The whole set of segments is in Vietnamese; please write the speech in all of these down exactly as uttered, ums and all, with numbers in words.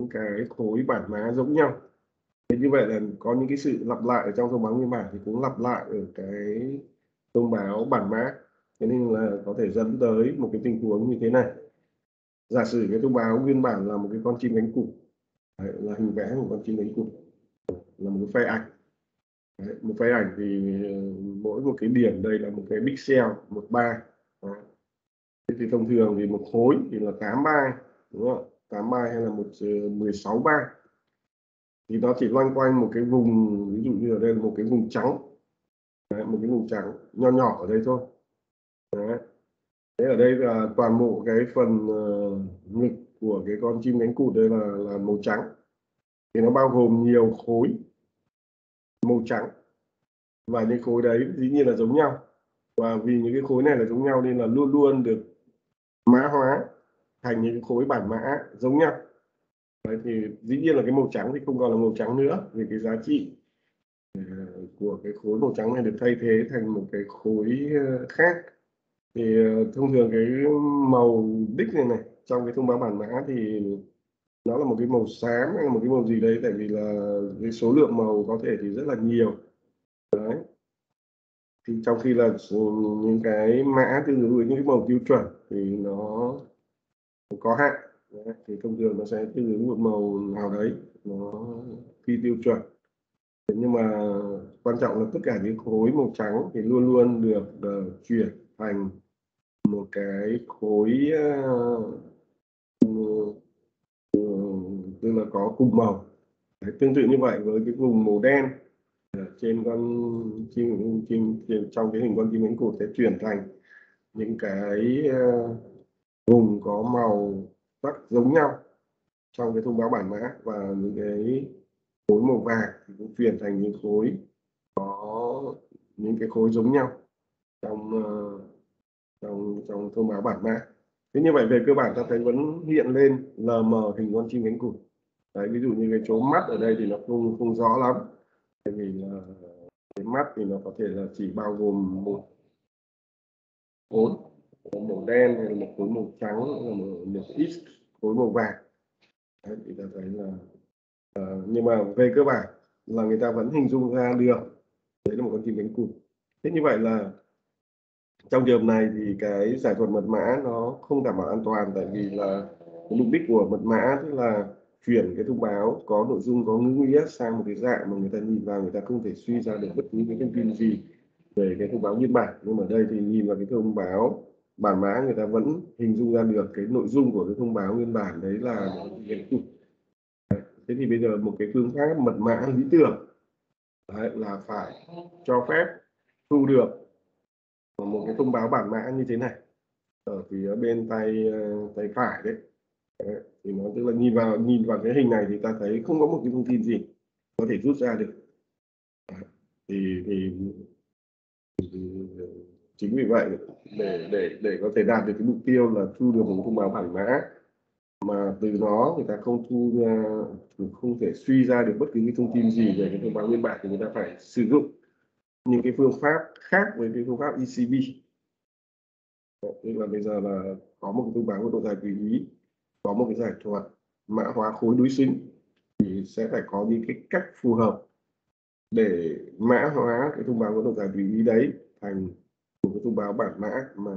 những cái khối bản mã giống nhau. Thế như vậy là có những cái sự lặp lại ở trong thông báo nguyên bản thì cũng lặp lại ở cái thông báo bản mã. Thế nên là có thể dẫn tới một cái tình huống như thế này. Giả sử cái thông báo nguyên bản là một cái con chim cánh cụt, đấy, là hình vẽ một con chim cánh cụt, là một cái file ảnh. Đấy, một file ảnh thì mỗi một cái điểm đây là một cái pixel một ba. Thế thì thông thường thì một khối thì là tám byte, đúng không? tám byte hay là một mười sáu byte. Thì nó chỉ loanh quanh một cái vùng, ví dụ như ở đây là một cái vùng trắng. Đấy, một cái vùng trắng nho nhỏ ở đây thôi. Đấy. Thế ở đây là toàn bộ cái phần uh, ngực của cái con chim cánh cụt đây là là màu trắng. Thì nó bao gồm nhiều khối màu trắng. Và những khối đấy dĩ nhiên là giống nhau. Và vì những cái khối này là giống nhau nên là luôn luôn được mã hóa thành những khối bản mã giống nhau. Đấy, thì dĩ nhiên là cái màu trắng thì không còn là màu trắng nữa, vì cái giá trị của cái khối màu trắng này được thay thế thành một cái khối khác. Thì thông thường cái màu đích này này trong cái thông báo bản mã thì nó là một cái màu xám hay là một cái màu gì đấy, tại vì là cái số lượng màu có thể thì rất là nhiều. Đấy. Thì trong khi là những cái mã tương ứng với những cái màu tiêu chuẩn thì nó có hạn. Đấy. Thì thông thường nó sẽ tương ứng một màu nào đấy nó phi tiêu chuẩn. Nhưng mà quan trọng là tất cả những khối màu trắng thì luôn luôn được uh, chuyển thành một cái khối uh, uh, tức là có cùng màu. Đấy, tương tự như vậy với cái vùng màu đen trên con chim, chim, chim trong cái hình con chim cánh cụt sẽ chuyển thành những cái uh, vùng có màu sắc giống nhau trong cái thông báo bản mã, và những cái khối màu vàng thì cũng chuyển thành những khối có những cái khối giống nhau trong uh, trong trong thông báo bản mã. Thế như vậy về cơ bản ta thấy vẫn hiện lên lờ mờ hình con chim cánh cụt. Đấy, ví dụ như cái chỗ mắt ở đây thì nó không không rõ lắm, tại vì là cái mắt thì nó có thể là chỉ bao gồm một khối màu đen hay là một khối màu trắng hay là một, một ít khối màu vàng. Đấy, thì ta thấy là uh, nhưng mà về cơ bản là người ta vẫn hình dung ra được đấy là một con chim cánh cụt. Thế như vậy là trong trường hợp này thì cái giải thuật mật mã nó không đảm bảo an toàn, tại vì là cái mục đích của mật mã tức là chuyển cái thông báo có nội dung có ngữ nghĩa sang một cái dạng mà người ta nhìn vào người ta không thể suy ra được bất cứ cái thông tin gì về cái thông báo nguyên bản. Nhưng mà ở đây thì nhìn vào cái thông báo bản mã người ta vẫn hình dung ra được cái nội dung của cái thông báo nguyên bản, đấy là cái cụt. Thế thì bây giờ một cái phương pháp mật mã lý tưởng đấy là phải cho phép thu được một cái thông báo bản mã như thế này ở phía bên tay tay phải đấy. Đấy, thì nó tức là nhìn vào nhìn vào cái hình này thì ta thấy không có một cái thông tin gì có thể rút ra được. Đấy, thì, thì thì chính vì vậy để để để có thể đạt được cái mục tiêu là thu được một thông báo bản mã mà từ nó người ta không thu ra, không thể suy ra được bất cứ cái thông tin gì về cái thông báo nguyên bản, thì người ta phải sử dụng những cái phương pháp khác với cái phương pháp e xê bê. Tức là bây giờ là có một cái thông báo của độ dài tùy ý, có một cái giải thuật mã hóa khối đối xứng, thì sẽ phải có những cái cách phù hợp để mã hóa cái thông báo có độ dài tùy ý đấy thành một cái thông báo bản mã mà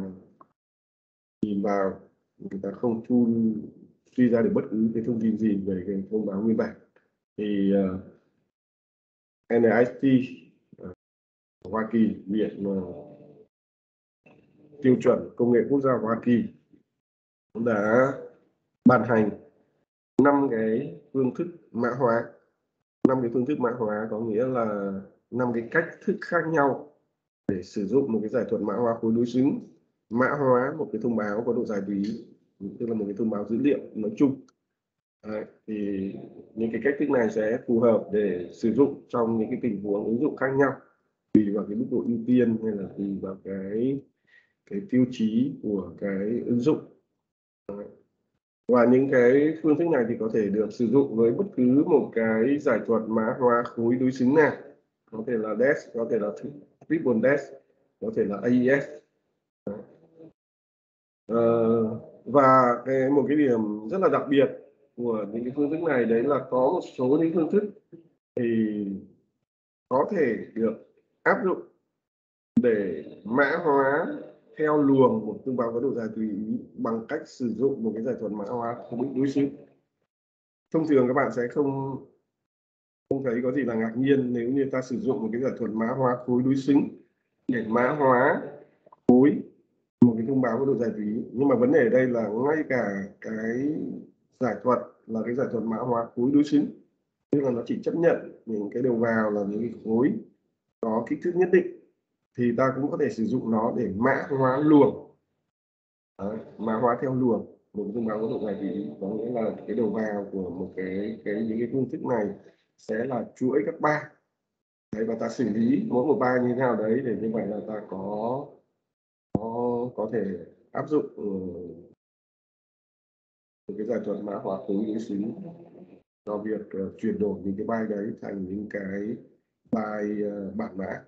nhìn vào người ta không thu suy ra được bất cứ cái thông tin gì về cái thông báo nguyên bản. Thì uh, en i tê uh, Hoa Kỳ, viện uh, tiêu chuẩn công nghệ quốc gia Hoa Kỳ cũng đã ban hành năm cái phương thức mã hóa. Năm cái phương thức mã hóa có nghĩa là năm cái cách thức khác nhau để sử dụng một cái giải thuật mã hóa khối đối xứng, mã hóa một cái thông báo có độ dài tùy ý, tức là một cái thông báo dữ liệu nói chung. Đấy, thì những cái cách thức này sẽ phù hợp để sử dụng trong những cái tình huống ứng dụng khác nhau, tùy vào cái mức độ ưu tiên hay là tùy vào cái cái tiêu chí của cái ứng dụng. Đấy. Và những cái phương thức này thì có thể được sử dụng với bất cứ một cái giải thuật mã hóa khối đối xứng nào, có thể là đê e ét, có thể là triple đê e ét, có thể là a e ét. Ờ, và cái một cái điểm rất là đặc biệt của những cái phương thức này đấy là có một số những phương thức thì có thể được áp dụng để mã hóa theo luồng một thông báo có độ dài tùy ý bằng cách sử dụng một cái giải thuật mã hóa khối đối xứng. Thông thường các bạn sẽ không không thấy có gì là ngạc nhiên nếu như ta sử dụng một cái giải thuật mã hóa khối đối xứng để mã hóa khối một cái thông báo có độ dài tùy ý. Nhưng mà vấn đề ở đây là ngay cả cái giải thuật là cái giải thuật mã hóa khối đối xứng, tức là nó chỉ chấp nhận những cái đầu vào là những cái khối có kích thước nhất định, thì ta cũng có thể sử dụng nó để mã hóa luồng. Đấy, mã hóa theo luồng một cái thông báo có độ dài tùy ý, có nghĩa là cái đầu vào của một cái cái những cái phương thức này sẽ là chuỗi các ba. Đấy, và ta xử lý mỗi một ba như thế nào đấy để như vậy là ta có có có thể áp dụng một cái giải thuật mã hóa khối đối xứng cho việc uh, chuyển đổi những cái byte đấy thành những cái byte uh, bản mã.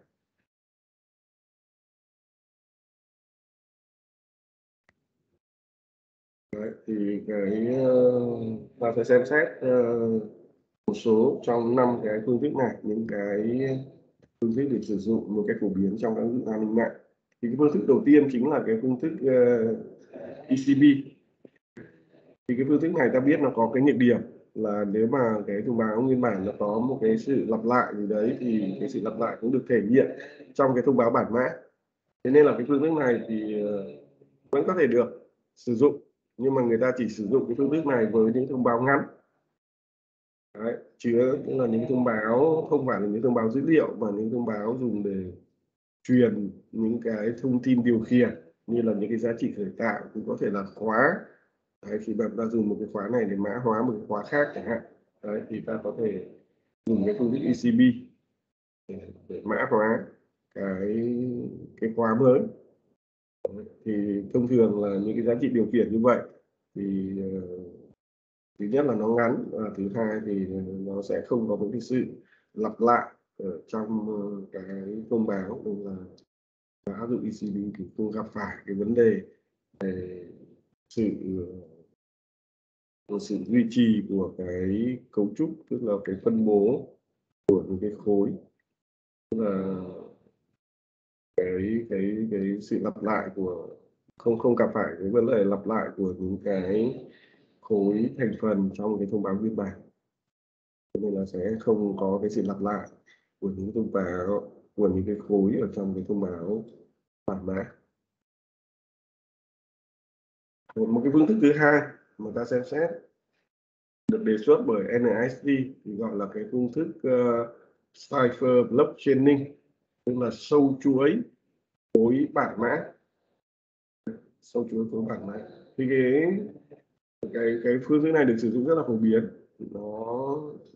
Đấy, thì cái uh, ta sẽ xem xét uh, một số trong năm cái phương thức này, những cái phương thức được sử dụng một cách phổ biến trong các ứng dụng an ninh mạng. Thì cái phương thức đầu tiên chính là cái phương thức uh, E C B. Thì cái phương thức này ta biết nó có cái nhược điểm là nếu mà cái thông báo nguyên bản nó có một cái sự lặp lại gì đấy thì cái sự lặp lại cũng được thể hiện trong cái thông báo bản mã. Thế nên là cái phương thức này thì vẫn có thể được sử dụng, nhưng mà người ta chỉ sử dụng cái phương thức này với những thông báo ngắn. Đấy, chứa tức là những thông báo không phải là những thông báo dữ liệu mà những thông báo dùng để truyền những cái thông tin điều khiển như là những cái giá trị khởi tạo, cũng có thể là khóa. Đấy, khi bạn ta dùng một cái khóa này để mã hóa một cái khóa khác chẳng hạn, đấy, thì ta có thể dùng cái phương thức E C B để, để mã hóa cái cái khóa mới. Đấy, thì thông thường là những cái giá trị điều khiển như vậy thì uh, thứ nhất là nó ngắn, và thứ hai thì nó sẽ không có một cái sự lặp lại ở trong cái thông báo, nên là áp dụng E C B thì không gặp phải cái vấn đề về sự sự duy trì của cái cấu trúc, tức là cái phân bố của những cái khối, tức là cái cái cái sự lặp lại của không không gặp phải cái vấn đề lặp lại của những cái khối thành phần trong cái thông báo nguyên bản, cho nên là sẽ không có cái sự lặp lại của những thông báo của những cái khối ở trong cái thông báo bản mã. Một cái phương thức thứ hai mà ta xem xét được đề xuất bởi N I S T thì gọi là cái phương thức uh, cipher blockchaining, tức là sâu chuỗi khối bản mã. Sâu chuỗi khối bản mã thì cái cái cái phương thức này được sử dụng rất là phổ biến. Nó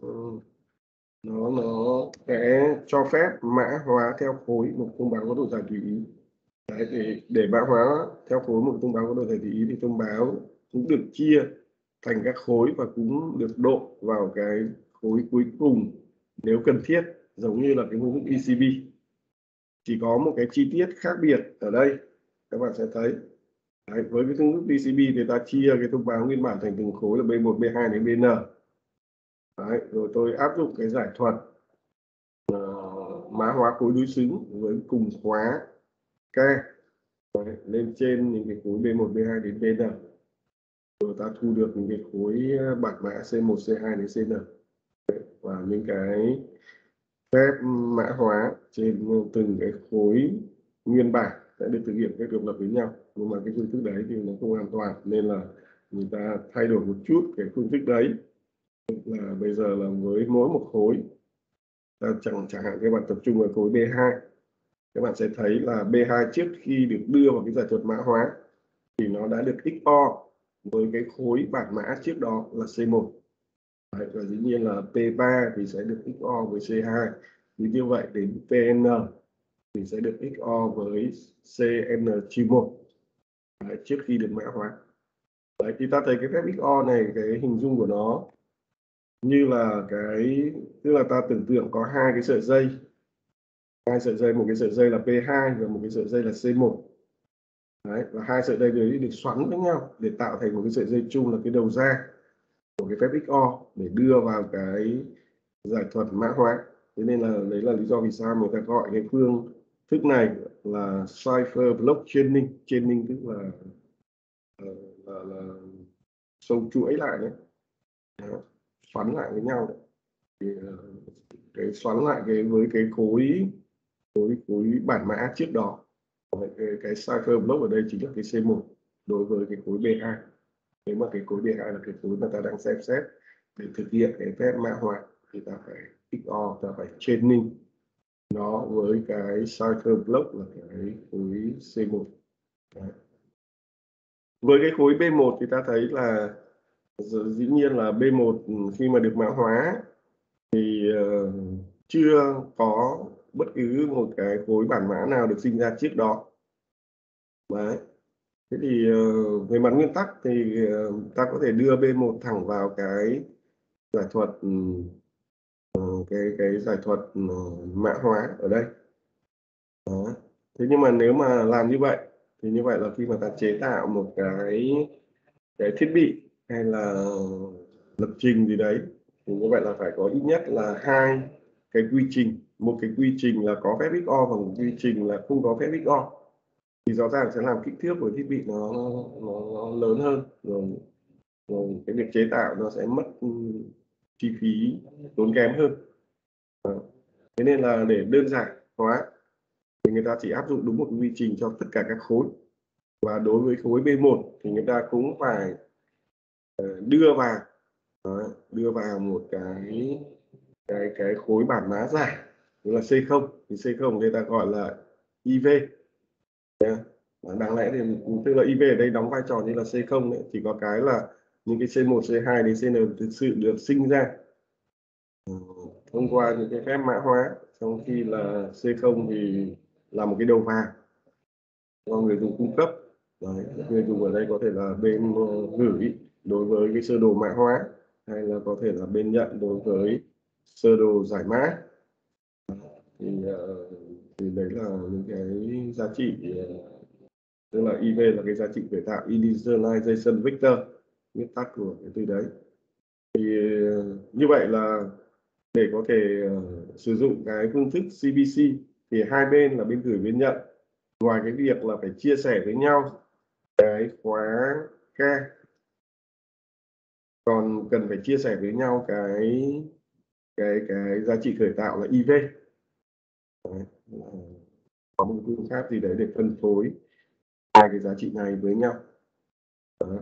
nó nó sẽ cho phép mã hóa theo khối một thông báo có độ dài tùy ý. Đấy, để để mã hóa theo khối một thông báo có độ dài tùy ý thì thông báo cũng được chia thành các khối và cũng được độ vào cái khối cuối cùng nếu cần thiết, giống như là cái phương thức E C B. Chỉ có một cái chi tiết khác biệt ở đây các bạn sẽ thấy. Đấy, với cái phương thức E C B thì ta chia cái thông báo nguyên bản thành từng khối là B một, B hai đến B N. Đấy, rồi tôi áp dụng cái giải thuật uh, mã hóa khối đối xứng với cùng khóa K. Đấy, lên trên những cái khối B một, B hai đến B N, rồi ta thu được những cái khối bản mã C một, C hai đến C N. Đấy, và những cái phép mã hóa trên từng cái khối nguyên bản sẽ được thực hiện cách độc lập với nhau. Nhưng mà cái phương thức đấy thì nó không an toàn, nên là người ta thay đổi một chút cái phương thức đấy, là bây giờ là với mỗi một khối ta chẳng chẳng hạn các bạn tập trung vào khối B hai, các bạn sẽ thấy là B hai trước khi được đưa vào cái giải thuật mã hóa thì nó đã được ích o với cái khối bản mã trước đó là C một. Đấy, và dĩ nhiên là P ba thì sẽ được ích o với C hai. Như vậy đến P N thì sẽ được ích o với C N trừ một trước khi được mã hóa. Đấy, thì ta thấy cái phép ích o này, cái hình dung của nó như là cái, tức là ta tưởng tượng có hai cái sợi dây, hai sợi dây, một cái sợi dây là P hai và một cái sợi dây là C một. Đấy, và hai sợi dây đấy được xoắn với nhau để tạo thành một cái sợi dây chung là cái đầu ra. của cái phép ích o để đưa vào cái giải thuật mã hóa. Thế nên là đấy là lý do vì sao người ta gọi cái phương thức này là cipher block chaining. Chaining tức là là, là, là sâu chuỗi lại đấy, đó, xoắn lại với nhau đấy. Thì cái xoắn lại cái với cái khối khối khối bản mã trước đó. Cái, cái cipher block ở đây chính là cái C một đối với cái khối B hai. Nếu mà cái khối B hai là cái khối mà ta đang xem xét để thực hiện cái phép mã hóa thì ta phải ích o, ta phải chaining nó với cái cipher block là cái khối C một. Đấy. Với cái khối B một thì ta thấy là dĩ nhiên là B một khi mà được mã hóa thì uh, chưa có bất cứ một cái khối bản mã nào được sinh ra trước đó. Đấy. Thế thì uh, về mặt nguyên tắc thì uh, ta có thể đưa B một thẳng vào cái giải thuật uh, cái cái giải thuật uh, mã hóa ở đây. Đó. Thế nhưng mà nếu mà làm như vậy thì như vậy là khi mà ta chế tạo một cái cái thiết bị hay là lập trình gì đấy thì như vậy là phải có ít nhất là hai cái quy trình, một cái quy trình là có phép ích o và một quy trình là không có phép ích o, thì rõ ràng sẽ làm kích thước của thiết bị nó nó, nó lớn hơn, rồi, rồi cái việc chế tạo nó sẽ mất chi phí tốn kém hơn. Đó. Thế nên là để đơn giản hóa thì người ta chỉ áp dụng đúng một quy trình cho tất cả các khối, và đối với khối B một thì người ta cũng phải đưa vào đó, đưa vào một cái cái cái khối bản mã giải, tức là C không, thì C không người ta gọi là I V. Đáng lẽ thì tức là I V ở đây đóng vai trò như là C không đấy, chỉ có cái là những cái C một, C hai đến C N thực sự được sinh ra thông qua những cái phép mã hóa, trong khi là C không thì là một cái đầu vào do người dùng cung cấp. Đấy, người dùng ở đây có thể là bên gửi đối với cái sơ đồ mã hóa, hay là có thể là bên nhận đối với sơ đồ giải mã. Thì, thì đấy là những cái giá trị, tức là I V là cái giá trị khởi tạo, initialization vector, viết tắt của cái từ đấy. Thì như vậy là để có thể uh, sử dụng cái phương thức C B C thì hai bên là bên gửi bên nhận, ngoài cái việc là phải chia sẻ với nhau cái khóa K, còn cần phải chia sẻ với nhau cái cái cái giá trị khởi tạo là I V. Đấy, có một phương pháp gì đấy để phân phối hai cái giá trị này với nhau. Đó.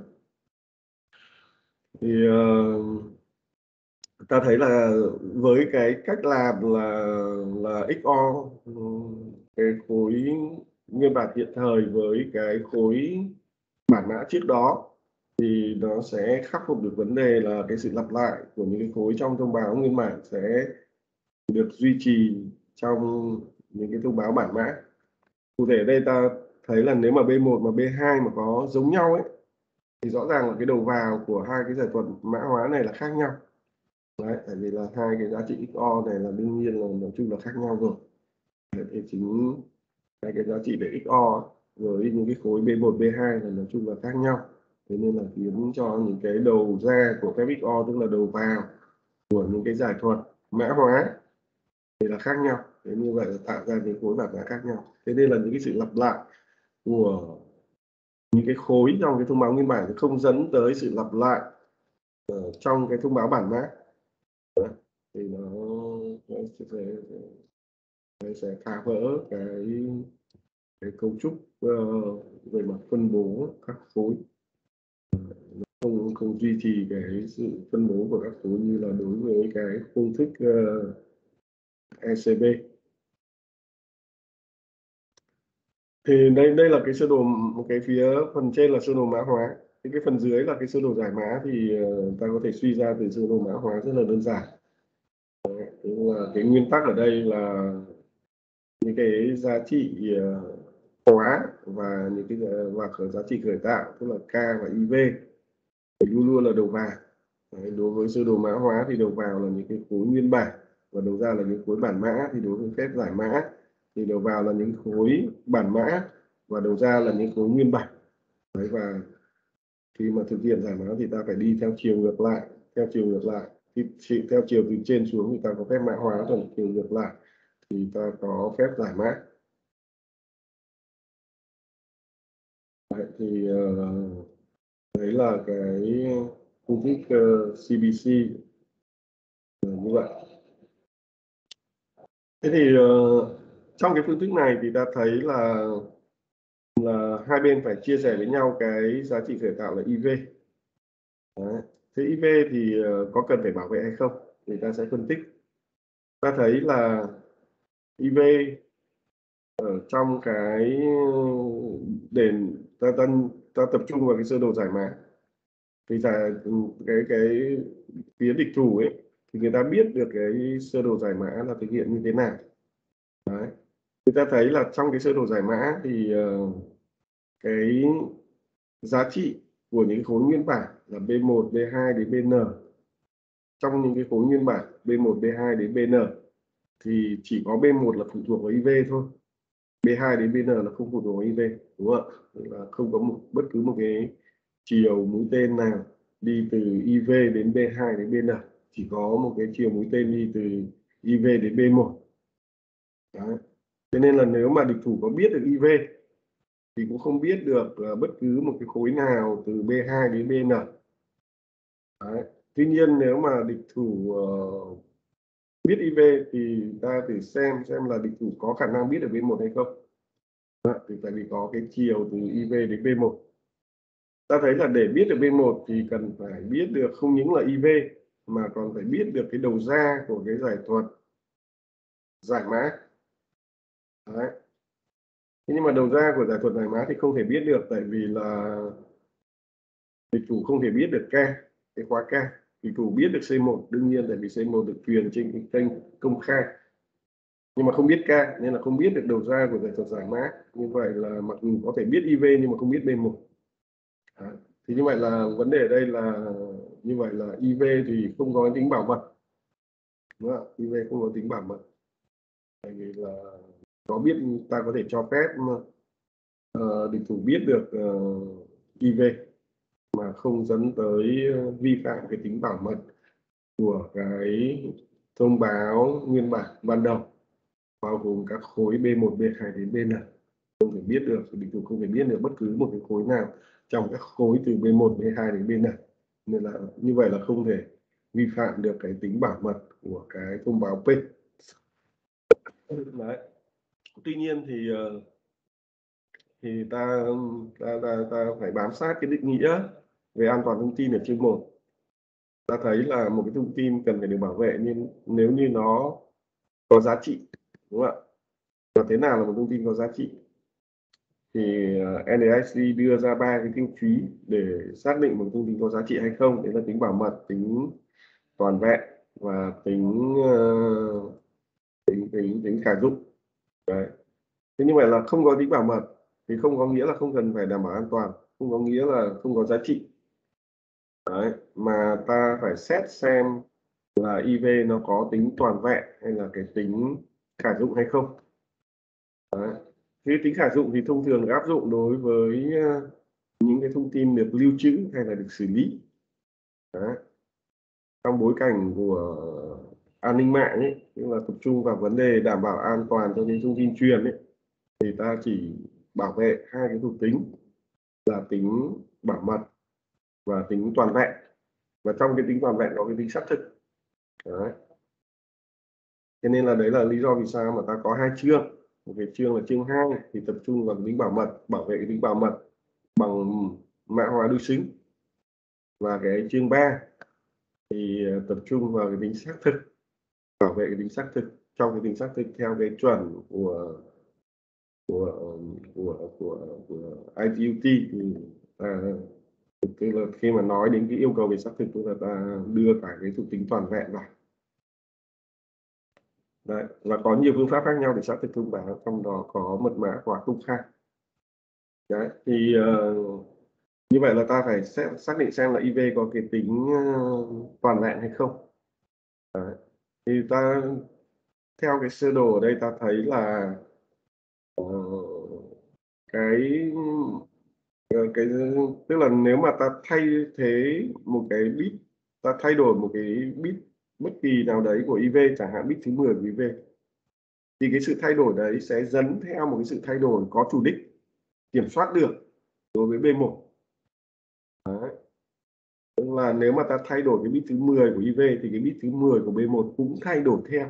Thì uh, ta thấy là với cái cách làm là là ích o cái khối nguyên bản hiện thời với cái khối bản mã trước đó thì nó sẽ khắc phục được vấn đề là cái sự lặp lại của những cái khối trong thông báo nguyên bản sẽ được duy trì trong những cái thông báo bản mã. Cụ thể ở đây ta thấy là nếu mà B một và B hai mà có giống nhau ấy thì rõ ràng là cái đầu vào của hai cái giải thuật mã hóa này là khác nhau. Đấy, tại vì là hai cái giá trị ích o này là đương nhiên là nói chung là khác nhau rồi. Đấy, thì chính hai cái giá trị về ích o với những cái khối B một, B hai là nói chung là khác nhau. Thế nên là khiến cho những cái đầu ra của phép ích o, tức là đầu vào của những cái giải thuật mã hóa thì là khác nhau. Thế như vậy là tạo ra những khối bản mã khác nhau. Thế nên là những cái sự lặp lại của những cái khối trong cái thông báo nguyên bản thì không dẫn tới sự lặp lại ở trong cái thông báo bản mã. Đấy, thì nó, nó sẽ, sẽ, sẽ phá vỡ cái cái cấu trúc uh, về mặt phân bố các khối, không không duy trì cái sự phân bố của các khối như là đối với cái phương thức uh, E C B. Thì đây đây là cái sơ đồ, một cái phía phần trên là sơ đồ mã hóa, thì cái phần dưới là cái sơ đồ giải mã, thì uh, ta có thể suy ra từ sơ đồ mã hóa rất là đơn giản. Đấy, là cái nguyên tắc ở đây là những cái giá trị uh, hóa và những cái và giá trị khởi tạo, tức là K và I V thì luôn luôn là đầu vào. Đấy, đối với sơ đồ mã hóa thì đầu vào là những cái khối nguyên bản và đầu ra là những khối bản mã. Thì đối với phép giải mã thì đầu vào là những khối bản mã và đầu ra là những khối nguyên bản. Đấy, và khi mà thực hiện giải mã thì ta phải đi theo chiều ngược lại theo chiều ngược lại. Thì chỉ theo chiều từ trên xuống thì ta có phép mã hóa, còn chiều ngược lại thì ta có phép giải mã. Đấy, thì uh, đấy là cái phương thức uh, xê bê xê uh, như vậy. Thế thì uh, trong cái phương thức này thì ta thấy là là hai bên phải chia sẻ với nhau cái giá trị khởi tạo là i vê. Đấy. Thế i vê thì uh, có cần phải bảo vệ hay không thì ta sẽ phân tích. Ta thấy là i vê ở trong cái để ta, ta, ta tập trung vào cái sơ đồ giải mã thì là cái cái phía địch thủ ấy thì người ta biết được cái sơ đồ giải mã là thực hiện như thế nào. Đấy. Người ta thấy là trong cái sơ đồ giải mã thì uh, cái giá trị của những khối nguyên bản là B một, B hai đến Bn. Trong những cái khối nguyên bản B một, B hai đến Bn thì chỉ có B một là phụ thuộc vào i vê thôi. B hai đến Bn là không phụ thuộc vào i vê, đúng không ạ? Là không có một bất cứ một cái chiều mũi tên nào đi từ i vê đến B hai đến Bn, chỉ có một cái chiều mũi tên đi từ i vê đến B một. Đấy. Thế nên là nếu mà địch thủ có biết được i vê thì cũng không biết được uh, bất cứ một cái khối nào từ B hai đến Bn. Đấy. Tuy nhiên nếu mà địch thủ uh, biết i vê thì ta thử xem xem là địch thủ có khả năng biết được B một hay không. Đấy. Thì tại vì có cái chiều từ i vê đến B một. Ta thấy là để biết được B một thì cần phải biết được không những là i vê mà còn phải biết được cái đầu ra của cái giải thuật giải mã. Đấy. Thế nhưng mà đầu ra của giải thuật giải mã thì không thể biết được, tại vì là địch thủ không thể biết được K, cái khóa K. Địch thủ biết được C một đương nhiên, tại vì C một được truyền trên cái kênh công khai, nhưng mà không biết K nên là không biết được đầu ra của giải thuật giải mã. Như vậy là mặc dù có thể biết i vê nhưng mà không biết B một. Đấy. Thì như vậy là vấn đề ở đây là như vậy là i vê thì không có tính bảo mật, đúng không? i vê không có tính bảo mật, tại vì là có biết ta có thể cho phép uh, địch thủ biết được uh, i vê mà không dẫn tới vi phạm cái tính bảo mật của cái thông báo nguyên bản ban đầu, bao gồm các khối B một, B hai đến Bn. Không thể biết được, địch thủ không thể biết được bất cứ một cái khối nào trong các khối từ B một, B hai đến Bn. Nên là như vậy là không thể vi phạm được cái tính bảo mật của cái thông báo P. Đấy. Tuy nhiên thì thì ta ta, ta ta phải bám sát cái định nghĩa về an toàn thông tin ở chương một. Ta thấy là một cái thông tin cần phải được bảo vệ nhưng nếu như nó có giá trị, đúng không ạ? Và thế nào là một thông tin có giá trị? Thì en a i xê đưa ra ba cái tiêu chí để xác định một thông tin có giá trị hay không. Đấy là tính bảo mật, tính toàn vẹn và tính uh, tính tính tính khả dụng. Đấy. Thế như vậy là không có tính bảo mật thì không có nghĩa là không cần phải đảm bảo an toàn, không có nghĩa là không có giá trị. Đấy. Mà ta phải xét xem là i vê nó có tính toàn vẹn hay là cái tính khả dụng hay không. Đấy. Cái tính khả dụng thì thông thường được áp dụng đối với những cái thông tin được lưu trữ hay là được xử lý. Đấy. Trong bối cảnh của an ninh mạng ấy, tức là tập trung vào vấn đề đảm bảo an toàn cho cái thông tin truyền ấy, thì ta chỉ bảo vệ hai cái thuộc tính là tính bảo mật và tính toàn vẹn. Và trong cái tính toàn vẹn có cái tính xác thực. Đấy. Thế nên là đấy là lý do vì sao mà ta có hai chương. Một cái chương là chương hai thì tập trung vào tính bảo mật, bảo vệ cái tính bảo mật bằng mã hóa đối xứng. Và cái chương ba thì tập trung vào cái tính xác thực, bảo vệ cái tính xác thực. Trong cái tính xác thực theo cái chuẩn của của của của, của i tê u tê thì ta, tức là khi mà nói đến cái yêu cầu về xác thực tức là ta đưa cả cái thuộc tính toàn vẹn vào. Đấy. Và có nhiều phương pháp khác nhau để xác thực thông báo, trong đó có mật mã khóa công khai. Đấy. Thì uh, như vậy là ta phải xét, xác định xem là i vê có cái tính uh, toàn vẹn hay không. Đấy. Thì ta theo cái sơ đồ ở đây ta thấy là uh, cái cái tức là nếu mà ta thay thế một cái bit ta thay đổi một cái bit bất kỳ nào đấy của i vê, chẳng hạn bit thứ mười của i vê, thì cái sự thay đổi đấy sẽ dẫn theo một cái sự thay đổi có chủ đích kiểm soát được đối với B một. Đấy. Tức là nếu mà ta thay đổi cái bit thứ mười của i vê thì cái bit thứ mười của B một cũng thay đổi theo.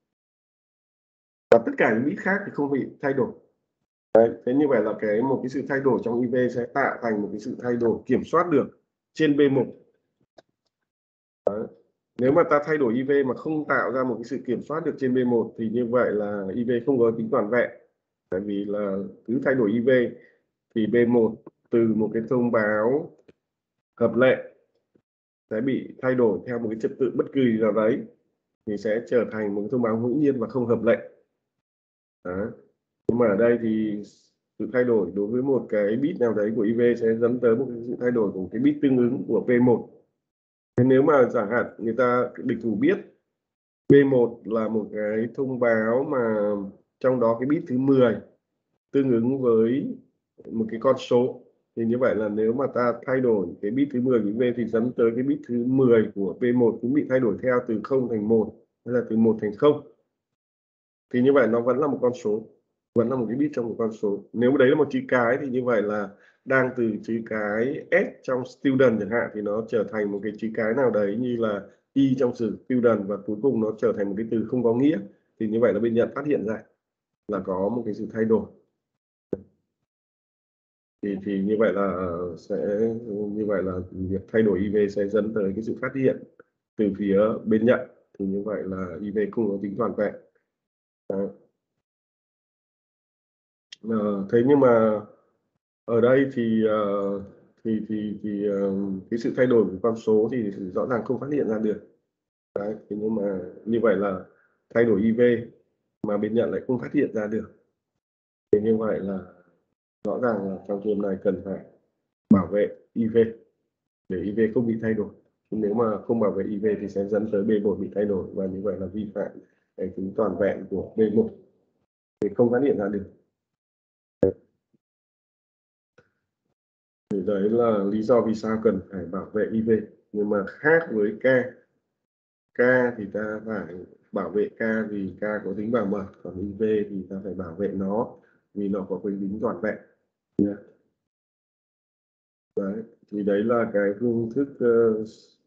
Và tất cả những bit khác thì không bị thay đổi. Đấy, thế như vậy là cái một cái sự thay đổi trong i vê sẽ tạo thành một cái sự thay đổi kiểm soát được trên B một. Đấy. Nếu mà ta thay đổi i vê mà không tạo ra một cái sự kiểm soát được trên B một thì như vậy là i vê không có tính toàn vẹn. Tại vì là cứ thay đổi i vê thì B một từ một cái thông báo hợp lệ sẽ bị thay đổi theo một cái trật tự bất kỳ nào đấy thì sẽ trở thành một cái thông báo ngẫu nhiên và không hợp lệ. Đó. Nhưng mà ở đây thì sự thay đổi đối với một cái bit nào đấy của i vê sẽ dẫn tới một cái sự thay đổi của cái bit tương ứng của P một. Thế nếu mà chẳng hạn người ta địch thủ biết B một là một cái thông báo mà trong đó cái bit thứ mười tương ứng với một cái con số, thì như vậy là nếu mà ta thay đổi cái bit thứ mười của i vê thì dẫn tới cái bit thứ mười của P một cũng bị thay đổi theo từ không thành một hay là từ một thành không. Thì như vậy nó vẫn là một con số, vẫn là một cái bit trong một con số. Nếu đấy là một chữ cái thì như vậy là đang từ chữ cái S trong student chẳng hạn thì nó trở thành một cái chữ cái nào đấy như là Y trong từ student và cuối cùng nó trở thành một cái từ không có nghĩa, thì như vậy là bên nhận phát hiện ra là có một cái sự thay đổi. Thì, thì như vậy là sẽ như vậy là việc thay đổi i vê sẽ dẫn tới cái sự phát hiện từ phía bên nhận, thì như vậy là i vê không có tính toàn vẹn. Đấy. Ờ, thế nhưng mà ở đây thì uh, thì thì thì uh, cái sự thay đổi của con số thì rõ ràng không phát hiện ra được. Đấy, thế nhưng mà như vậy là thay đổi i vê mà bên nhận lại không phát hiện ra được. Thế như vậy là rõ ràng là trong trường này cần phải bảo vệ i vê để i vê không bị thay đổi. Nếu mà không bảo vệ i vê thì sẽ dẫn tới B một bị thay đổi, và như vậy là vi phạm cái tính toàn vẹn của B một thì không phát hiện ra được. Thì đấy là lý do vì sao cần phải bảo vệ i vê. Nhưng mà khác với K, K thì ta phải bảo vệ K vì K có tính bảo mật, còn i vê thì ta phải bảo vệ nó vì nó có tính toàn vẹn. Đấy, thì đấy là cái phương thức uh,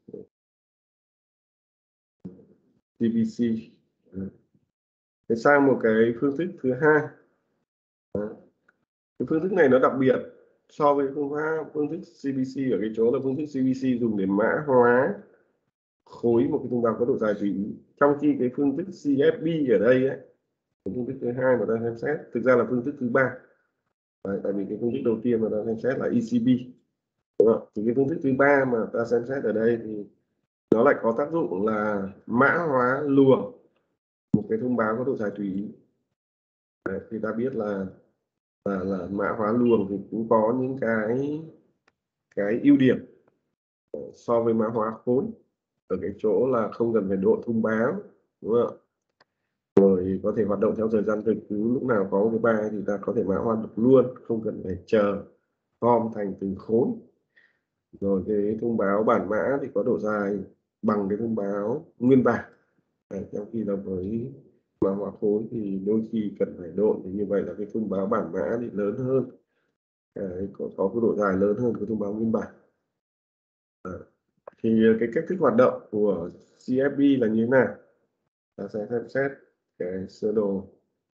xê bê xê. Thế sang một cái phương thức thứ hai. Đấy. Cái phương thức này nó đặc biệt so với phương pháp phương thức xê bê xê ở cái chỗ là phương thức xê bê xê dùng để mã hóa khối một cái thông báo có độ dài tùy ý, trong khi cái phương thức xê ép bê ở đây ấy, phương thức thứ hai mà ta xem xét thực ra là phương thức thứ ba. Đấy, tại vì cái phương thức đầu tiên mà ta xem xét là e xê bê, đúng không? Thì cái phương thức thứ ba mà ta xem xét ở đây thì nó lại có tác dụng là mã hóa luồng một cái thông báo có độ dài tùy ý. Đấy, thì ta biết là là, là mã hóa luồng thì cũng có những cái cái ưu điểm so với mã hóa khối ở cái chỗ là không cần phải độ thông báo, đúng không? Rồi có thể hoạt động theo thời gian thực, cứ lúc nào có cái ba thì ta có thể mã hóa được luôn, không cần phải chờ gom thành từng khối. Rồi cái thông báo bản mã thì có độ dài bằng cái thông báo nguyên bản. Đấy, trong khi là với mã hóa khối thì đôi khi cần phải độn, thì như vậy là cái thông báo bản mã thì lớn hơn, Đấy, có, có cái độ dài lớn hơn cái thông báo nguyên bản. Đấy. Thì cái cách thức hoạt động của xê ép bê là như thế nào? Ta sẽ xem xét cái sơ đồ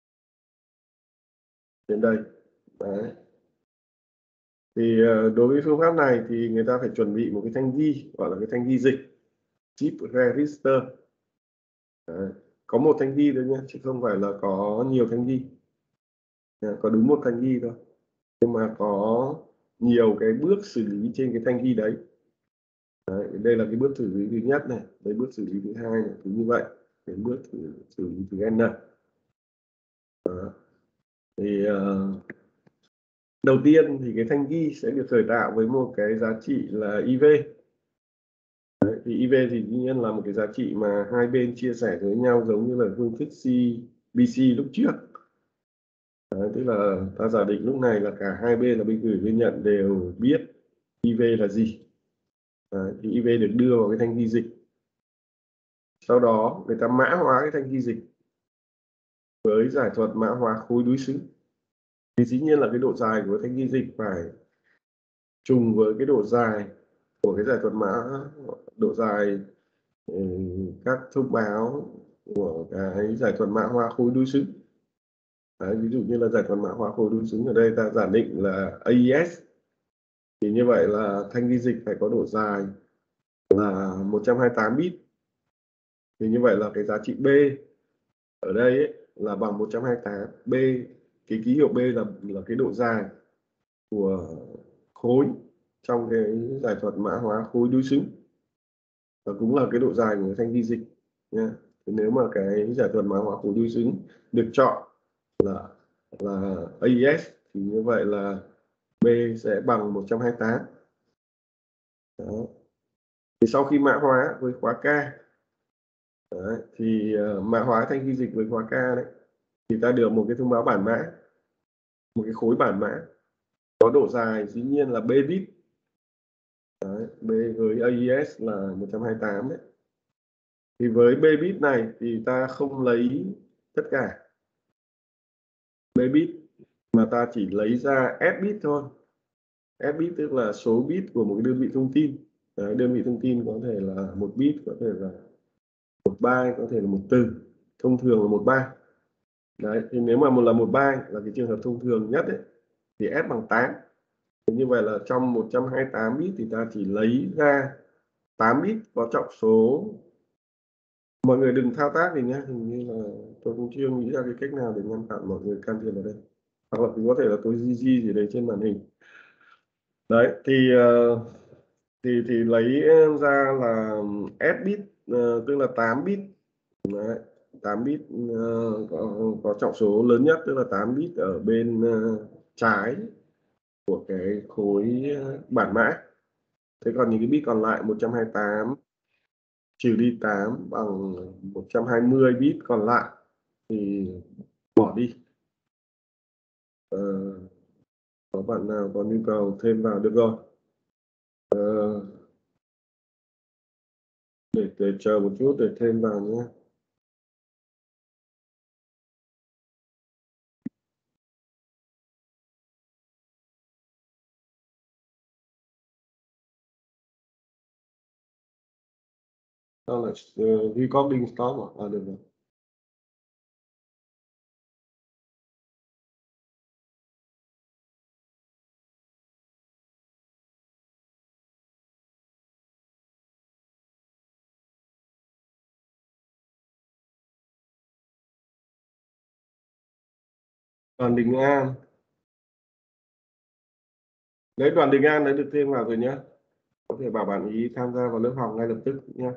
đến đây. Đấy. Thì đối với phương pháp này thì người ta phải chuẩn bị một cái thanh ghi, gọi là cái thanh ghi dịch, chip register. Đấy. Có một thanh ghi thôi nhé, chứ không phải là có nhiều thanh ghi. Đấy, có đúng một thanh ghi thôi, nhưng mà có nhiều cái bước xử lý trên cái thanh ghi đấy. Đấy, đây là cái bước xử lý thứ nhất này, đây bước xử lý thứ hai này, cứ như vậy đến bước xử, xử lý thứ n. Đó. Thì uh, đầu tiên thì cái thanh ghi sẽ được khởi tạo với một cái giá trị là i vê. Đấy, thì i vê thì dĩ nhiên là một cái giá trị mà hai bên chia sẻ với nhau giống như là phương thức xê bê xê lúc trước. Đấy, tức là ta giả định lúc này là cả hai bên là bên gửi bên nhận đều biết i vê là gì. Đấy, thì i vê được đưa vào cái thanh ghi dịch. Sau đó người ta mã hóa cái thanh ghi dịch với giải thuật mã hóa khối đối xứng. Thì dĩ nhiên là cái độ dài của thanh ghi dịch phải trùng với cái độ dài của cái giải thuật mã, độ dài ừ, các thông báo của cái giải thuật mã hóa khối đối xứng. Đấy, ví dụ như là giải thuật mã hóa khối đối xứng ở đây ta giả định là a i ét, thì như vậy là thanh ghi dịch phải có độ dài là một trăm hai mươi tám bit. Thì như vậy là cái giá trị B ở đây ấy, là bằng một trăm hai mươi tám. B, cái ký hiệu B là là cái độ dài của khối trong cái giải thuật mã hóa khối đối xứng, và cũng là cái độ dài của thanh ghi dịch nha. Thì nếu mà cái giải thuật mã hóa khối đối xứng được chọn là là a i ét thì như vậy là B sẽ bằng một trăm hai mươi tám. Đó. Thì sau khi mã hóa với khóa K, đấy, thì uh, mã hóa thanh ghi dịch với khóa K đấy, thì ta được một cái thông báo bản mã, một cái khối bản mã có độ dài dĩ nhiên là B bit. Đấy, B với a i ét là một trăm hai mươi tám đấy. Thì với B bit này thì ta không lấy tất cả B bit mà ta chỉ lấy ra S bit thôi. S bit tức là số bit của một cái đơn vị thông tin. Đấy, đơn vị thông tin có thể là một bit, có thể là một byte, có thể là một từ, thông thường là một byte. Đấy, thì nếu mà một là một byte là cái trường hợp thông thường nhất ấy, thì S bằng tám. Thì như vậy là trong một trăm hai mươi tám bit thì ta chỉ lấy ra tám bit có trọng số. Mọi người đừng thao tác gì nhé, hình như là tôi cũng chưa nghĩ ra cái cách nào để ngăn chặn mọi người can thiệp vào đây, hoặc là cũng có thể là tôi di di gì đấy trên màn hình. Đấy thì uh, thì thì lấy ra là S bit, uh, tức là tám bit. Đấy, tám bit uh, có, có trọng số lớn nhất, tức là tám bit ở bên uh, trái của cái khối bản mã. Thế còn những cái bit còn lại một trăm hai mươi tám trừ đi tám bằng một trăm hai mươi bit còn lại thì bỏ đi. Ờ, có bạn nào có nhu cầu thêm vào được rồi. Ờ, để, để chờ một chút để thêm vào nhé. Đó là uh, recording stop à? À được rồi. Đoàn Đình An. Đấy, Đoàn Đình An đã được thêm vào rồi nhé. Có thể bảo bạn ý tham gia vào lớp học ngay lập tức nhé.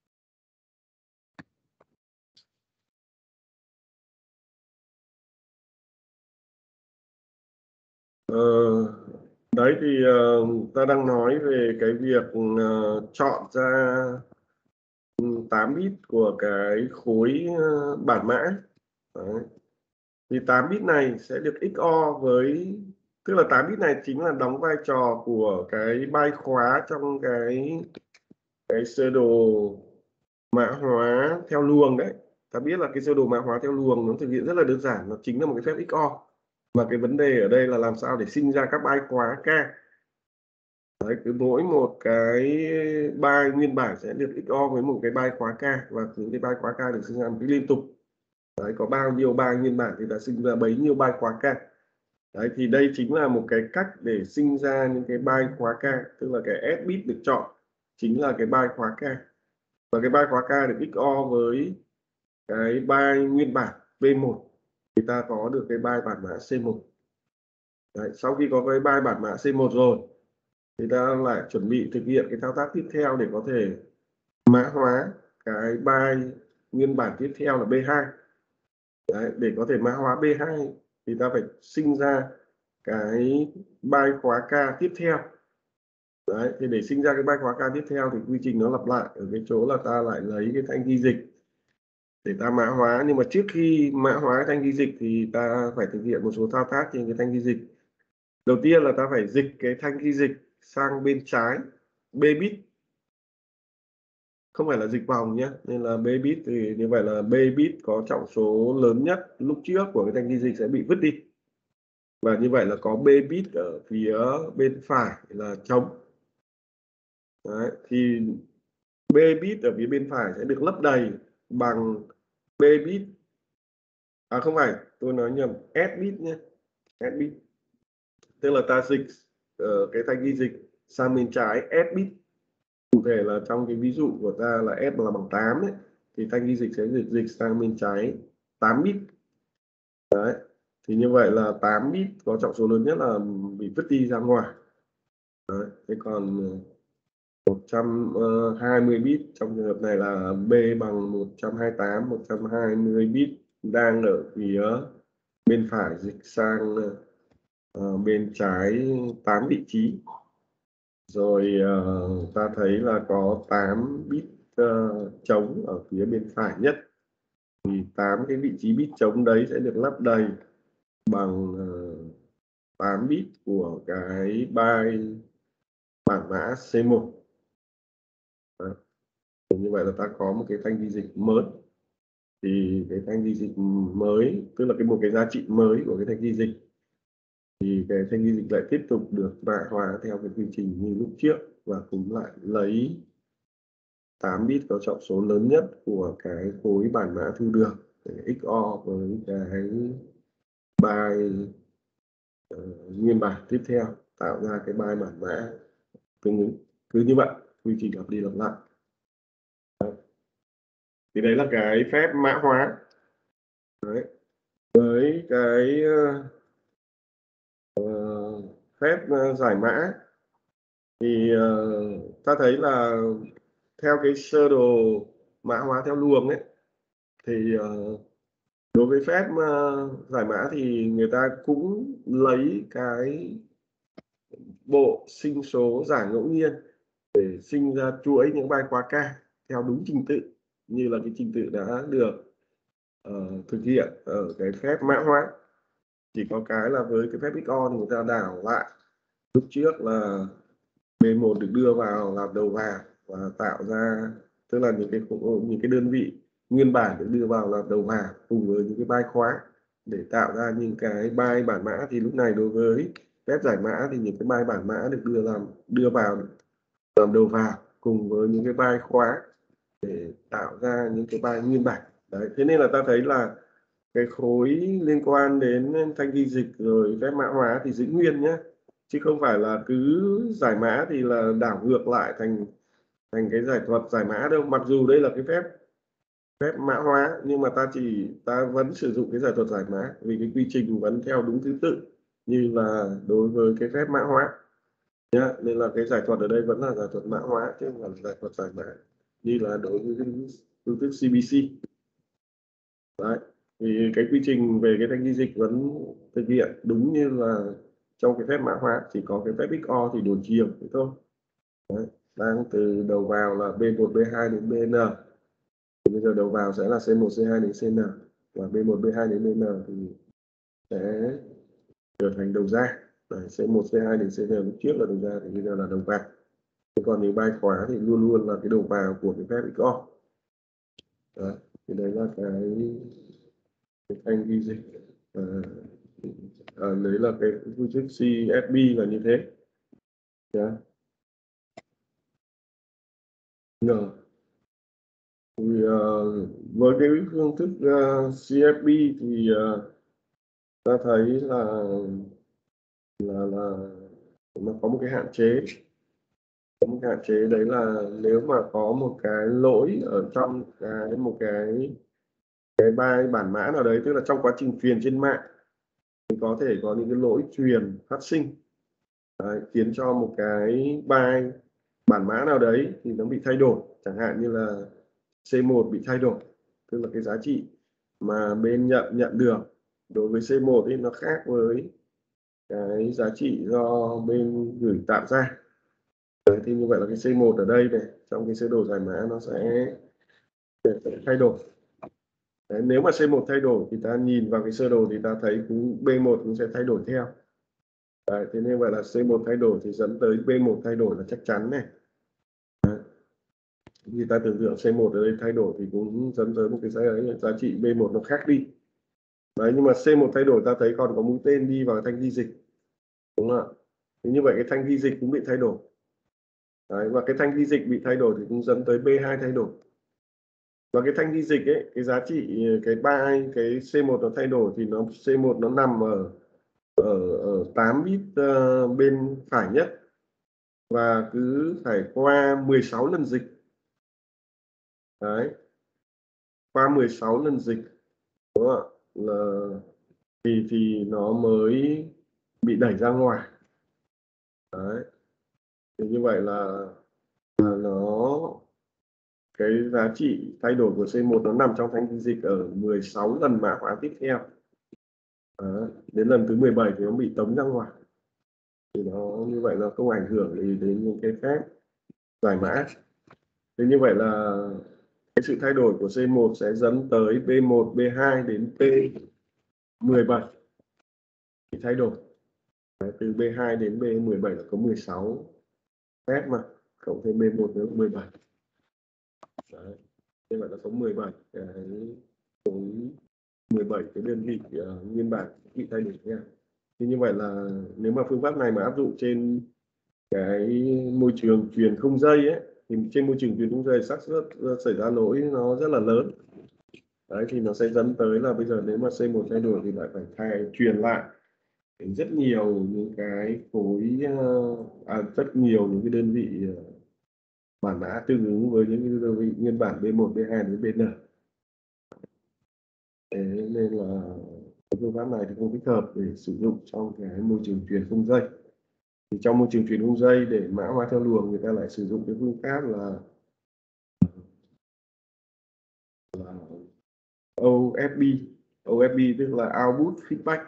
Ờ, đấy thì uh, ta đang nói về cái việc uh, chọn ra tám bit của cái khối uh, bản mã. Đấy. Thì tám bit này sẽ được ích o với, tức là tám bit này chính là đóng vai trò của cái byte khóa trong cái cái sơ đồ mã hóa theo luồng đấy. Ta biết là cái sơ đồ mã hóa theo luồng nó thực hiện rất là đơn giản, nó chính là một cái phép ích o. Mà cái vấn đề ở đây là làm sao để sinh ra các byte khóa K. Đấy, cứ mỗi một cái byte nguyên bản sẽ được ích o với một cái byte khóa K, và những cái byte khóa K được sinh ra một cái liên tục. Đấy, có bao nhiêu byte nguyên bản thì ta sinh ra bấy nhiêu byte khóa K. Đấy, thì đây chính là một cái cách để sinh ra những cái byte khóa K, tức là cái S bit được chọn chính là cái byte khóa K. Và cái byte khóa K được ích o với cái byte nguyên bản B một thì ta có được cái byte bản mã C một. Đấy, sau khi có cái byte bản mã C một rồi thì ta lại chuẩn bị thực hiện cái thao tác tiếp theo để có thể mã hóa cái byte nguyên bản tiếp theo là B hai. Đấy, để có thể mã hóa B hai thì ta phải sinh ra cái byte khóa K tiếp theo. Đấy, thì để sinh ra cái byte khóa K tiếp theo thì quy trình nó lặp lại ở cái chỗ là ta lại lấy cái thanh ghi dịch để ta mã hóa. Nhưng mà trước khi mã hóa thanh ghi dịch thì ta phải thực hiện một số thao tác trên cái thanh ghi dịch. Đầu tiên là ta phải dịch cái thanh ghi dịch sang bên trái B bit. không phải là dịch vòng nhé, nên là B bit thì như vậy là B bit có trọng số lớn nhất lúc trước của cái thanh ghi dịch sẽ bị vứt đi, và như vậy là có B bit ở phía bên phải là trống. Đấy, thì B bit ở phía bên phải sẽ được lấp đầy bằng B bit, à không phải, tôi nói nhầm, S bit nhé, S bit, tức là ta dịch ở cái thanh ghi dịch sang bên trái S bit. Cụ thể là trong cái ví dụ của ta là S là bằng tám ấy, thì thanh ghi dịch sẽ dịch dịch sang bên trái tám bit. Đấy, thì như vậy là tám bit có trọng số lớn nhất là bị vứt đi ra ngoài. Đấy, thế còn một trăm hai mươi bit trong trường hợp này là B bằng một trăm hai mươi tám, một trăm hai mươi bit đang ở phía bên phải dịch sang uh, bên trái tám vị trí. Rồi uh, ta thấy là có tám bit uh, trống ở phía bên phải nhất, thì tám cái vị trí bit trống đấy sẽ được lấp đầy bằng uh, tám bit của cái byte bản mã C một. Đấy. Như vậy là ta có một cái thanh ghi dịch mới, thì cái thanh ghi dịch mới tức là cái một cái giá trị mới của cái thanh ghi dịch, thì cái thanh ghi dịch lại tiếp tục được mã hóa theo cái quy trình như lúc trước, và cũng lại lấy tám bit có trọng số lớn nhất của cái khối bản mã thu được để ích o với cái byte uh, nguyên bản tiếp theo, tạo ra cái byte bản mã tương ứng. Cứ như vậy, quy trình lặp đi lặp lại. Đấy. Thì đấy là cái phép mã hóa. Đấy. Với cái uh, phép uh, giải mã thì uh, ta thấy là theo cái sơ đồ mã hóa theo luồng ấy, thì uh, đối với phép uh, giải mã thì người ta cũng lấy cái bộ sinh số giải ngẫu nhiên để sinh ra chuỗi những byte khóa K theo đúng trình tự như là cái trình tự đã được uh, thực hiện ở cái phép mã hóa. Chỉ có cái là với cái phép ích o thì người ta đảo lại, lúc trước là B một được đưa vào làm đầu vào và tạo ra, tức là những cái những cái đơn vị nguyên bản được đưa vào làm đầu vào cùng với những cái byte khóa để tạo ra những cái byte bản mã. Thì lúc này đối với phép giải mã thì những cái byte bản mã được đưa làm đưa vào làm đầu vào cùng với những cái byte khóa để tạo ra những cái byte nguyên bản. Đấy, thế nên là ta thấy là cái khối liên quan đến thanh ghi dịch rồi phép mã hóa thì giữ nguyên nhé, chứ không phải là cứ giải mã thì là đảo ngược lại thành thành cái giải thuật giải mã đâu. Mặc dù đây là cái phép phép mã hóa nhưng mà ta chỉ ta vẫn sử dụng cái giải thuật giải mã vì cái quy trình vẫn theo đúng thứ tự như là đối với cái phép mã hóa nhá. Nên là cái giải thuật ở đây vẫn là giải thuật mã hóa chứ không phải là giải thuật giải mã như là đối với cái phương thức C B C. Đấy, thì cái quy trình về cái thanh ghi dịch vẫn thực hiện đúng như là trong cái phép mã hóa, chỉ có cái phép ích o thì đổi chiều thế thôi. Đấy, đang từ đầu vào là B một B hai đến Bn, thì bây giờ đầu vào sẽ là C một C hai đến Cn, và B một B hai đến Bn thì sẽ trở thành đầu ra. Đấy, C một C hai đến Cn lúc trước là đầu ra thì bây giờ là đầu vào. Còn những byte khóa thì luôn luôn là cái đầu vào của cái phép ích o. Đấy, thì đấy là cái, cái thanh ghi dịch. À, à, đấy là cái phương thức C S B là như thế. Yeah. Ngờ. Thì, uh, với cái phương thức uh, C S B thì uh, ta thấy là là là nó có một cái hạn chế. Có một cái hạn chế đấy là nếu mà có một cái lỗi ở trong cái một cái cái byte bản mã nào đấy, tức là trong quá trình truyền trên mạng thì có thể có những cái lỗi truyền phát sinh. Đấy, khiến cho một cái byte bản mã nào đấy thì nó bị thay đổi, chẳng hạn như là C một bị thay đổi, tức là cái giá trị mà bên nhận nhận được đối với C một thì nó khác với cái giá trị do bên gửi tạo ra. Đấy, thì như vậy là cái C một ở đây này trong cái sơ đồ giải mã nó sẽ, sẽ thay đổi. Đấy, nếu mà C một thay đổi thì ta nhìn vào cái sơ đồ thì ta thấy cũng B một cũng sẽ thay đổi theo. Đấy, thế nên vậy là C một thay đổi thì dẫn tới B một thay đổi là chắc chắn này. Đấy. Thì ta tưởng tượng C một ở đây thay đổi thì cũng dẫn tới một cái giá, giá trị B một nó khác đi. Đấy, nhưng mà C một thay đổi ta thấy còn có mũi tên đi vào thanh ghi dịch, đúng không ạ? Thì như vậy cái thanh ghi dịch cũng bị thay đổi. Đấy, và cái thanh ghi dịch bị thay đổi thì cũng dẫn tới B hai thay đổi. Và cái thanh ghi dịch ấy, cái giá trị cái ba cái C một nó thay đổi thì nó C một nó nằm ở ở ở tám bit uh, bên phải nhất, và cứ phải qua mười sáu lần dịch. Đấy, qua mười sáu lần dịch, đúng không ạ? Là thì thì nó mới bị đẩy ra ngoài. Đấy, thì như vậy là, là nó cái giá trị thay đổi của C một nó nằm trong thanh dịch ở mười sáu lần mã hóa tiếp theo. Đấy, đến lần thứ mười bảy thì nó bị tống ra ngoài, thì nó như vậy nó không ảnh hưởng gì đến những cái phép giải mã. Thế như vậy là cái sự thay đổi của C một sẽ dẫn tới B một, B hai đến P mười bảy thì thay đổi. Đấy, từ B hai đến B mười bảy là có mười sáu phép mà, cộng thêm B một nữa mười bảy. Đấy, như vậy là có mười bảy cái khối, mười bảy cái đơn vị uh, nguyên bản bị thay đổi nha. Thì như vậy là nếu mà phương pháp này mà áp dụng trên cái môi trường truyền không dây ấy, thì trên môi trường truyền không dây xác suất xảy ra lỗi nó rất là lớn. Đấy, thì nó sẽ dẫn tới là bây giờ nếu mà C một thay đổi thì lại phải thay truyền lại rất nhiều những cái khối, à, rất nhiều những cái đơn vị bản mã tương ứng với những cái đơn vị nguyên bản B một, B hai đến B N. Thế nên là phương pháp này thì không thích hợp để sử dụng trong cái môi trường truyền không dây. Thì trong môi trường truyền không dây để mã hóa theo luồng, người ta lại sử dụng cái phương pháp là, là O F B. O F B tức là output feedback,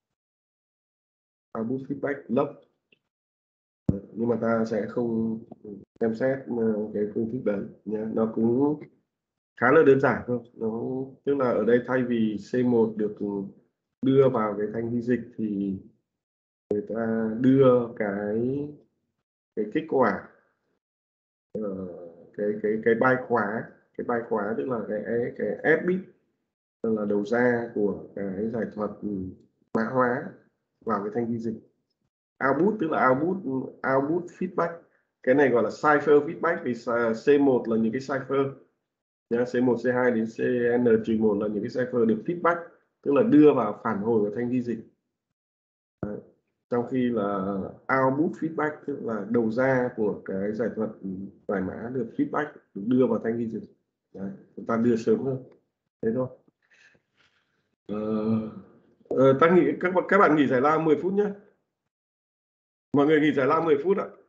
output feedback log. Nhưng mà ta sẽ không xem xét cái phương thức đấy nhé. Nó cũng khá là đơn giản thôi. Nó tức là ở đây thay vì C một được đưa vào cái thanh ghi dịch thì người ta đưa cái cái kết quả, uh, cái cái cái byte khóa, cái byte khóa tức là cái cái F bit là đầu ra của cái giải thuật mã hóa vào cái thanh ghi dịch. Output tức là output output feedback, cái này gọi là cipher feedback vì C một là những cái cipher nhá, C một, C hai đến C N trừ một là những cái cipher được feedback, tức là đưa vào phản hồi vào thanh ghi dịch. Đấy, trong khi là output feedback tức là đầu ra của cái giải thuật giải mã được feedback, được đưa vào thanh ghi dịch. Đấy, chúng ta đưa sớm hơn thế thôi. ờ, ờ, ta nghĩ các các bạn nghỉ giải lao mười phút nhé, mọi người nghỉ giải lao mười phút ạ.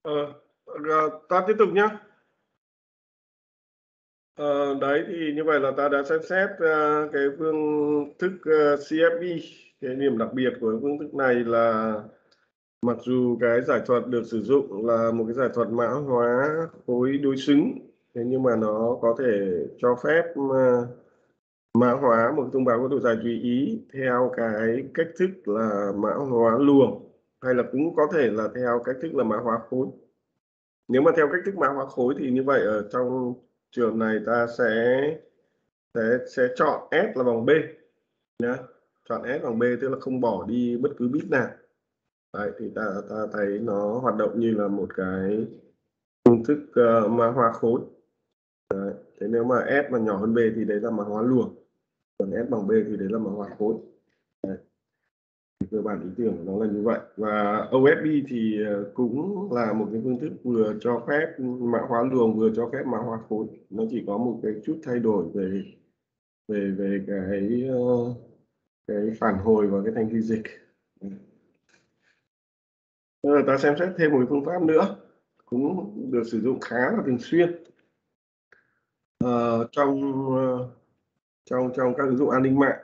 Ờ, ờ, ta tiếp tục nhá. Ờ, đấy thì như vậy là ta đã xem xét uh, cái phương thức uh, xê ép bê. Cái điểm đặc biệt của phương thức này là mặc dù cái giải thuật được sử dụng là một cái giải thuật mã hóa khối đối xứng, thế nhưng mà nó có thể cho phép uh, mã hóa một thông báo có độ dài tùy ý theo cái cách thức là mã hóa luồng, hay là cũng có thể là theo cách thức là mã hóa khối. Nếu mà theo cách thức mã hóa khối thì như vậy ở trong trường này ta sẽ sẽ sẽ chọn S là bằng B nhá, chọn S bằng B tức là không bỏ đi bất cứ bit nào. Đấy, thì ta ta thấy nó hoạt động như là một cái phương thức uh, mã hóa khối. Đấy. Thế nếu mà S mà nhỏ hơn B thì đấy là mã hóa luồng, còn S bằng B thì đấy là mã hóa khối. Đấy. Cơ bản ý tưởng của nó là như vậy. Và ô ép bê thì cũng là một cái phương thức vừa cho phép mã hóa luồng vừa cho phép mã hóa khối. Nó chỉ có một cái chút thay đổi về về về cái cái phản hồi và cái thanh ghi dịch. Rồi ta xem xét thêm một phương pháp nữa cũng được sử dụng khá là thường xuyên uh, trong uh, trong trong các ứng dụng an ninh mạng.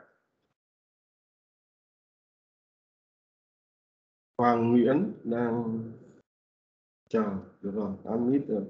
Hoàng Nguyễn đang chờ, được rồi, unmute rồi.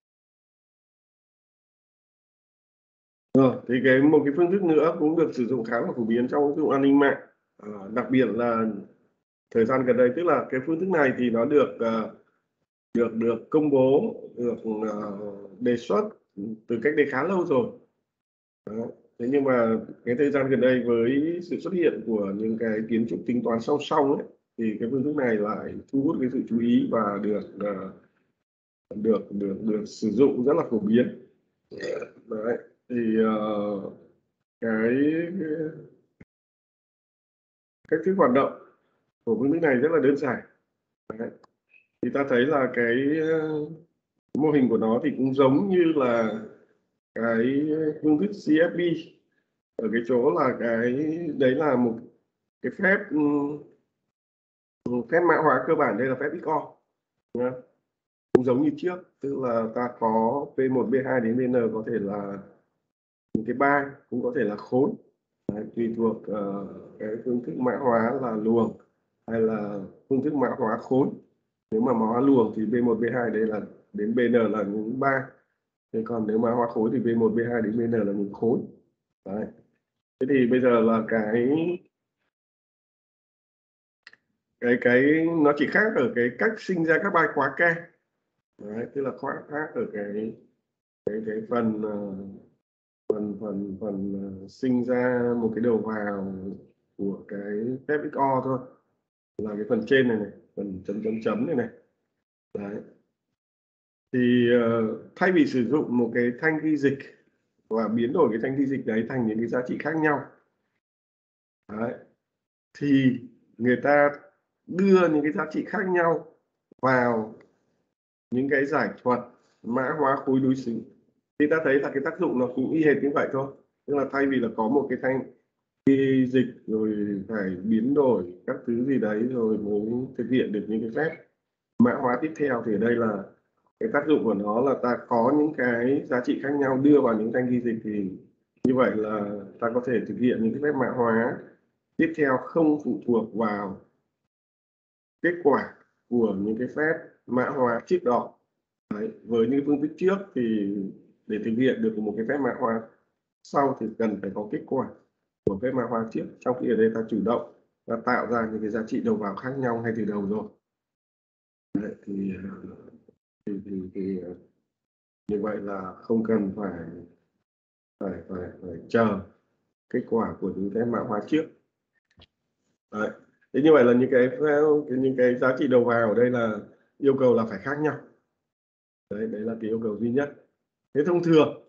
Rồi, thì cái một cái phương thức nữa cũng được sử dụng khá là phổ biến trong ứng dụng an ninh mạng, à, đặc biệt là thời gian gần đây, tức là cái phương thức này thì nó được uh, được được công bố, được uh, đề xuất từ cách đây khá lâu rồi. Đó. Thế nhưng mà cái thời gian gần đây với sự xuất hiện của những cái kiến trúc tính toán song song ấy, thì cái phương thức này lại thu hút cái sự chú ý và được uh, được được được sử dụng rất là phổ biến. Đấy, thì uh, cái cách thức hoạt động của phương thức này rất là đơn giản. Đấy. Thì ta thấy là cái uh, mô hình của nó thì cũng giống như là cái phương thức xê ép bê ở cái chỗ là cái đấy là một cái phép phép mã hóa cơ bản, đây là phép ích o nhá. Cũng giống như trước, tức là ta có P một, P hai đến Pn có thể là những cái ba, cũng có thể là khối. Đấy, tùy thuộc uh, cái phương thức mã hóa là luồng hay là phương thức mã hóa khối. Nếu mà mã hóa luồng thì P một, P hai đây là đến Pn là những ba, thế còn nếu mã hóa khối thì P một, P hai đến Pn là những khối. Đấy. Thế thì bây giờ là cái cái cái nó chỉ khác ở cái cách sinh ra các bài khóa K. Đấy, tức là khóa khác ở cái cái cái phần phần phần phần sinh ra một cái đầu vào của cái phép ích o thôi, là cái phần trên này này, phần chấm chấm chấm này này. Đấy. Thì uh, thay vì sử dụng một cái thanh ghi dịch và biến đổi cái thanh ghi dịch đấy thành những cái giá trị khác nhau, đấy, thì người ta đưa những cái giá trị khác nhau vào những cái giải thuật mã hóa khối đối xứng. Thì ta thấy là cái tác dụng nó cũng y hệt như vậy thôi, tức là thay vì là có một cái thanh ghi dịch rồi phải biến đổi các thứ gì đấy rồi mới thực hiện được những cái phép mã hóa tiếp theo, thì ở đây là cái tác dụng của nó là ta có những cái giá trị khác nhau đưa vào những thanh ghi dịch, thì như vậy là ta có thể thực hiện những cái phép mã hóa tiếp theo không phụ thuộc vào kết quả của những cái phép mã hóa trước đó. Đấy, với những phương thức trước thì để thực hiện được một cái phép mã hóa sau thì cần phải có kết quả của phép mã hóa trước, trong khi ở đây ta chủ động ta tạo ra những cái giá trị đầu vào khác nhau ngay từ đầu rồi. Đấy, thì, thì, thì, thì như vậy là không cần phải phải phải, phải chờ kết quả của những cái mã hóa trước. Đấy. Thế như vậy là những cái những cái giá trị đầu vào ở đây là yêu cầu là phải khác nhau. Đấy, đấy là cái yêu cầu duy nhất. Thế thông thường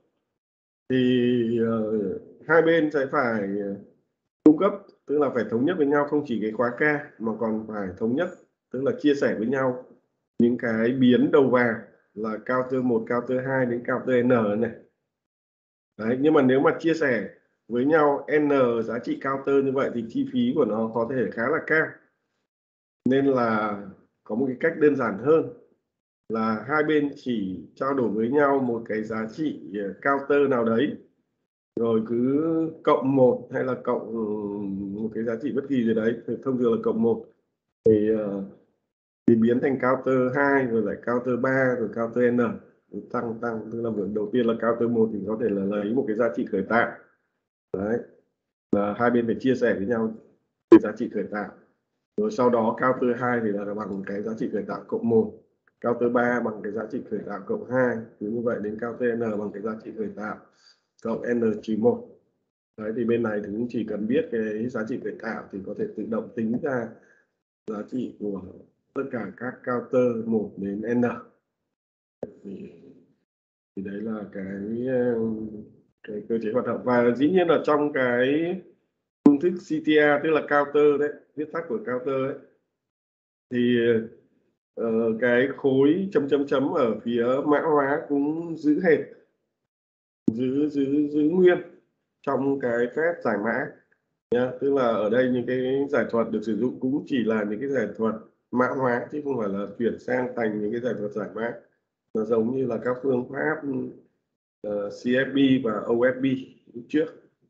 thì uh, hai bên sẽ phải cung cấp, tức là phải thống nhất với nhau không chỉ cái khóa K mà còn phải thống nhất, tức là chia sẻ với nhau những cái biến đầu vào là counter một, counter hai đến counter n này. Đấy, nhưng mà nếu mà chia sẻ với nhau n giá trị counter như vậy thì chi phí của nó có thể khá là cao, nên là có một cái cách đơn giản hơn là hai bên chỉ trao đổi với nhau một cái giá trị counter nào đấy, rồi cứ cộng một hay là cộng một cái giá trị bất kỳ gì đấy, thì thông thường là cộng một thì thì biến thành counter hai, rồi lại counter ba, rồi counter n, tăng tăng tức là đầu tiên là counter một thì có thể là lấy một cái giá trị khởi tạo đấy, là hai bên phải chia sẻ với nhau cái giá trị khởi tạo, rồi sau đó counter hai thì là bằng cái giá trị khởi tạo cộng một, counter ba bằng cái giá trị khởi tạo cộng hai, cứ như vậy đến counter n bằng cái giá trị khởi tạo cộng n trừ một. Đấy, thì bên này thì cũng chỉ cần biết cái giá trị khởi tạo thì có thể tự động tính ra giá trị của tất cả các counter một đến n. thì, thì đấy là cái cái cơ chế hoạt động, và dĩ nhiên là trong cái phương thức xê tê a tức là counter đấy, viết tắt của counter ấy, thì uh, cái khối chấm chấm chấm ở phía mã hóa cũng giữ hệt, giữ giữ giữ nguyên trong cái phép giải mã nhá. Tức là ở đây những cái giải thuật được sử dụng cũng chỉ là những cái giải thuật mã hóa chứ không phải là chuyển sang thành những cái giải thuật giải mã. Nó giống như là các phương pháp uh, xê ép bê và ô ép bê trước.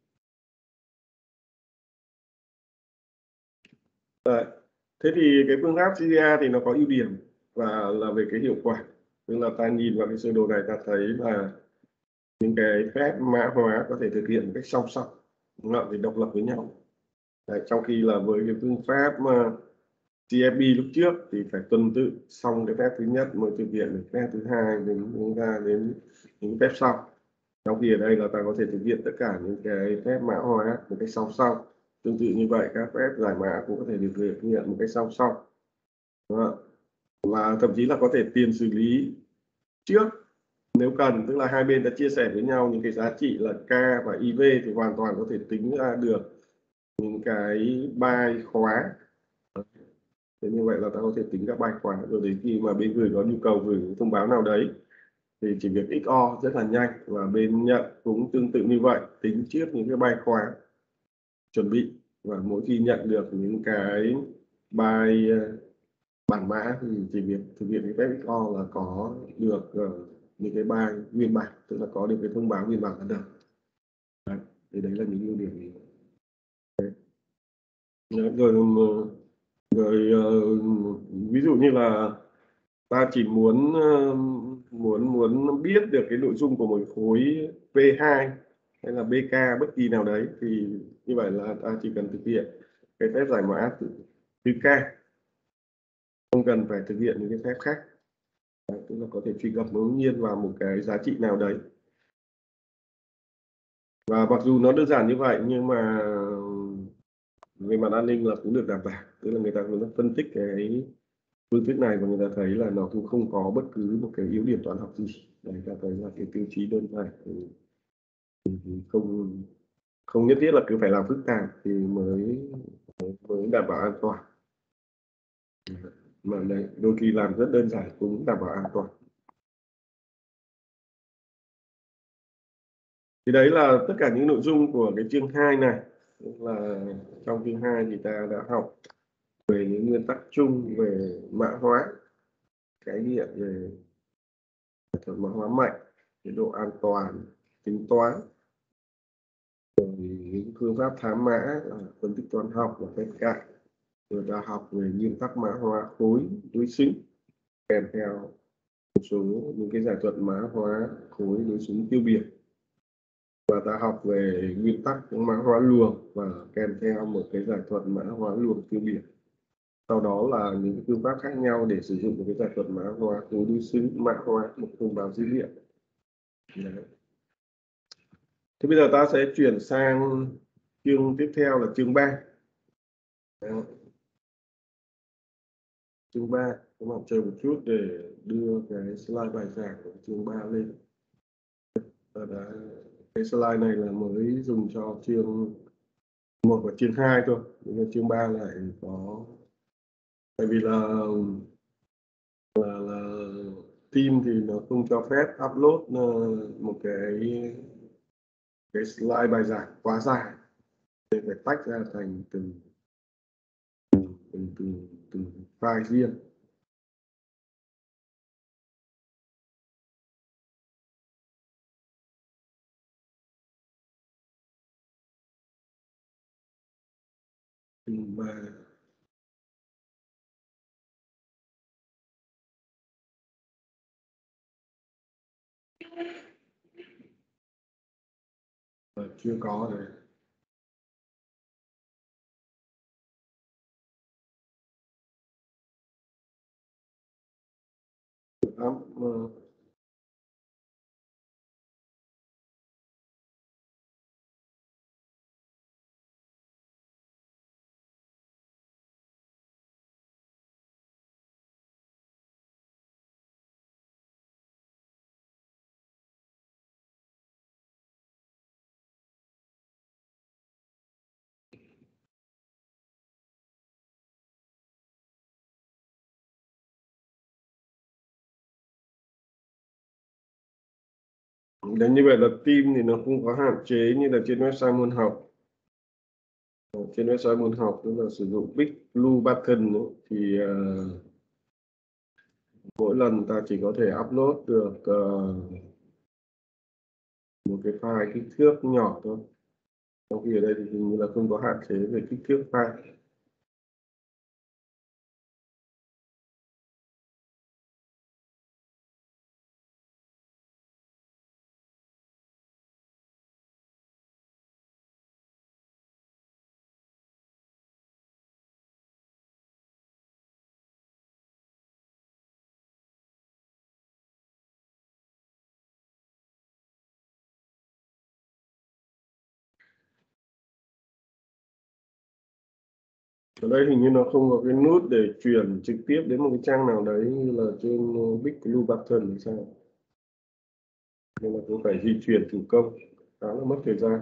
Đấy. Thế thì cái phương pháp xê tê a thì nó có ưu điểm và là về cái hiệu quả. Tức là ta nhìn vào cái sơ đồ này ta thấy là những cái phép mã hóa có thể thực hiện một cách song song, nó thì độc lập với nhau. Đấy, trong khi là với cái phương pháp mà xê ép bê lúc trước thì phải tuần tự, xong cái phép thứ nhất mới thực hiện được phép thứ hai, đến chúng ta đến những phép sau. Trong khi ở đây là ta có thể thực hiện tất cả những cái phép mã hóa một cách song song. Tương tự như vậy các phép giải mã cũng có thể được thực hiện một cách song song. Đó. Và thậm chí là có thể tiền xử lý trước nếu cần, tức là hai bên đã chia sẻ với nhau những cái giá trị là K và i vê thì hoàn toàn có thể tính ra được những cái byte khóa. Thế như vậy là ta có thể tính các byte khóa, rồi đến khi mà bên gửi có nhu cầu gửi thông báo nào đấy thì chỉ việc ích o rất là nhanh, và bên nhận cũng tương tự như vậy, tính trước những cái byte khóa chuẩn bị, và mỗi khi nhận được những cái byte bản mã thì chỉ việc thực hiện cái phép ích o là có được uh, những cái byte nguyên bản, tức là có được cái thông báo nguyên bản ban đầu. Đấy. Thì đấy là những ưu điểm. Đấy. Rồi rồi uh, ví dụ như là ta chỉ muốn uh, muốn muốn biết được cái nội dung của một khối pê hai hay là bê ca bất kỳ nào đấy, thì như vậy là ta chỉ cần thực hiện cái phép giải mã từ, từ K, không cần phải thực hiện những cái phép khác. Đấy, tức là có thể truy cập ngẫu nhiên vào một cái giá trị nào đấy. Và mặc dù nó đơn giản như vậy nhưng mà về mặt an ninh là cũng được đảm bảo, tức là người ta cũng phân tích cái phương thức này và người ta thấy là nó cũng không có bất cứ một cái yếu điểm toán học gì. Đấy, ta thấy là cái tiêu chí đơn giản thì, thì không không nhất thiết là cứ phải làm phức tạp thì mới mới đảm bảo an toàn, mà đấy, đôi khi làm rất đơn giản cũng đảm bảo an toàn. Thì đấy là tất cả những nội dung của cái chương hai này. Tức là trong chương hai thì ta đã học về những nguyên tắc chung về mã hóa, khái niệm về thuật mã hóa mạnh, cái độ an toàn, tính toán, rồi những phương pháp thám mã, phân tích toán học và phép cạnh, rồi ta học về nguyên tắc mã hóa khối đối xứng kèm theo một số những cái giải thuật mã hóa khối đối xứng tiêu biệt, và ta học về nguyên tắc mã hóa luồng và kèm theo một cái giải thuật mã hóa luồng tiêu biệt. Sau đó là những phương pháp khác nhau để sử dụng một cái giải thuật mã hóa khối đối xứng mã hóa một thông báo dữ liệu. Đấy. Thế bây giờ ta sẽ chuyển sang chương tiếp theo là chương ba. Chương ba, các bạn chờ một chút để đưa cái slide bài giảng của chương ba lên. Đã, cái slide này là mới dùng cho chương một và chương hai thôi, nhưng chương ba lại có, tại vì là là, là team thì nó không cho phép upload một cái cái slide bài giảng quá dài, để phải tách ra thành từng từng từng từng file riêng. mà chưa có rồi. Lắm. Đấy, như vậy là team thì nó không có hạn chế như là trên website môn học. Trên website môn học tức là sử dụng Big Blue Button ấy, thì uh, mỗi lần ta chỉ có thể upload được uh, một cái file kích thước nhỏ thôi. Trong khi ở đây thì hình như là không có hạn chế về kích thước file. Ở đây hình như nó không có cái nút để chuyển trực tiếp đến một cái trang nào đấy như là trên Big Blue Button thì sao? Nên là cũng phải di chuyển thủ công, khá là mất thời gian.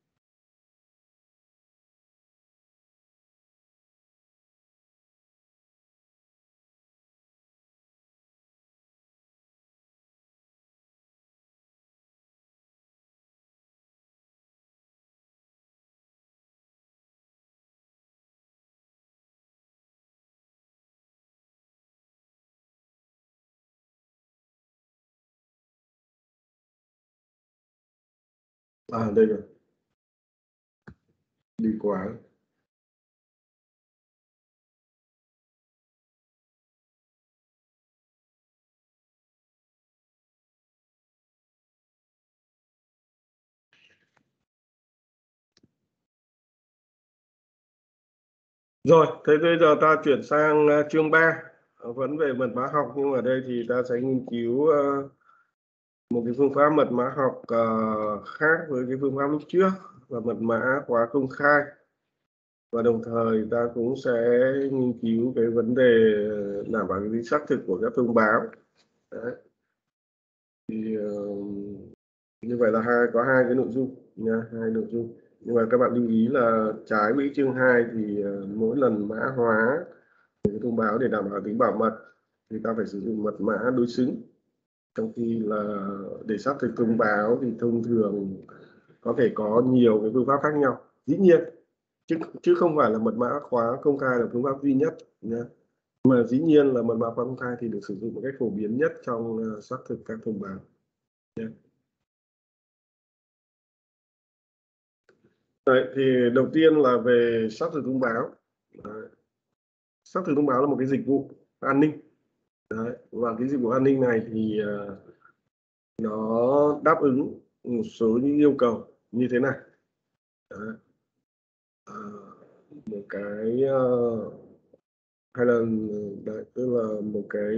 À đây rồi, đi quá. Rồi, thế bây giờ ta chuyển sang uh, chương ba, vẫn về mật mã học, nhưng mà ở đây thì ta sẽ nghiên cứu uh, một cái phương pháp mật mã học uh, khác với cái phương pháp lúc trước, là mật mã khóa công khai. Và đồng thời ta cũng sẽ nghiên cứu cái vấn đề đảm bảo cái tính xác thực của các thông báo. Đấy. Thì uh, như vậy là hai có hai cái nội dung nha, hai nội dung. Nhưng mà các bạn lưu ý là trái với chương hai thì uh, mỗi lần mã hóa cái thông báo để đảm bảo tính bảo mật thì ta phải sử dụng mật mã đối xứng, trong khi là để xác thực thông báo thì thông thường có thể có nhiều cái phương pháp khác nhau, dĩ nhiên, chứ chứ không phải là mật mã khóa công khai là phương pháp duy nhất nhé. Mà dĩ nhiên là mật mã khóa công khai thì được sử dụng một cách phổ biến nhất trong uh, xác thực các thông báo nhé. Đấy, thì đầu tiên là về xác thực thông báo. Đấy. Xác thực thông báo là một cái dịch vụ an ninh. Đấy. Và cái dịch vụ an ninh này thì uh, nó đáp ứng một số những yêu cầu như thế này. Đấy. À, một cái uh, hay là đấy, tức là một cái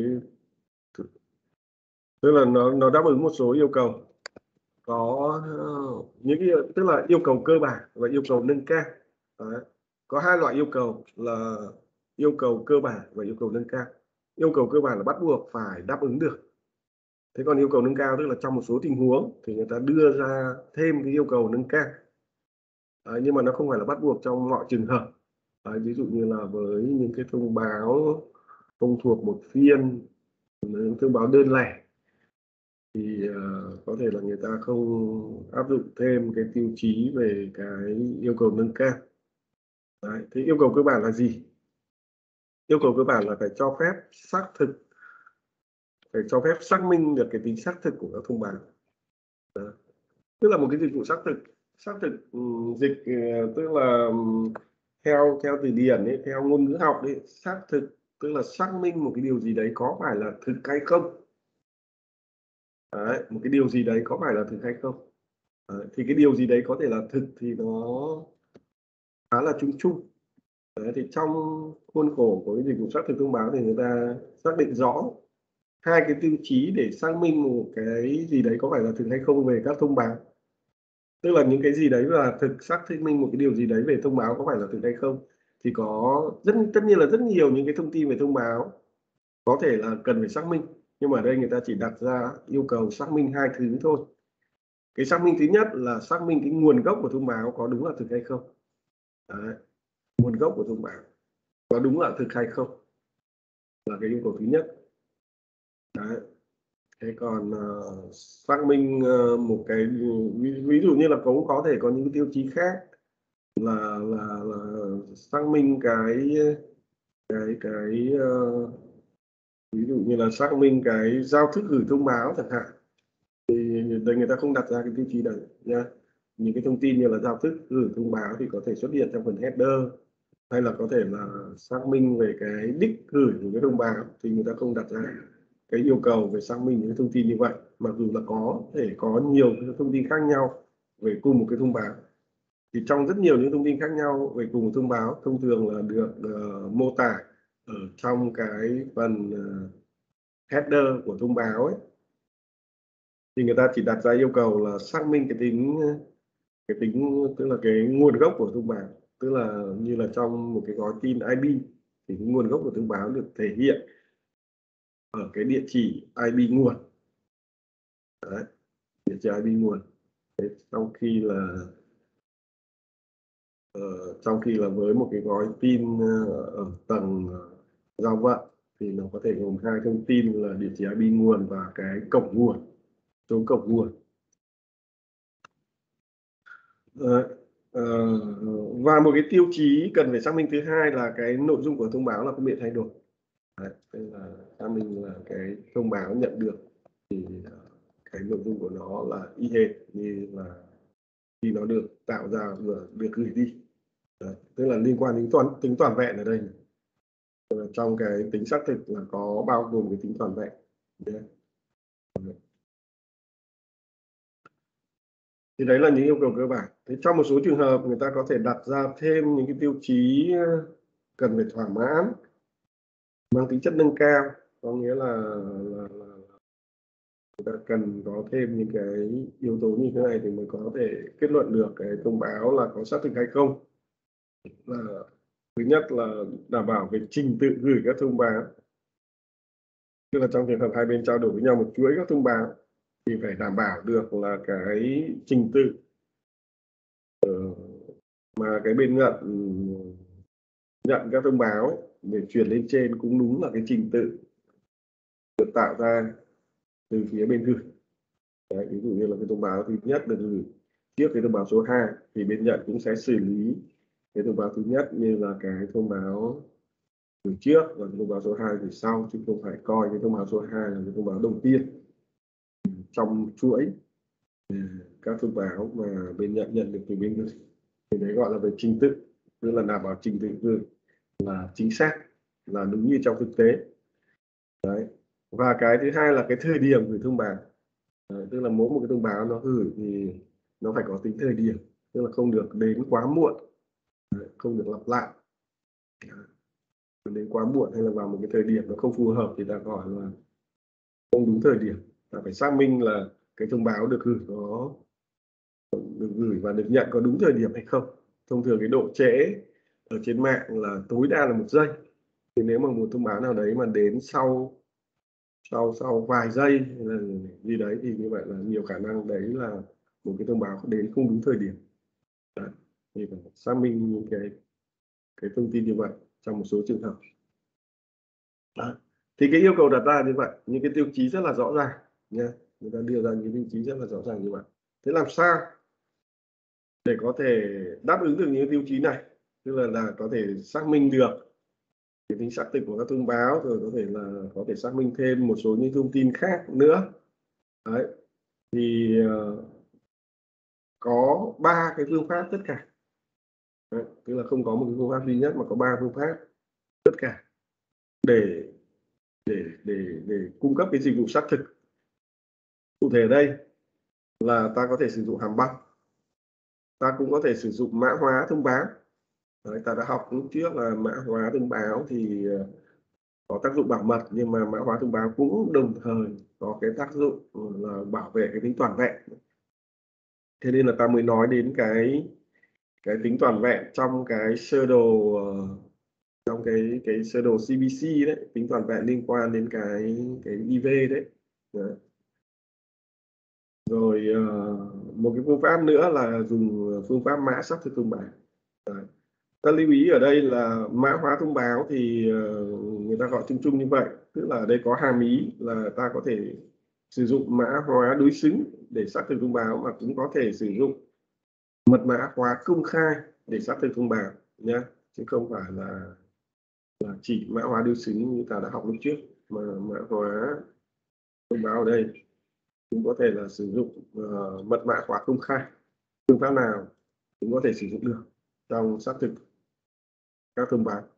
tức là nó nó đáp ứng một số yêu cầu, có uh, những cái tức là yêu cầu cơ bản và yêu cầu nâng cao. Đấy. Có hai loại yêu cầu là yêu cầu cơ bản và yêu cầu nâng cao. Yêu cầu cơ bản là bắt buộc phải đáp ứng được. Thế còn yêu cầu nâng cao tức là trong một số tình huống thì người ta đưa ra thêm cái yêu cầu nâng cao. Đấy, nhưng mà nó không phải là bắt buộc trong mọi trường hợp. Đấy, ví dụ như là với những cái thông báo không thuộc một phiên, những thông báo đơn lẻ thì uh, có thể là người ta không áp dụng thêm cái tiêu chí về cái yêu cầu nâng cao. Đấy, thế yêu cầu cơ bản là gì? Yêu cầu cơ bản là phải cho phép xác thực, phải cho phép xác minh được cái tính xác thực của các thông báo. Đấy. Tức là một cái dịch vụ xác thực, xác thực um, dịch uh, tức là um, theo theo từ điển ấy, theo ngôn ngữ học ấy, xác thực tức là xác minh một cái điều gì đấy có phải là thực hay không. Đấy, một cái điều gì đấy có phải là thực hay không. Đấy, thì cái điều gì đấy có thể là thực thì nó khá là chung chung. Đấy, thì trong khuôn khổ của cái dịch vụ xác thực thông báo thì người ta xác định rõ hai cái tiêu chí để xác minh một cái gì đấy có phải là thực hay không về các thông báo. Tức là những cái gì đấy là thực, xác thực minh một cái điều gì đấy về thông báo có phải là thực hay không, thì có rất tất nhiên là rất nhiều những cái thông tin về thông báo có thể là cần phải xác minh, nhưng mà ở đây người ta chỉ đặt ra yêu cầu xác minh hai thứ thôi. Cái xác minh thứ nhất là xác minh cái nguồn gốc của thông báo có đúng là thực hay không. Đấy, nguồn gốc của thông báo có đúng là thực hay không là cái yêu cầu thứ nhất. Đấy. Thế còn uh, xác minh uh, một cái ví, ví dụ như là cũng có thể có những cái tiêu chí khác là là là xác minh cái cái cái uh, ví dụ như là xác minh cái giao thức gửi thông báo chẳng hạn, thì đây người ta không đặt ra cái tiêu chí đấy nha. Những cái thông tin như là giao thức gửi thông báo thì có thể xuất hiện trong phần header, hay là có thể là xác minh về cái đích gửi của cái thông báo thì người ta không đặt ra cái yêu cầu về xác minh những thông tin như vậy, mặc dù là có thể có nhiều cái thông tin khác nhau về cùng một cái thông báo. Thì trong rất nhiều những thông tin khác nhau về cùng một thông báo thông thường là được uh, mô tả ở trong cái phần uh, header của thông báo ấy, thì người ta chỉ đặt ra yêu cầu là xác minh cái tính cái tính tức là cái nguồn gốc của thông báo, tức là như là trong một cái gói tin i pê thì cái nguồn gốc của thông báo được thể hiện ở cái địa chỉ i pê nguồn. Đấy, địa chỉ i pê nguồn. Đấy, trong khi là uh, trong khi là với một cái gói tin uh, ở tầng uh, giao vận thì nó có thể gồm hai thông tin là địa chỉ i pê nguồn và cái cổng nguồn, số cổng nguồn. Đấy. Ờ, và một cái tiêu chí cần phải xác minh thứ hai là cái nội dung của thông báo là không bị thay đổi. Đấy, tức là xác minh là cái thông báo nhận được thì cái nội dung của nó là y hệt như là khi nó được tạo ra vừa được gửi đi. Đấy, tức là liên quan đến toàn tính toàn vẹn ở đây. Trong cái tính xác thực là có bao gồm cái tính toàn vẹn. Đấy. Thì đấy là những yêu cầu cơ bản. Thế trong một số trường hợp người ta có thể đặt ra thêm những cái tiêu chí cần phải thỏa mãn mang tính chất nâng cao, có nghĩa là, là, là người ta cần có thêm những cái yếu tố như thế này thì mới có thể kết luận được cái thông báo là có xác thực hay không. Là thứ nhất là đảm bảo về trình tự gửi các thông báo, tức là trong trường hợp hai bên trao đổi với nhau một chuỗi các thông báo thì phải đảm bảo được là cái trình tự mà cái bên nhận nhận các thông báo ấy, để chuyển lên trên cũng đúng là cái trình tự được tạo ra từ phía bên gửi. Đấy, ví dụ như là cái thông báo thứ nhất được gửi tiếp cái thông báo số hai thì bên nhận cũng sẽ xử lý cái thông báo thứ nhất như là cái thông báo gửi trước và cái thông báo số hai gửi sau, chứ không phải coi cái thông báo số hai là cái thông báo đầu tiên trong chuỗi các thông báo mà bên nhận nhận được từ bên gửi. Thì đấy gọi là về trình tự, tức là đảm bảo trình tự gửi là chính xác, là đúng như trong thực tế. Đấy. Và cái thứ hai là cái thời điểm gửi thông báo. Đấy, tức là mỗi một cái thông báo nó gửi thì nó phải có tính thời điểm, tức là không được đến quá muộn. Đấy, không được lặp lại. Đấy, đến quá muộn hay là vào một cái thời điểm nó không phù hợp thì ta gọi là không đúng thời điểm. Ta phải xác minh là cái thông báo được gửi nó được gửi và được nhận có đúng thời điểm hay không. Thông thường cái độ trễ ở trên mạng là tối đa là một giây. Thì nếu mà một thông báo nào đấy mà đến sau sau sau vài giây hay là gì đấy thì như vậy là nhiều khả năng đấy là một cái thông báo đến không đúng thời điểm. Đấy. Thì phải xác minh những cái cái thông tin như vậy trong một số trường hợp. Đấy. Thì cái yêu cầu đặt ra như vậy, những cái tiêu chí rất là rõ ràng nha, người ta đưa ra những tiêu chí rất là rõ ràng như vậy. Thế làm sao để có thể đáp ứng được những tiêu chí này, tức là là có thể xác minh được cái tính xác thực của các thông báo, rồi có thể là có thể xác minh thêm một số những thông tin khác nữa. Đấy. Thì uh, có ba cái phương pháp tất cả. Đấy, tức là không có một cái phương pháp duy nhất mà có ba phương pháp tất cả để để để để cung cấp cái dịch vụ xác thực. Cụ thể ở đây là ta có thể sử dụng hàm băng, ta cũng có thể sử dụng mã hóa thông báo. Đấy, ta đã học lúc trước là mã hóa thông báo thì uh, có tác dụng bảo mật, nhưng mà mã hóa thông báo cũng đồng thời có cái tác dụng là bảo vệ cái tính toàn vẹn. Thế nên là ta mới nói đến cái cái tính toàn vẹn trong cái sơ đồ uh, trong cái cái sơ đồ xê bê xê đấy, tính toàn vẹn liên quan đến cái cái i vê đấy. Đấy. Rồi uh, một cái phương pháp nữa là dùng phương pháp mã xác thực thông báo. Đấy. Ta lưu ý ở đây là mã hóa thông báo thì uh, người ta gọi chung chung như vậy, tức là ở đây có hàm ý là ta có thể sử dụng mã hóa đối xứng để xác thực thông báo, mà cũng có thể sử dụng mật mã hóa công khai để xác thực thông báo nhé, chứ không phải là là chỉ mã hóa đối xứng như ta đã học lúc trước, mà mã hóa thông báo ở đây cũng có thể là sử dụng uh, mật mã hóa công khai. Phương pháp nào cũng có thể sử dụng được trong xác thực các thông báo.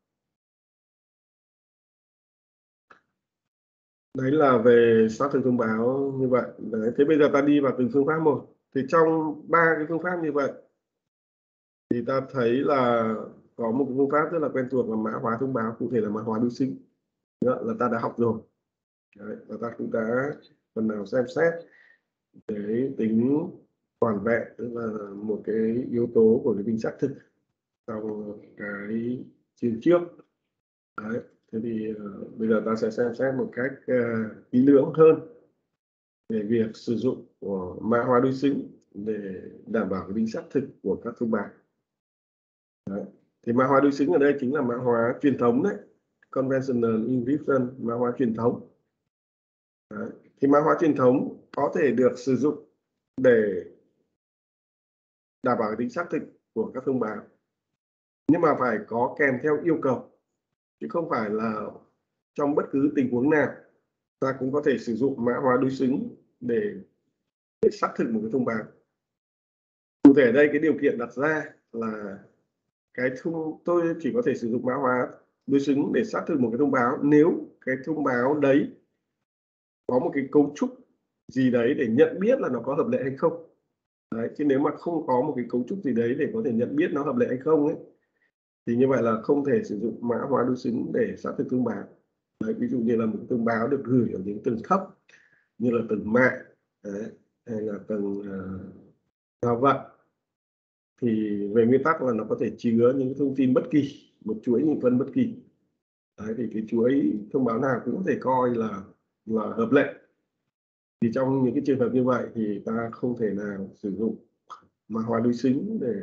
Đấy là về xác thực thông báo như vậy. Đấy. Thế bây giờ ta đi vào từng phương pháp một. Thì trong ba cái phương pháp như vậy thì ta thấy là có một phương pháp rất là quen thuộc là mã hóa thông báo, cụ thể là mã hóa đối xứng. Đó là ta đã học rồi. Đấy, và ta cũng đã phần nào xem xét cái tính toàn vẹn, tức là một cái yếu tố của cái tính xác thực trong cái chương trước. Đấy. Thế thì uh, bây giờ ta sẽ xem xét một cách uh, kỹ lưỡng hơn về việc sử dụng của mã hóa đối xứng để đảm bảo cái tính xác thực của các thông báo. Đấy. Thì mã hóa đối xứng ở đây chính là mã hóa truyền thống đấy, conventional encryption, mã hóa truyền thống. Đấy. Thì mã hóa truyền thống có thể được sử dụng để đảm bảo tính xác thực của các thông báo, nhưng mà phải có kèm theo yêu cầu, chứ không phải là trong bất cứ tình huống nào ta cũng có thể sử dụng mã hóa đối xứng để, để xác thực một cái thông báo. Cụ thể ở đây cái điều kiện đặt ra là cái thông tôi chỉ có thể sử dụng mã hóa đối xứng để xác thực một cái thông báo nếu cái thông báo đấy có một cái cấu trúc gì đấy để nhận biết là nó có hợp lệ hay không. Đấy, chứ nếu mà không có một cái cấu trúc gì đấy để có thể nhận biết nó hợp lệ hay không ấy, thì như vậy là không thể sử dụng mã hóa đối xứng để xác thực thông báo. Đấy, ví dụ như là một thông báo được gửi ở những tầng thấp như là tầng mạng, đấy, hay là tầng uh, giao vận, thì về nguyên tắc là nó có thể chứa những thông tin bất kỳ, một chuỗi nhị phân bất kỳ. Đấy, thì cái chuỗi thông báo nào cũng có thể coi là là hợp lệ. Thì trong những cái trường hợp như vậy thì ta không thể nào sử dụng mã hóa đối xứng để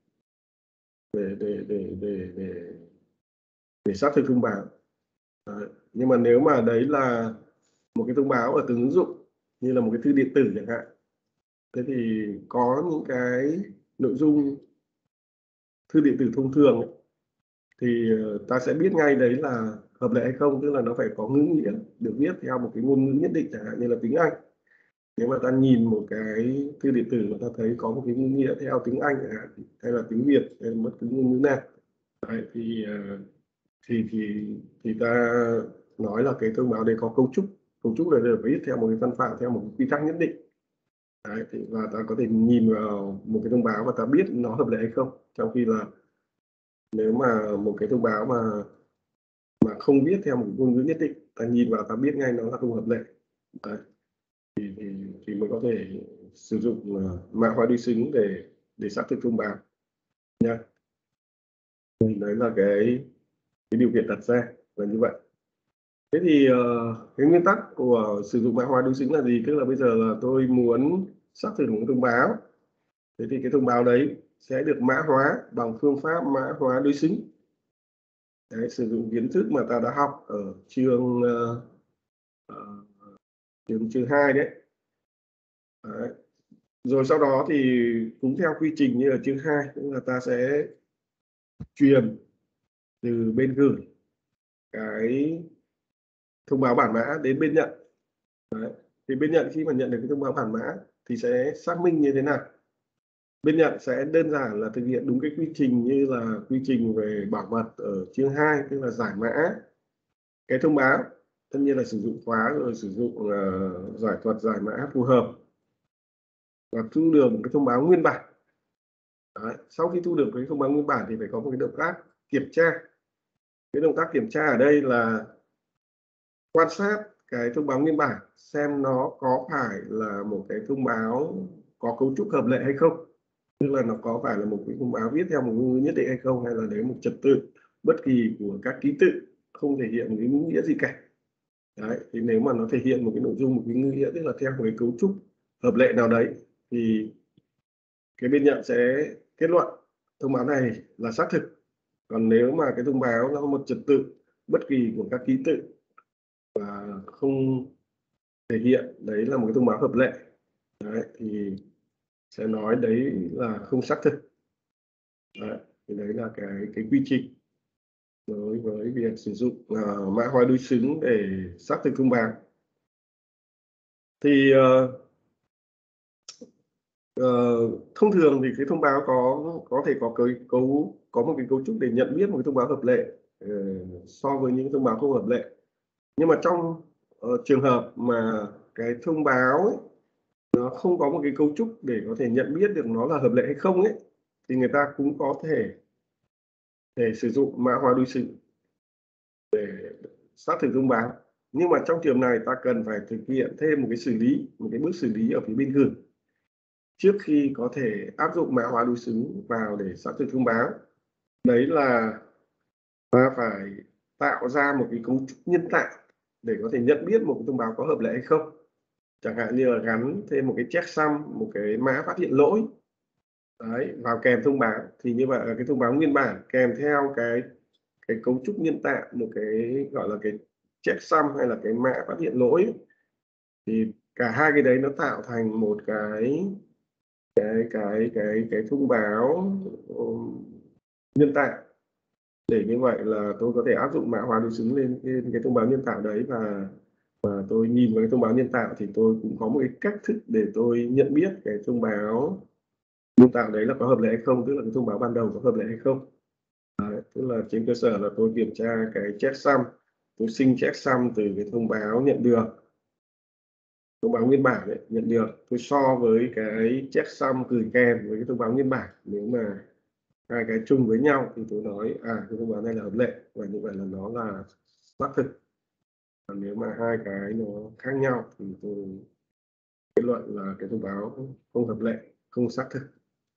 để để để để để, để xác thực thông báo. Đấy. Nhưng mà nếu mà đấy là một cái thông báo ở từng ứng dụng như là một cái thư điện tử chẳng hạn, thế thì có những cái nội dung thư điện tử thông thường ấy, thì ta sẽ biết ngay đấy là hợp lệ hay không, tức là nó phải có ngữ nghĩa được viết theo một cái ngôn ngữ nhất định, chẳng hạn như là tiếng Anh. Nếu mà ta nhìn một cái thư điện tử mà ta thấy có một cái ngữ nghĩa theo tiếng Anh chẳng hạn, hay là tiếng Việt hay là bất cứ ngôn ngữ nào, đấy, thì thì thì thì ta nói là cái thông báo đấy có cấu trúc, cấu trúc là được viết theo một cái văn phạm, theo một cái quy tắc nhất định. Đấy, thì và ta có thể nhìn vào một cái thông báo và ta biết nó hợp lệ hay không. Trong khi là nếu mà một cái thông báo mà mà không viết theo một ngôn ngữ nhất định, ta nhìn vào ta biết ngay nó là không hợp lệ. Đấy. Thì, thì thì mới có thể sử dụng uh, mã hóa đối xứng để để xác thực thông báo nha. Đấy là cái cái điều kiện đặt ra là như vậy. Thế thì uh, cái nguyên tắc của sử dụng mã hóa đối xứng là gì? Tức là bây giờ là tôi muốn xác thực một cái thông báo, thế thì cái thông báo đấy sẽ được mã hóa bằng phương pháp mã hóa đối xứng. Đấy, sử dụng kiến thức mà ta đã học ở chương uh, uh, chương chương hai đấy. Đấy. Rồi sau đó thì cũng theo quy trình như ở chương hai, tức là ta sẽ truyền từ bên gửi cái thông báo bản mã đến bên nhận. Đấy. Thì bên nhận khi mà nhận được cái thông báo bản mã thì sẽ xác minh như thế nào? bên nhận sẽ đơn giản là thực hiện đúng cái quy trình như là quy trình về bảo mật ở chương hai, tức là giải mã cái thông báo, tất nhiên là sử dụng khóa rồi sử dụng uh, giải thuật giải mã phù hợp và thu được một cái thông báo nguyên bản. Đấy. Sau khi thu được cái thông báo nguyên bản thì phải có một cái động tác kiểm tra. Cái động tác kiểm tra ở đây là quan sát cái thông báo nguyên bản xem nó có phải là một cái thông báo có cấu trúc hợp lệ hay không, tức là nó có phải là một cái thông báo viết theo một ngôn ngữ nhất định hay không, hay là đấy một trật tự bất kỳ của các ký tự không thể hiện một cái nghĩa gì cả. Đấy, thì nếu mà nó thể hiện một cái nội dung, một cái nghĩa tức là theo một cái cấu trúc hợp lệ nào đấy thì cái bên nhận sẽ kết luận thông báo này là xác thực. Còn nếu mà cái thông báo nó có một trật tự bất kỳ của các ký tự và không thể hiện đấy là một cái thông báo hợp lệ, đấy, thì sẽ nói đấy là không xác thực. Đấy, thì đấy là cái cái quy trình đối với việc sử dụng uh, mã hóa đối xứng để xác thực thông báo. Thì uh, uh, thông thường thì cái thông báo có có thể có cái cấu có một cái cấu trúc để nhận biết một cái thông báo hợp lệ uh, so với những thông báo không hợp lệ. Nhưng mà trong uh, trường hợp mà cái thông báo ấy, nó không có một cái cấu trúc để có thể nhận biết được nó là hợp lệ hay không ấy, thì người ta cũng có thể để sử dụng mã hóa đối xứng để xác thực thông báo. Nhưng mà trong trường này ta cần phải thực hiện thêm một cái xử lý, một cái bước xử lý ở phía bên gửi trước khi có thể áp dụng mã hóa đối xứng vào để xác thực thông báo. Đấy là ta phải tạo ra một cái cấu trúc nhân tạo để có thể nhận biết một cái thông báo có hợp lệ hay không. Chẳng hạn như là gắn thêm một cái checksum, một cái mã phát hiện lỗi đấy vào kèm thông báo, thì như vậy là cái thông báo nguyên bản kèm theo cái cái cấu trúc nhân tạo, một cái gọi là cái checksum hay là cái mã phát hiện lỗi, thì cả hai cái đấy nó tạo thành một cái cái cái cái cái thông báo nhân tạo, để như vậy là tôi có thể áp dụng mã hóa đối xứng lên cái, cái thông báo nhân tạo đấy, và và tôi nhìn vào cái thông báo nhân tạo thì tôi cũng có một cái cách thức để tôi nhận biết cái thông báo nhân tạo đấy là có hợp lệ hay không, tức là cái thông báo ban đầu có hợp lệ hay không. Đấy, tức là trên cơ sở là tôi kiểm tra cái checksum, tôi sinh checksum từ cái thông báo nhận được, thông báo nguyên bản ấy, nhận được, tôi so với cái checksum gửi kèm với cái thông báo nguyên bản, nếu mà hai cái chung với nhau thì tôi nói à cái thông báo này là hợp lệ, và như vậy là nó là xác thực. Còn nếu mà hai cái nó khác nhau thì tôi kết luận là cái thông báo không hợp lệ, không xác thực.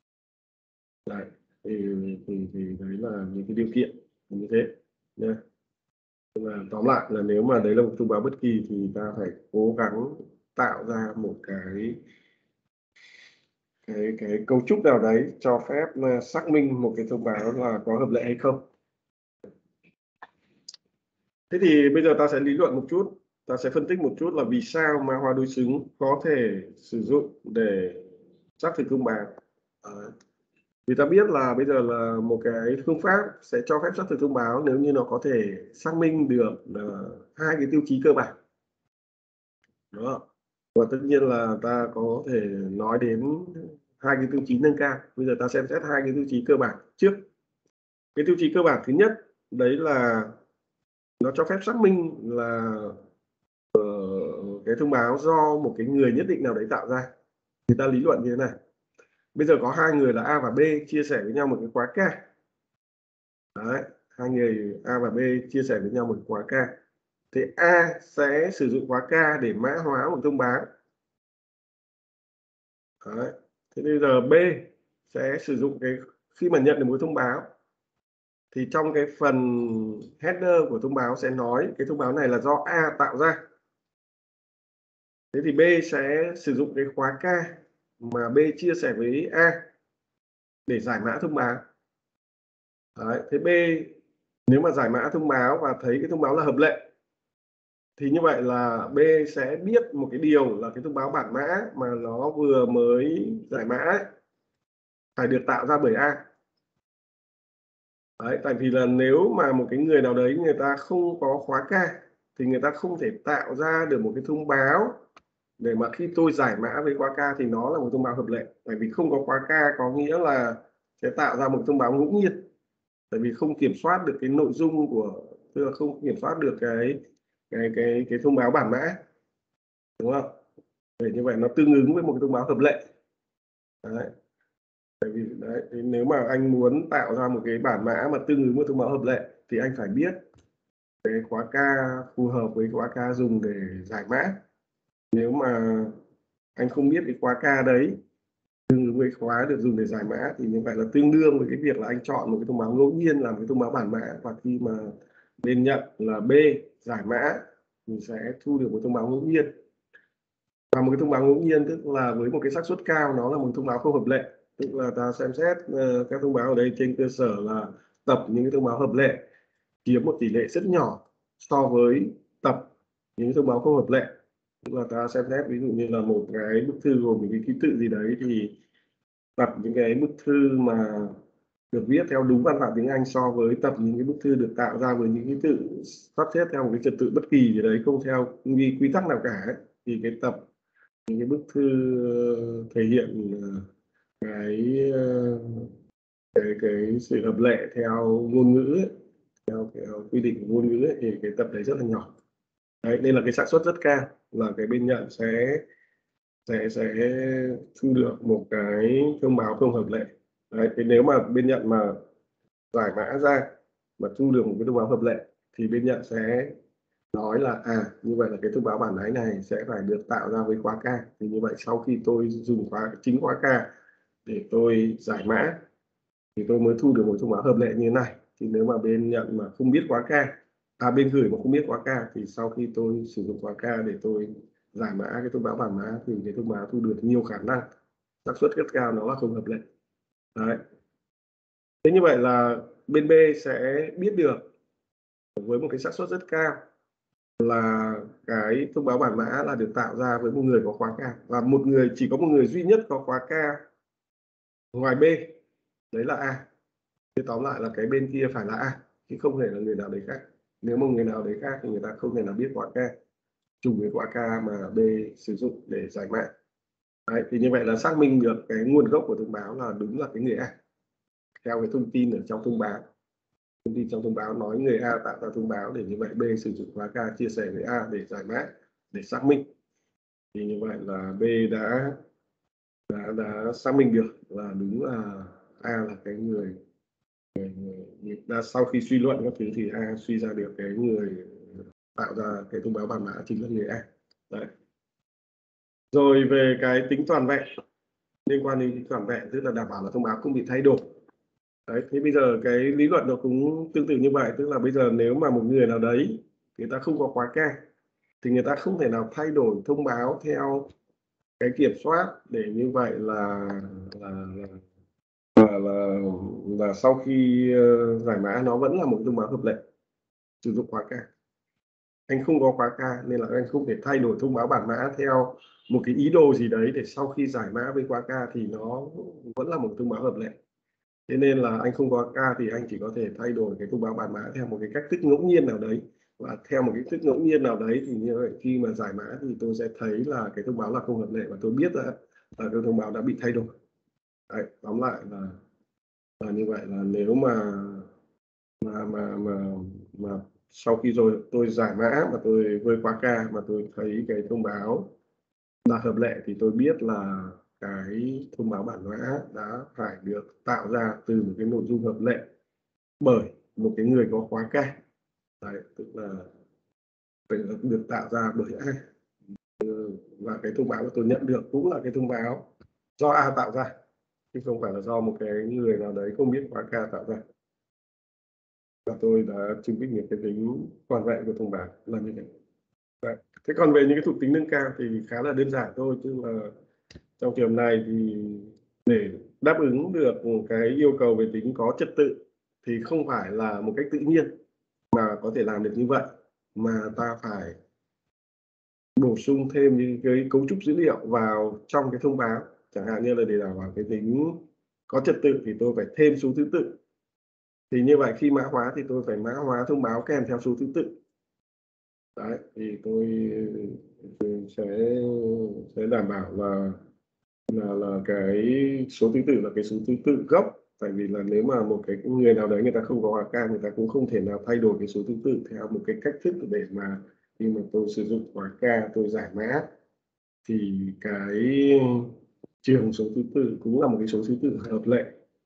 Đấy, thì, thì, thì đấy là những cái điều kiện như thế nhé. Và tóm lại là nếu mà đấy là một thông báo bất kỳ thì ta phải cố gắng tạo ra một cái cái cái cấu trúc nào đấy cho phép là xác minh một cái thông báo là có hợp lệ hay không. Thế thì bây giờ ta sẽ lý luận một chút, ta sẽ phân tích một chút là vì sao mã hóa đối xứng có thể sử dụng để xác thực thông báo. À, vì ta biết là bây giờ là một cái phương pháp sẽ cho phép xác thực thông báo nếu như nó có thể xác minh được uh, hai cái tiêu chí cơ bản. Đó. Và tất nhiên là ta có thể nói đến hai cái tiêu chí nâng cao. Bây giờ ta xem xét hai cái tiêu chí cơ bản trước. Cái tiêu chí cơ bản thứ nhất đấy là nó cho phép xác minh là uh, cái thông báo do một cái người nhất định nào đấy tạo ra. Người ta lý luận như thế này. Bây giờ có hai người là A và B chia sẻ với nhau một cái khóa K. Đấy, hai người A và B chia sẻ với nhau một khóa K. Thì A sẽ sử dụng khóa K để mã hóa một thông báo. Đấy. Thế bây giờ B sẽ sử dụng cái khi mà nhận được một thông báo thì trong cái phần header của thông báo sẽ nói cái thông báo này là do A tạo ra. Thế thì B sẽ sử dụng cái khóa K mà B chia sẻ với A để giải mã thông báo. Đấy. Thế B nếu mà giải mã thông báo và thấy cái thông báo là hợp lệ thì như vậy là B sẽ biết một cái điều là cái thông báo bản mã mà nó vừa mới giải mã ấy, phải được tạo ra bởi A. Đấy, tại vì là nếu mà một cái người nào đấy người ta không có khóa K thì người ta không thể tạo ra được một cái thông báo để mà khi tôi giải mã với khóa K thì nó là một thông báo hợp lệ. Bởi vì không có khóa K có nghĩa là sẽ tạo ra một thông báo ngẫu nhiên. Tại vì không kiểm soát được cái nội dung của, tức là không kiểm soát được cái cái cái cái thông báo bản mã, đúng không? Để như vậy nó tương ứng với một cái thông báo hợp lệ. Đấy. Tại vì đấy, thì nếu mà anh muốn tạo ra một cái bản mã mà tương ứng với thông báo hợp lệ thì anh phải biết cái khóa K phù hợp với khóa K dùng để giải mã. Nếu mà anh không biết cái khóa K đấy tương ứng với khóa được dùng để giải mã thì như vậy là tương đương với cái việc là anh chọn một cái thông báo ngẫu nhiên làm cái thông báo bản mã, và khi mà bên nhận là B giải mã thì sẽ thu được một thông báo ngẫu nhiên. Và một cái thông báo ngẫu nhiên tức là với một cái xác suất cao nó là một thông báo không hợp lệ, tức là ta xem xét uh, các thông báo ở đây trên cơ sở là tập những cái thông báo hợp lệ chiếm một tỷ lệ rất nhỏ so với tập những thông báo không hợp lệ. Tức là ta xem xét ví dụ như là một cái bức thư gồm những cái ký tự gì đấy thì tập những cái bức thư mà được viết theo đúng văn bản tiếng Anh so với tập những cái bức thư được tạo ra với những ký tự sắp xếp theo một cái trật tự bất kỳ gì đấy không theo quy, quy tắc nào cả ấy. Thì cái tập những cái bức thư thể hiện cái cái cái sự hợp lệ theo ngôn ngữ ấy, theo, theo quy định của ngôn ngữ ấy, thì cái tập đấy rất là nhỏ. Đấy, nên là cái xác suất rất cao là cái bên nhận sẽ sẽ sẽ thu được một cái thông báo không hợp lệ. Đấy, thì nếu mà bên nhận mà giải mã ra mà thu được một cái thông báo hợp lệ thì bên nhận sẽ nói là à như vậy là cái thông báo bản máy này sẽ phải được tạo ra với khóa K. Thì như vậy sau khi tôi dùng khóa chính khóa K để tôi giải mã thì tôi mới thu được một thông báo hợp lệ như thế này. Thì nếu mà bên nhận mà không biết khóa K, à bên gửi mà không biết khóa K thì sau khi tôi sử dụng khóa K để tôi giải mã cái thông báo bản mã thì cái thông báo thu được nhiều khả năng xác suất rất cao nó là không hợp lệ. Đấy. Thế như vậy là bên B sẽ biết được với một cái xác suất rất cao là cái thông báo bản mã là được tạo ra với một người có khóa K, và một người chỉ có một người duy nhất có khóa K ngoài B, đấy là A. Thì tóm lại là cái bên kia phải là A chứ không thể là người nào đấy khác. Nếu một người nào đấy khác thì người ta không thể nào biết khóa K trùng với khóa K mà B sử dụng để giải mã. Đấy, thì như vậy là xác minh được cái nguồn gốc của thông báo là đúng là cái người A theo cái thông tin ở trong thông báo. Thông tin trong thông báo nói người A tạo ra thông báo để như vậy B sử dụng khóa K chia sẻ với A để giải mã, để xác minh. Thì như vậy là B đã đã đã xác minh được là đúng là A là cái người, người, người đã sau khi suy luận các thứ thì A suy ra được cái người tạo ra cái thông báo bản mã chính là người A. Đấy. Rồi về cái tính toàn vẹn, liên quan đến tính toàn vẹn tức là đảm bảo là thông báo không bị thay đổi. Đấy, thế bây giờ cái lý luận nó cũng tương tự như vậy, tức là bây giờ nếu mà một người nào đấy người ta không có khóa K thì người ta không thể nào thay đổi thông báo theo cái kiểm soát để như vậy là là là, là, là, là sau khi uh, giải mã nó vẫn là một thông báo hợp lệ sử dụng khóa K. Anh không có khóa K nên là anh không thể thay đổi thông báo bản mã theo một cái ý đồ gì đấy để sau khi giải mã với khóa K thì nó vẫn là một thông báo hợp lệ. Thế nên là anh không có K thì anh chỉ có thể thay đổi cái thông báo bản mã theo một cái cách thức ngẫu nhiên nào đấy, và theo một cái thức ngẫu nhiên nào đấy thì như vậy khi mà giải mã thì tôi sẽ thấy là cái thông báo là không hợp lệ và tôi biết là, là cái thông báo đã bị thay đổi. Đấy, tóm lại là là như vậy là nếu mà mà mà mà, mà sau khi rồi tôi giải mã mà tôi với khóa K mà tôi thấy cái thông báo là hợp lệ thì tôi biết là cái thông báo bản mã đã phải được tạo ra từ một cái nội dung hợp lệ bởi một cái người có khóa K. Đấy, tức là phải được tạo ra bởi A. Và cái thông báo mà tôi nhận được cũng là cái thông báo do A tạo ra chứ không phải là do một cái người nào đấy không biết khóa K tạo ra. Và tôi đã chứng minh được cái tính toàn vẹn của thông báo là như thế. Đấy. Thế còn về những cái thuộc tính nâng cao thì khá là đơn giản thôi, tức là trong trường này thì để đáp ứng được cái yêu cầu về tính có trật tự thì không phải là một cách tự nhiên mà có thể làm được như vậy, mà ta phải bổ sung thêm những cái cấu trúc dữ liệu vào trong cái thông báo. Chẳng hạn như là để đảm bảo cái tính có trật tự thì tôi phải thêm số thứ tự. Thì như vậy khi mã hóa thì tôi phải mã hóa thông báo kèm theo số thứ tự. Đấy, thì tôi sẽ sẽ đảm bảo là là là cái số thứ tự là cái số thứ tự gốc. Tại vì là nếu mà một cái người nào đấy người ta không có hóa ca, người ta cũng không thể nào thay đổi cái số thứ tự theo một cái cách thức để mà khi mà tôi sử dụng hóa ca tôi giải mã thì cái trường số thứ tự cũng là một cái số thứ tự hợp lệ.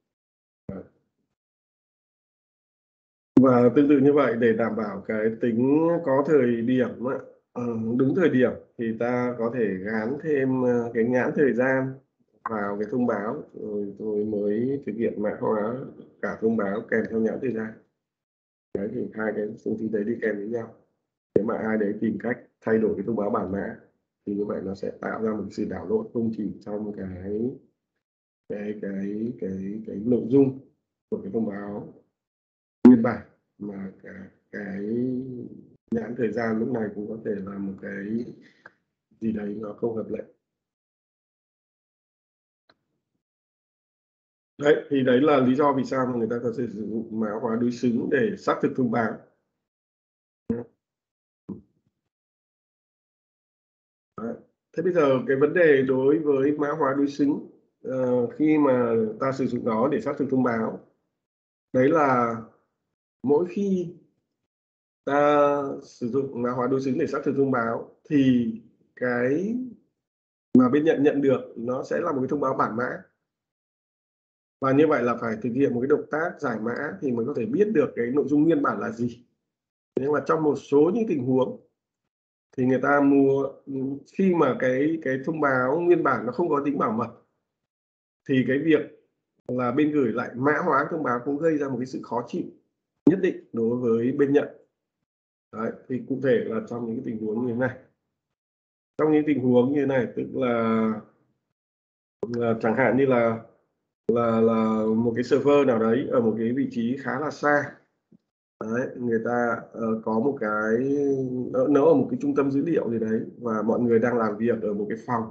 Và tương tự như vậy, để đảm bảo cái tính có thời điểm ờ, đúng thời điểm thì ta có thể gán thêm ờ, cái nhãn thời gian vào cái thông báo, rồi tôi mới thực hiện mã hóa cả thông báo kèm theo nhãn thời gian. Đấy, thì hai cái phương thức đấy đi kèm với nhau. Nếu mà ai đấy tìm cách thay đổi cái thông báo bản mã thì như vậy nó sẽ tạo ra một sự đảo lộn không chỉ trong cái cái cái cái cái nội dung của cái thông báo nguyên bản, mà cả cái nhãn thời gian lúc này cũng có thể là một cái gì đấy nó không hợp lệ. Đấy, thì đấy là lý do vì sao mà người ta có thể sử dụng mã hóa đối xứng để xác thực thông báo. Đấy. Thế bây giờ cái vấn đề đối với mã hóa đối xứng ờ, khi mà ta sử dụng nó để xác thực thông báo, đấy là mỗi khi ta sử dụng mã hóa đối xứng để xác thực thông báo thì cái mà bên nhận nhận được nó sẽ là một cái thông báo bản mã, và như vậy là phải thực hiện một cái động tác giải mã thì mới có thể biết được cái nội dung nguyên bản là gì. Nhưng mà trong một số những tình huống thì người ta mua khi mà cái cái thông báo nguyên bản nó không có tính bảo mật thì cái việc là bên gửi lại mã hóa thông báo cũng gây ra một cái sự khó chịu nhất định đối với bên nhận. Đấy, thì cụ thể là trong những cái tình huống như thế này, trong những tình huống như thế này tức là, là chẳng hạn như là là là một cái server nào đấy ở một cái vị trí khá là xa. Đấy, người ta uh, có một cái nó, nó ở một cái trung tâm dữ liệu gì đấy và mọi người đang làm việc ở một cái phòng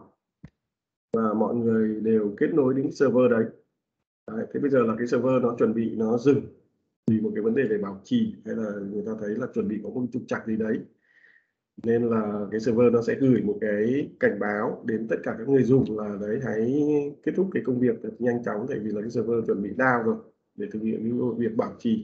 và mọi người đều kết nối đến server đấy. Đấy, thế bây giờ là cái server nó chuẩn bị nó dừng vì một cái vấn đề về bảo trì, hay là người ta thấy là chuẩn bị có một trục trặc gì đấy, nên là cái server nó sẽ gửi một cái cảnh báo đến tất cả các người dùng là đấy hãy kết thúc cái công việc thật nhanh chóng, tại vì là cái server chuẩn bị down rồi để thực hiện cái việc bảo trì.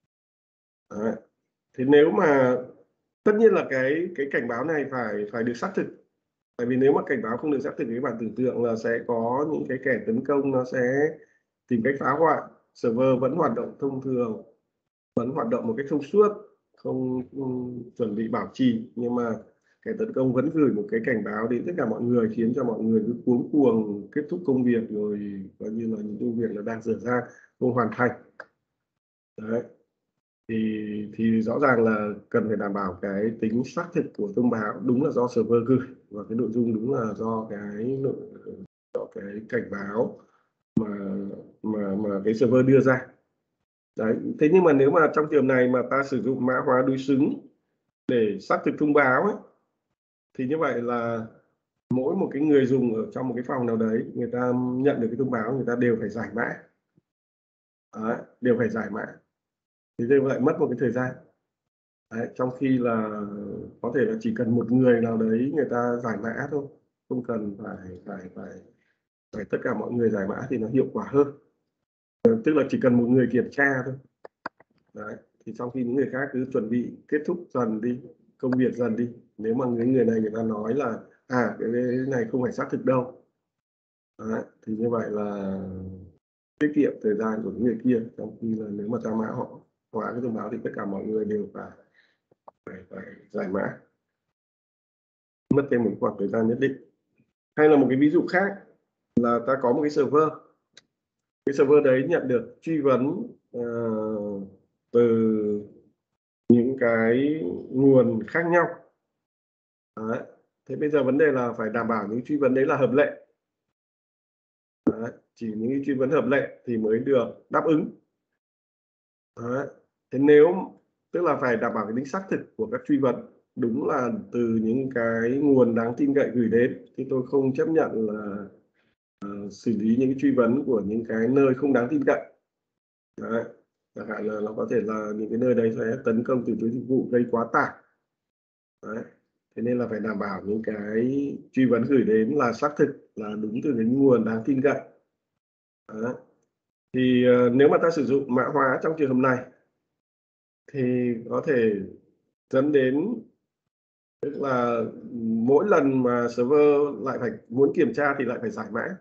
Đấy. Thế nếu mà tất nhiên là cái cái cảnh báo này phải phải được xác thực, tại vì nếu mà cảnh báo không được xác thực thì các bạn tưởng tượng là sẽ có những cái kẻ tấn công nó sẽ tìm cách phá hoại. Server vẫn hoạt động thông thường, vẫn hoạt động một cách thông suốt, không, không chuẩn bị bảo trì, nhưng mà kẻ tấn công vẫn gửi một cái cảnh báo đến tất cả mọi người khiến cho mọi người cứ cuống cuồng kết thúc công việc, rồi coi như là những công việc nó đang dở dang không hoàn thành. Đấy, thì thì rõ ràng là cần phải đảm bảo cái tính xác thực của thông báo đúng là do server gửi, và cái nội dung đúng là do cái nội do cái cảnh báo mà mà mà cái server đưa ra. Đấy, thế nhưng mà nếu mà trong trường này mà ta sử dụng mã hóa đối xứng để xác thực thông báo ấy, thì như vậy là mỗi một cái người dùng ở trong một cái phòng nào đấy, người ta nhận được cái thông báo người ta đều phải giải mã. Đấy, đều phải giải mã, thì đây lại mất một cái thời gian. Đấy, trong khi là có thể là chỉ cần một người nào đấy người ta giải mã thôi, không cần phải phải phải phải tất cả mọi người giải mã thì nó hiệu quả hơn. Tức là chỉ cần một người kiểm tra thôi. Đấy, thì trong khi những người khác cứ chuẩn bị kết thúc dần đi, công việc dần đi, nếu mà người người này người ta nói là à cái này không phải xác thực đâu. Đấy, thì như vậy là tiết kiệm thời gian của những người kia, trong khi là nếu mà ta mã họ hóa cái thông báo thì tất cả mọi người đều phải phải, phải giải mã, mất thêm một khoảng thời gian nhất định. Hay là một cái ví dụ khác là ta có một cái server, cái server đấy nhận được truy vấn uh, từ những cái nguồn khác nhau. Đấy. Thế bây giờ vấn đề là phải đảm bảo những truy vấn đấy là hợp lệ. Đấy. Chỉ những truy vấn hợp lệ thì mới được đáp ứng. Đấy. Thế nếu tức là phải đảm bảo cái tính xác thực của các truy vấn đúng là từ những cái nguồn đáng tin cậy gửi đến, thì tôi không chấp nhận là uh, xử lý những cái truy vấn của những cái nơi không đáng tin cậy. Đấy. Chẳng hạn là nó có thể là những cái nơi đấy sẽ tấn công từ chối dịch vụ gây quá tải. Đấy. Thế nên là phải đảm bảo những cái truy vấn gửi đến là xác thực, là đúng từ cái nguồn đáng tin cậy. Đó. Thì, ờ, nếu mà ta sử dụng mã hóa trong trường hợp này thì có thể dẫn đến tức là, mỗi lần mà server lại phải muốn kiểm tra thì lại phải giải mã.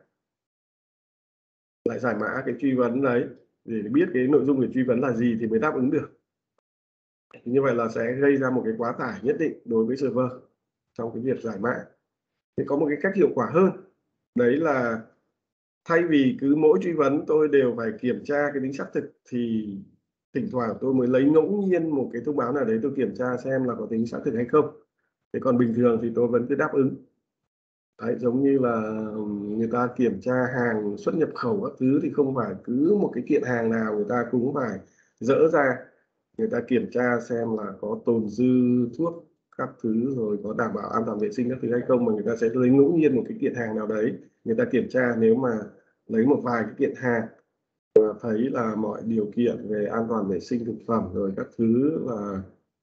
Lại giải mã cái truy vấn đấy, để biết cái nội dung của truy vấn là gì thì mới đáp ứng được. Như vậy là sẽ gây ra một cái quá tải nhất định đối với server trong cái việc giải mã. Thì có một cái cách hiệu quả hơn, đấy là thay vì cứ mỗi truy vấn tôi đều phải kiểm tra cái tính xác thực, thì thỉnh thoảng tôi mới lấy ngẫu nhiên một cái thông báo nào đấy tôi kiểm tra xem là có tính xác thực hay không. Thế còn bình thường thì tôi vẫn cứ đáp ứng. Đấy, giống như là, người ta kiểm tra hàng xuất nhập khẩu các thứ thì không phải cứ một cái kiện hàng nào người ta cũng phải dỡ ra, người ta kiểm tra xem là có tồn dư thuốc các thứ, rồi có đảm bảo an toàn vệ sinh các thứ hay không, mà người ta sẽ lấy ngẫu nhiên một cái kiện hàng nào đấy, người ta kiểm tra. Nếu mà lấy một vài cái kiện hàng và thấy là mọi điều kiện về an toàn vệ sinh thực phẩm rồi các thứ là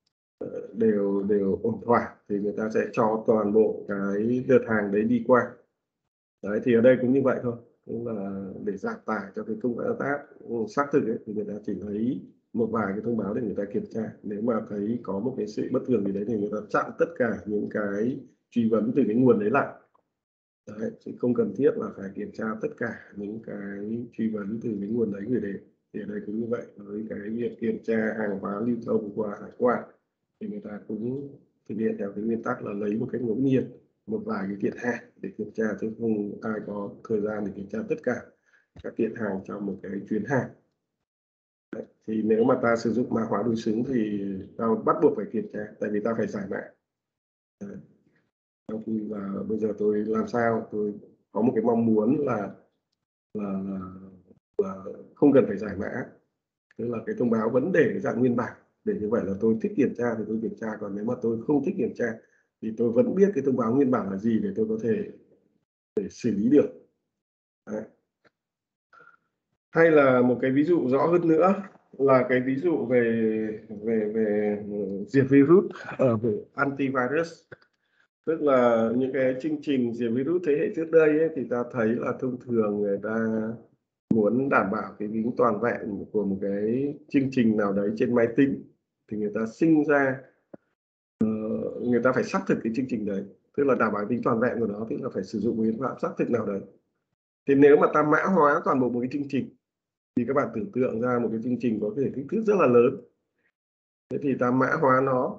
đều đều ổn thỏa thì người ta sẽ cho toàn bộ cái đợt hàng đấy đi qua. Đấy, thì ở đây cũng như vậy thôi, cũng là để giảm tải cho cái công tác xác thực ấy, thì người ta chỉ lấy một vài cái thông báo để người ta kiểm tra. Nếu mà thấy có một cái sự bất thường gì đấy thì người ta chặn tất cả những cái truy vấn từ cái nguồn đấy lại. Đấy, chứ không cần thiết là phải kiểm tra tất cả những cái truy vấn từ cái nguồn đấy gửi đến. Thì ở đây cũng như vậy, với cái việc kiểm tra hàng hóa lưu thông qua hải quan thì người ta cũng thực hiện theo cái nguyên tắc là lấy một cách ngẫu nhiên một vài cái kiện hàng để kiểm tra, chứ không ai có thời gian để kiểm tra tất cả các kiện hàng trong một cái chuyến hàng. Đấy, thì nếu mà ta sử dụng mã hóa đối xứng thì ta bắt buộc phải kiểm tra, tại vì ta phải giải mã. Đấy. Trong khi là bây giờ tôi làm sao tôi có một cái mong muốn là là là, là không cần phải giải mã, tức là cái thông báo vẫn để cái dạng nguyên bản, để như vậy là tôi thích kiểm tra thì tôi kiểm tra, còn nếu mà tôi không thích kiểm tra thì tôi vẫn biết cái thông báo nguyên bản là gì để tôi có thể để xử lý được. Đấy. Hay là một cái ví dụ rõ hơn nữa là cái ví dụ về về về diệt virus ở về antivirus. Tức là những cái chương trình diệt virus thế hệ trước đây ấy, thì ta thấy là thông thường người ta muốn đảm bảo cái tính toàn vẹn của một cái chương trình nào đấy trên máy tính thì người ta sinh ra, ờ, người ta phải xác thực cái chương trình đấy, tức là đảm bảo tính toàn vẹn của nó, tức là phải sử dụng biện pháp xác thực nào đấy. Thì nếu mà ta mã hóa toàn bộ một cái chương trình thì các bạn tưởng tượng ra một cái chương trình có thể kích thước rất là lớn. Thế thì ta mã hóa nó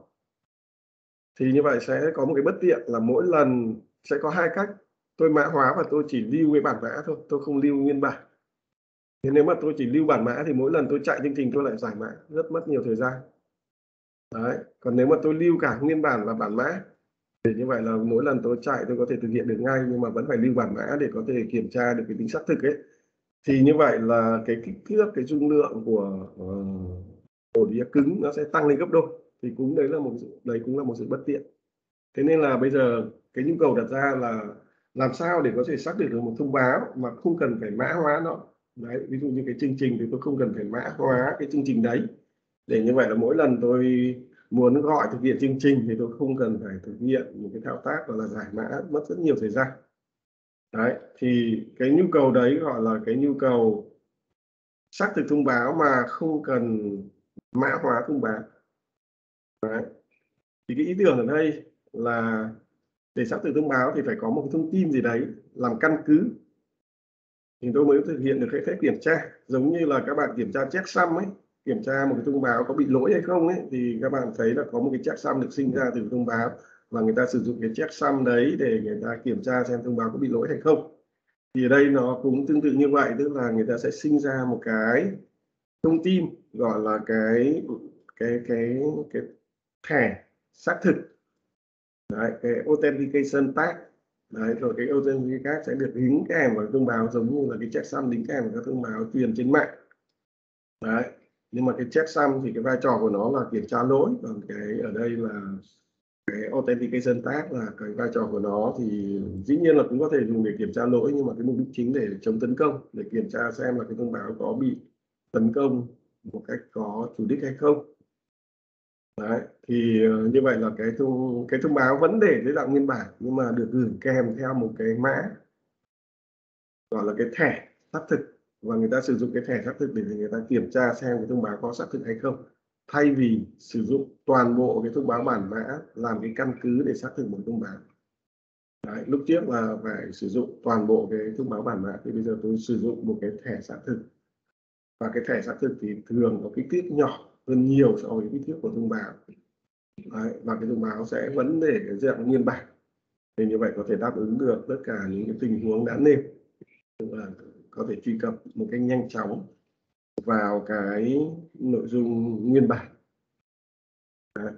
thì như vậy sẽ có một cái bất tiện là mỗi lần sẽ có hai cách, tôi mã hóa và tôi chỉ lưu cái bản mã thôi, tôi không lưu nguyên bản. Thế nếu mà tôi chỉ lưu bản mã thì mỗi lần tôi chạy chương trình tôi lại giải mã, rất mất nhiều thời gian. Đấy, còn nếu mà tôi lưu cả nguyên bản và bản mã thì như vậy là mỗi lần tôi chạy tôi có thể thực hiện được ngay, nhưng mà vẫn phải lưu bản mã để có thể kiểm tra được cái tính xác thực ấy. Thì như vậy là cái kích thước, cái dung lượng của uh, ổ đĩa cứng nó sẽ tăng lên gấp đôi. Thì cũng đấy là một đấy cũng là một sự bất tiện. Thế nên là bây giờ cái nhu cầu đặt ra là làm sao để có thể xác định được một thông báo mà không cần phải mã hóa nó. Đấy, ví dụ như cái chương trình thì tôi không cần phải mã hóa cái chương trình đấy, để như vậy là mỗi lần tôi muốn gọi thực hiện chương trình thì tôi không cần phải thực hiện một cái thao tác gọi là giải mã, mất rất nhiều thời gian. Đấy, thì cái nhu cầu đấy gọi là cái nhu cầu xác thực thông báo mà không cần mã hóa thông báo. Đấy. Thì cái ý tưởng ở đây là để xác thực thông báo thì phải có một cái thông tin gì đấy làm căn cứ thì tôi mới thực hiện được cái phép kiểm tra. Giống như là các bạn kiểm tra checksum ấy, kiểm tra một cái thông báo có bị lỗi hay không ấy, thì các bạn thấy là có một cái checksum được sinh ra từ thông báo và người ta sử dụng cái checksum đấy để người ta kiểm tra xem thông báo có bị lỗi hay không. Thì ở đây nó cũng tương tự như vậy, tức là người ta sẽ sinh ra một cái thông tin gọi là cái cái cái cái thẻ xác thực. Đấy, cái authentication tag. Đấy, rồi cái authentication tag sẽ được đính kèm vào thông báo, giống như là cái checksum đính kèm vào các thông báo truyền trên mạng. Đấy, nhưng mà cái checksum thì cái vai trò của nó là kiểm tra lỗi, còn cái ở đây là cái authentication tag là cái vai trò của nó thì dĩ nhiên là cũng có thể dùng để kiểm tra lỗi, nhưng mà cái mục đích chính để chống tấn công, để kiểm tra xem là cái thông báo có bị tấn công một cách có chủ đích hay không. Đấy, thì ờ, như vậy là cái thông cái thông báo vẫn để dưới dạng nguyên bản nhưng mà được gửi kèm theo một cái mã gọi là cái thẻ xác thực, và người ta sử dụng cái thẻ xác thực để người ta kiểm tra xem cái thông báo có xác thực hay không, thay vì sử dụng toàn bộ cái thông báo bản mã làm cái căn cứ để xác thực một thông báo. Đấy, lúc trước là phải sử dụng toàn bộ cái thông báo bản mã, thì bây giờ tôi sử dụng một cái thẻ xác thực, và cái thẻ xác thực thì thường có kích thước nhỏ hơn nhiều so với kích thước của thông báo. Đấy, và cái thông báo sẽ vẫn để cái dạng nguyên bản, thì như vậy có thể đáp ứng được tất cả những cái tình huống đã nêu, tức là có thể truy cập một cách nhanh chóng vào cái nội dung nguyên bản. Đấy.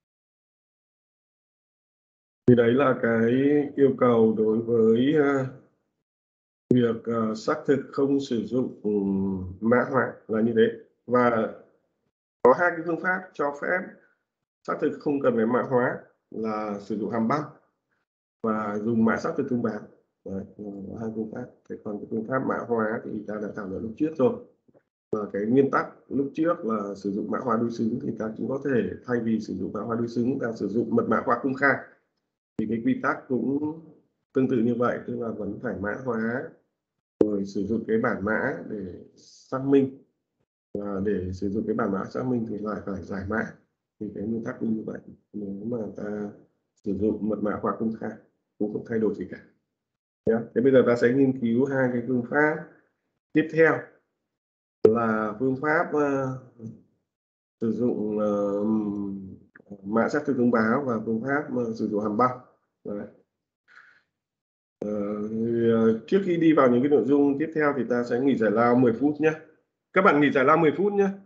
Thì đấy là cái yêu cầu đối với uh, việc uh, xác thực không sử dụng um, mã hóa là như thế. Và có hai cái phương pháp cho phép xác thực không cần phải mã hóa là sử dụng hàm băng và dùng mã xác thực thông báo. Đấy, hai phương pháp. Thế còn cái phương pháp mã hóa thì ta đã thảo luận lúc trước rồi. Và cái nguyên tắc lúc trước là sử dụng mã hóa đối xứng, thì ta cũng có thể thay vì sử dụng mã hóa đối xứng, ta sử dụng mật mã hóa công khai. Thì cái quy tắc cũng tương tự như vậy, tức là vẫn phải mã hóa rồi sử dụng cái bản mã để xác minh, và để sử dụng cái bản mã xác minh thì lại phải giải mã. Thì cái nguyên tắc cũng như vậy, nếu mà ta sử dụng mật mã hóa công khai cũng không thay đổi gì cả. Thế bây giờ ta sẽ nghiên cứu hai cái phương pháp tiếp theo, là phương pháp uh, sử dụng uh, mã xác thực thông báo và phương pháp uh, sử dụng hàm băng. Đấy. Ờ, thì, uh, trước khi đi vào những cái nội dung tiếp theo thì ta sẽ nghỉ giải lao mười phút nhé. Các bạn nghỉ giải lao mười phút nhé.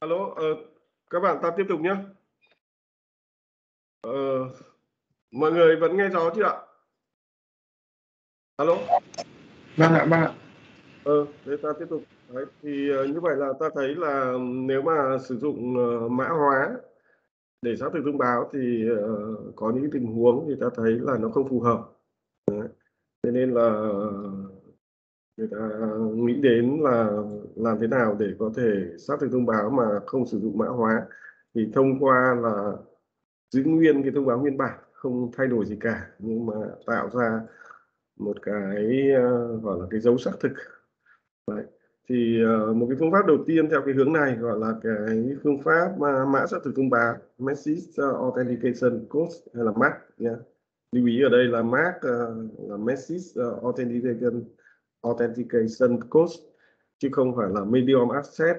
Alo, ờ, các bạn ta tiếp tục nhé. Ờ, mọi người vẫn nghe rõ chưa ạ? Alo, Vâng ạ, vâng ạ. ờ, thế ta tiếp tục. Đấy, thì ờ, như vậy là ta thấy là nếu mà sử dụng ờ, mã hóa để xác thực thông báo thì ờ, có những tình huống thì ta thấy là nó không phù hợp. Đấy. Thế nên là người ta nghĩ đến là làm thế nào để có thể xác thực thông báo mà không sử dụng mã hóa, thì thông qua là giữ nguyên cái thông báo nguyên bản không thay đổi gì cả, nhưng mà tạo ra một cái uh, gọi là cái dấu xác thực. Đấy. Thì uh, một cái phương pháp đầu tiên theo cái hướng này gọi là cái phương pháp mà mã xác thực thông báo, Message Authentication Code hay là mác nhé. Lưu ý ở đây là mác uh, là Message Authentication Authentication Code, chứ không phải là Medium Access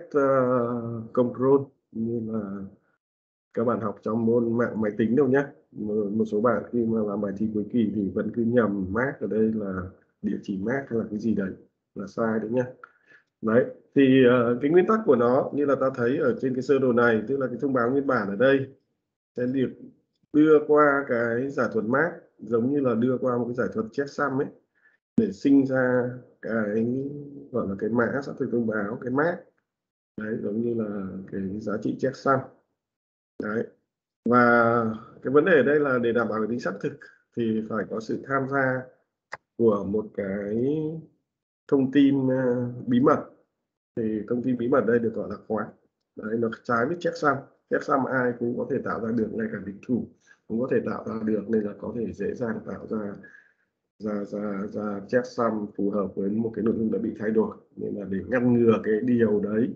uh, Control như là các bạn học trong môn mạng máy tính đâu nhé. Một, một số bạn khi mà làm bài thi cuối kỳ thì vẫn cứ nhầm mác ở đây là địa chỉ mác hay là cái gì đấy, là sai đấy nhé. Đấy, thì uh, cái nguyên tắc của nó như là ta thấy ở trên cái sơ đồ này, tức là cái thông báo nguyên bản ở đây sẽ được đưa qua cái giải thuật mác, giống như là đưa qua một cái giải thuật checksum ấy, để sinh ra cái gọi là cái mã xác thực thông báo, cái mác đấy, giống như là cái giá trị checksum đấy. Và cái vấn đề ở đây là để đảm bảo tính xác thực thì phải có sự tham gia của một cái thông tin uh, bí mật. Thì thông tin bí mật đây được gọi là khóa. Đấy, nó trái với checksum. Checksum ai cũng có thể tạo ra được, ngay cả địch thủ cũng có thể tạo ra được, nên là có thể dễ dàng tạo ra ra ra ra checksum phù hợp với một cái nội dung đã bị thay đổi. Nên là để ngăn ngừa cái điều đấy,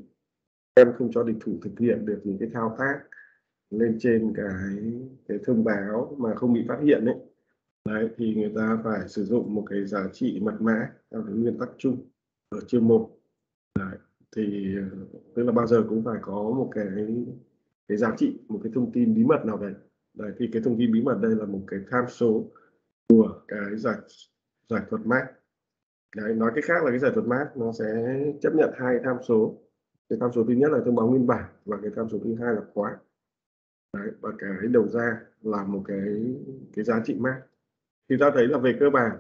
em không cho địch thủ thực hiện được những cái thao tác lên trên cái cái thông báo mà không bị phát hiện đấy. Đấy, thì người ta phải sử dụng một cái giá trị mật mã theo cái nguyên tắc chung ở chương một. Đấy, thì tức là bao giờ cũng phải có một cái cái giá trị, một cái thông tin bí mật nào đấy. Đấy, thì cái thông tin bí mật đây là một cái tham số của cái giải giải thuật mác. Đấy, nói cách khác là cái giải thuật mác nó sẽ chấp nhận hai tham số. Cái tham số thứ nhất là thông báo nguyên bản, và cái tham số thứ hai là khóa. Đấy, và cái đầu ra là một cái cái giá trị mác. Thì ta thấy là về cơ bản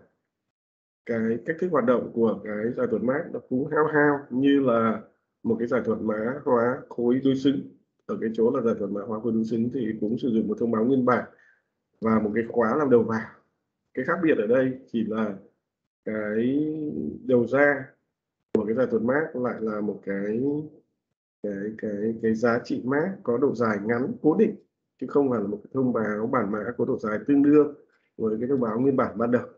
cái cách thức hoạt động của cái giải thuật mác nó cũng hao hao như là một cái giải thuật mã hóa khối đối xứng. Ở cái chỗ là giải thuật mã hóa khối đối xứng thì cũng sử dụng một thông báo nguyên bản và một cái khóa làm đầu vào. Cái khác biệt ở đây chỉ là cái đầu ra của cái giải thuật mác lại là một cái cái cái cái giá trị mác có độ dài ngắn cố định, chứ không phải là một cái thông báo bản mã có độ dài tương đương với cái thông báo nguyên bản ban đầu.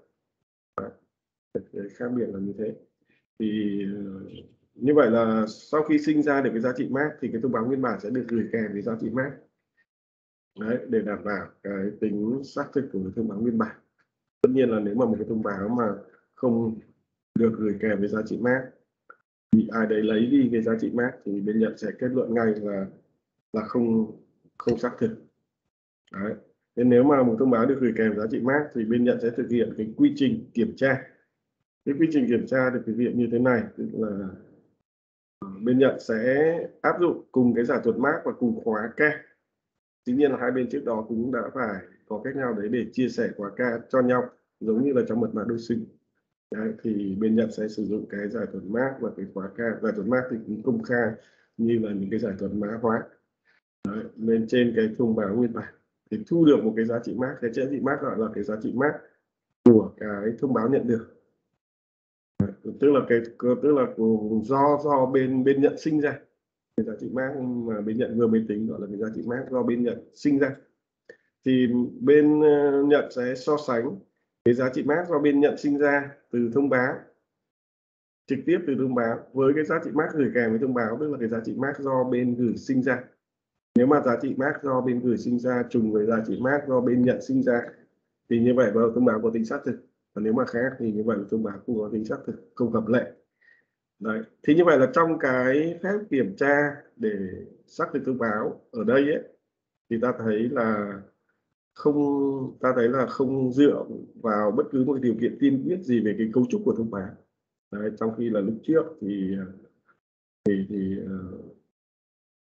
Cái khác biệt là như thế. Thì như vậy là sau khi sinh ra được cái giá trị mác thì cái thông báo nguyên bản sẽ được gửi kèm với giá trị mác. Đấy, để đảm bảo cái tính xác thực của cái thông báo nguyên bản. Tất nhiên là nếu mà một cái thông báo mà không được gửi kèm với giá trị mác, bị ai đấy lấy đi cái giá trị mác, thì bên nhận sẽ kết luận ngay là là không không xác thực. Đấy. Nên nếu mà một thông báo được gửi kèm giá trị mác thì bên nhận sẽ thực hiện cái quy trình kiểm tra. Cái quy trình kiểm tra được thực hiện như thế này, tức là bên nhận sẽ áp dụng cùng cái giải thuật mác và cùng khóa ca. Tuy nhiên là hai bên trước đó cũng đã phải có cách nào đấy để chia sẻ khóa ca cho nhau, giống như là trong mật mã đối xứng. Đấy, thì bên nhận sẽ sử dụng cái giải thuật mác và cái khóa ca. Giải thuật mác thì cũng công khai như là những cái giải thuật mã hóa. Đấy, lên trên cái thông báo nguyên bản thì thu được một cái giá trị mác. Cái giá trị mác gọi là cái giá trị mác của cái thông báo nhận được. Đấy, tức là cái tức là do do bên bên nhận sinh ra cái giá trị mác mà bên nhận vừa mới tính, gọi là cái giá trị mác do bên nhận sinh ra. Thì bên nhận sẽ so sánh cái giá trị mác do bên nhận sinh ra từ thông báo, trực tiếp từ thông báo, với cái giá trị mác gửi kèm với thông báo, tức là cái giá trị mác do bên gửi sinh ra. Nếu mà giá trị mác do bên gửi sinh ra trùng với giá trị mác do bên nhận sinh ra thì như vậy vào thông báo có tính xác thực, và nếu mà khác thì như vậy là thông báo không có tính xác thực, không hợp lệ. Đấy. Thì như vậy là trong cái phép kiểm tra để xác thực thông báo ở đây ấy, thì ta thấy là không ta thấy là không dựa vào bất cứ một điều kiện tiên quyết gì về cái cấu trúc của thông báo. Đấy, trong khi là lúc trước thì thì thì uh,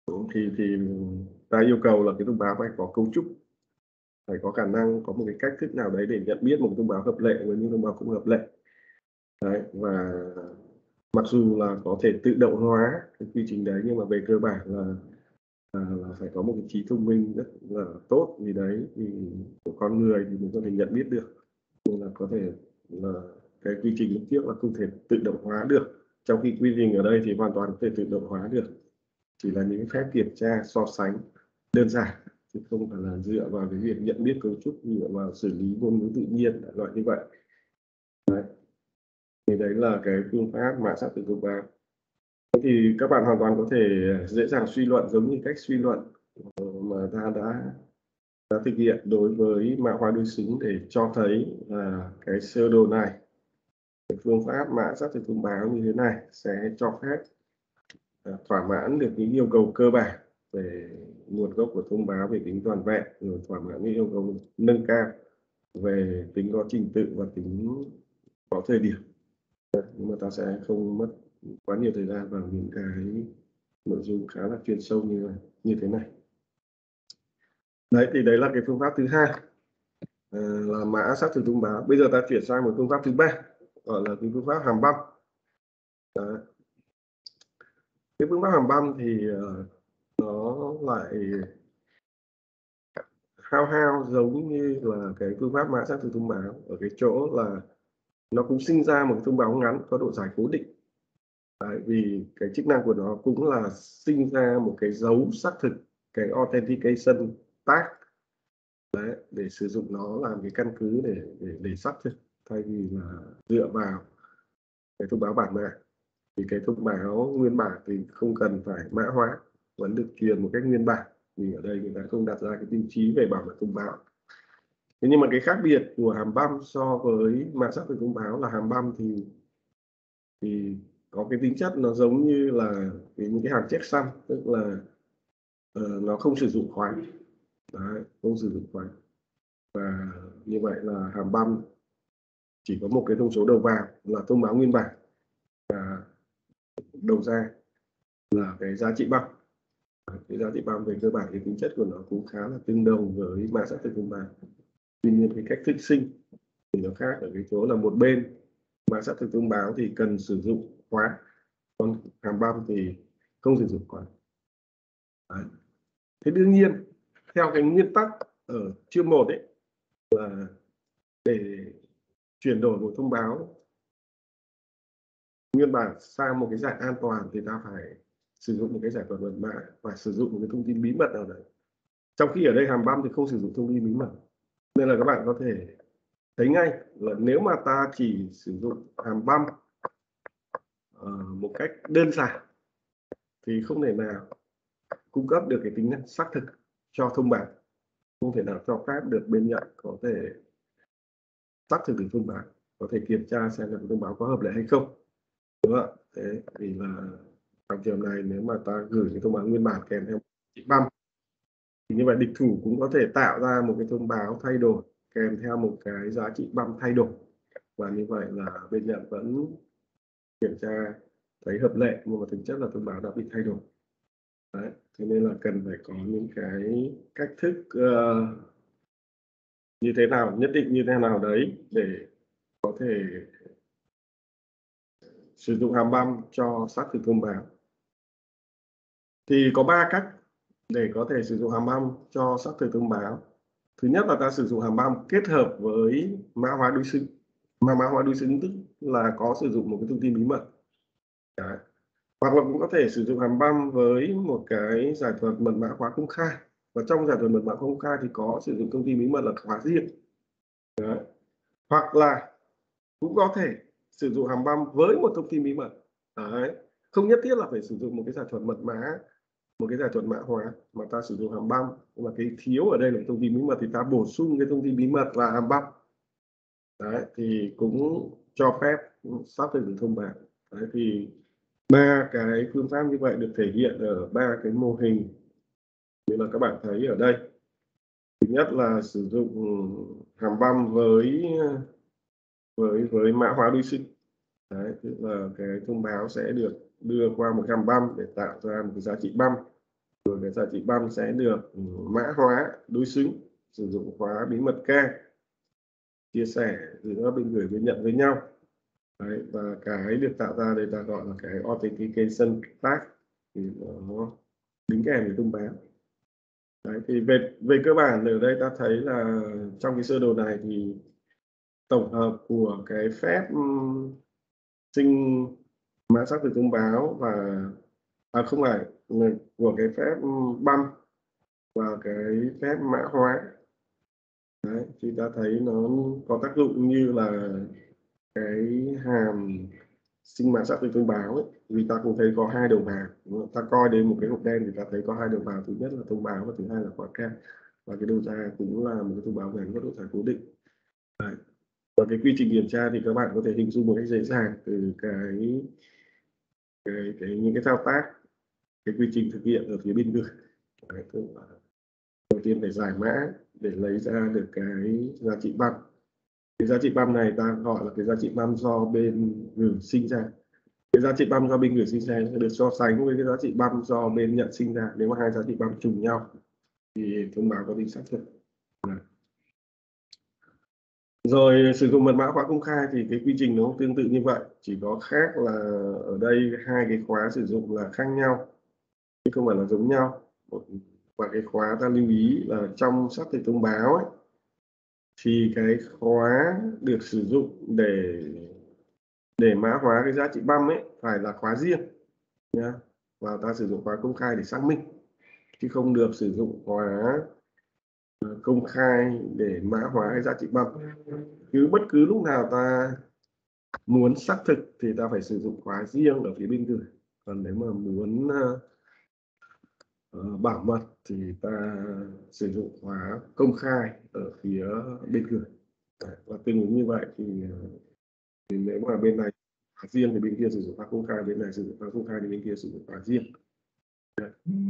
thì thì ta yêu cầu là cái thông báo phải có cấu trúc, phải có khả năng có một cái cách thức nào đấy để nhận biết một thông báo hợp lệ với những thông báo không hợp lệ. Đấy, và mặc dù là có thể tự động hóa cái quy trình đấy, nhưng mà về cơ bản là là, là phải có một cái trí thông minh rất là tốt gì đấy thì của con người thì mình có thể nhận biết được, nên là có thể là cái quy trình lúc trước là không thể tự động hóa được, trong khi quy trình ở đây thì hoàn toàn có thể tự động hóa được, chỉ là những phép kiểm tra so sánh đơn giản chứ không phải là dựa vào cái việc nhận biết cấu trúc, dựa vào xử lý ngôn ngữ tự nhiên loại như vậy. Đấy. Thì đấy là cái phương pháp mã xác thực thông báo. Thì các bạn hoàn toàn có thể dễ dàng suy luận giống như cách suy luận mà ta đã đã thực hiện đối với mã hóa đối xứng để cho thấy là cái sơ đồ này, cái phương pháp mã xác thực thông báo như thế này sẽ cho phép thỏa mãn được những yêu cầu cơ bản về nguồn gốc của thông báo, về tính toàn vẹn, rồi thỏa mãn những yêu cầu nâng cao về tính có trình tự và tính có thời điểm. Nhưng mà ta sẽ không mất quá nhiều thời gian vào những cái nội dung khá là chuyên sâu như này, như thế này. Đấy thì đấy là cái phương pháp thứ hai, à, là mã xác thực thông báo. Bây giờ ta chuyển sang một phương pháp thứ ba, gọi là cái phương pháp hàm băm. Đấy. Cái phương pháp hàm băm thì uh, nó lại hao hao giống như là cái phương pháp mã xác thực thông báo ở cái chỗ là nó cũng sinh ra một cái thông báo ngắn có độ dài cố định. Đấy, vì cái chức năng của nó cũng là sinh ra một cái dấu xác thực, cái authentication tag. Đấy, để sử dụng nó làm cái căn cứ để để để xác thực, thay vì là dựa vào cái thông báo bản mã. Thì cái thông báo nguyên bản thì không cần phải mã hóa, vẫn được truyền một cách nguyên bản, vì ở đây người ta không đặt ra cái tiêu chí về bảo mật thông báo. Thế nhưng mà cái khác biệt của hàm băm so với mã xác thực thông báo là hàm băm thì thì có cái tính chất nó giống như là cái, những cái hàm checksum, tức là uh, nó không sử dụng khóa. Đấy, không sử dụng khóa. Và như vậy là hàm băm chỉ có một cái thông số đầu vào là thông báo nguyên bản, và đầu ra là cái giá trị băm. Cái giá trị băm về cơ bản thì tính chất của nó cũng khá là tương đồng với mã xác thực thông báo. Tuy nhiên cái cách thức sinh thì nó khác ở cái chỗ là một bên mã xác thực thông báo thì cần sử dụng khóa, còn hàm băm thì không sử dụng khóa. Đấy. Thế đương nhiên theo cái nguyên tắc ở chương một ấy là để chuyển đổi một thông báo nguyên bản sang một cái dạng an toàn thì ta phải sử dụng một cái giải thuật mật mã và sử dụng một cái thông tin bí mật nào đấy. Trong khi ở đây hàm băm thì không sử dụng thông tin bí mật, nên là các bạn có thể thấy ngay là nếu mà ta chỉ sử dụng hàm băm uh, một cách đơn giản thì không thể nào cung cấp được cái tính năng xác thực cho thông báo, không thể nào cho phép được bên nhận có thể xác thực được thông báo, có thể kiểm tra xem là thông báo có hợp lệ hay không, đúng không ạ? Thế thì là trong trường này nếu mà ta gửi cái thông báo nguyên bản kèm theo chip băm thì như vậy địch thủ cũng có thể tạo ra một cái thông báo thay đổi kèm theo một cái giá trị băm thay đổi, và như vậy là bên nhận vẫn kiểm tra thấy hợp lệ nhưng mà thực chất là thông báo đã bị thay đổi. Đấy, thế nên là cần phải có những cái cách thức uh, như thế nào, nhất định như thế nào đấy để có thể sử dụng hàm băm cho xác thực thông báo. Thì có ba cách để có thể sử dụng hàm băm cho xác thực thông báo. Thứ nhất là ta sử dụng hàm băm kết hợp với mã hóa đối xứng. Mà mã hóa đối xứng tức là có sử dụng một cái thông tin bí mật. Đấy. Hoặc là cũng có thể sử dụng hàm băm với một cái giải thuật mật mã khóa công khai. Và trong giải thuật mật mã công khai thì có sử dụng thông tin bí mật là khóa riêng. Đấy. Hoặc là cũng có thể sử dụng hàm băm với một thông tin bí mật. Đấy. Không nhất thiết là phải sử dụng một cái giải thuật mật mã, một cái giải thuật mã hóa, mà ta sử dụng hàm băm. Nhưng mà cái thiếu ở đây là thông tin bí mật thì ta bổ sung cái thông tin bí mật và hàm băm. Đấy, thì cũng cho phép xác thực được thông báo. Đấy, thì ba cái phương pháp như vậy được thể hiện ở ba cái mô hình như là các bạn thấy ở đây. Thứ nhất là sử dụng hàm băm với với với mã hóa đối xứng. Đấy, tức là cái thông báo sẽ được đưa qua một hàm băm để tạo ra một cái giá trị băm. rồi cái giá trị băm sẽ được mã hóa đối xứng, sử dụng khóa bí mật K, chia sẻ giữa bên gửi bên nhận với nhau. Đấy, và cái được tạo ra đây ta gọi là cái authentication tag, thì nó đính kèm với thông báo. Đấy, thì về về cơ bản ở đây ta thấy là trong cái sơ đồ này thì tổng hợp của cái phép um, sinh mã xác thực thông báo và à không phải của cái phép um, băm và cái phép mã hóa. Đấy, thì ta thấy nó có tác dụng như là cái hàm sinh mã xác thực thông báo ấy, vì ta cũng thấy có hai đầu vào, ta coi đến một cái hộp đen thì ta thấy có hai đầu vào, thứ nhất là thông báo và thứ hai là khóa K, và cái đầu ra cũng là một cái thông báo gắn có độ dài cố định. Đấy. Và cái quy trình kiểm tra thì các bạn có thể hình dung một cách dễ dàng từ cái cái, cái những cái thao tác, cái quy trình thực hiện ở phía bên gửi. Đấy, tức là đầu tiên phải giải mã để lấy ra được cái giá trị băm. Cái giá trị băm này ta gọi là cái giá trị băm do bên gửi sinh ra. Cái giá trị băm do bên gửi sinh ra sẽ được so sánh với cái giá trị băm do bên nhận sinh ra. Nếu mà hai giá trị băm trùng nhau thì thông báo có tính xác thực. Rồi sử dụng mật mã khóa công khai thì cái quy trình nó tương tự như vậy, chỉ có khác là ở đây hai cái khóa sử dụng là khác nhau chứ không phải là giống nhau. Và cái khóa ta lưu ý là trong xác thực thông báo ấy, thì cái khóa được sử dụng để để mã hóa cái giá trị băm ấy phải là khóa riêng nhá, và ta sử dụng khóa công khai để xác minh chứ không được sử dụng khóa công khai để mã hóa cái giá trị băm. Cứ bất cứ lúc nào ta muốn xác thực thì ta phải sử dụng khóa riêng ở phía bên gửi, còn nếu mà muốn uh, bảo mật thì ta sử dụng khóa công khai ở phía bên gửi. Đấy, và tương ứng như vậy thì, thì nếu mà bên này khóa riêng thì bên kia sử dụng khóa công khai, bên này sử dụng khóa công khai thì bên kia sử dụng khóa riêng. Đấy.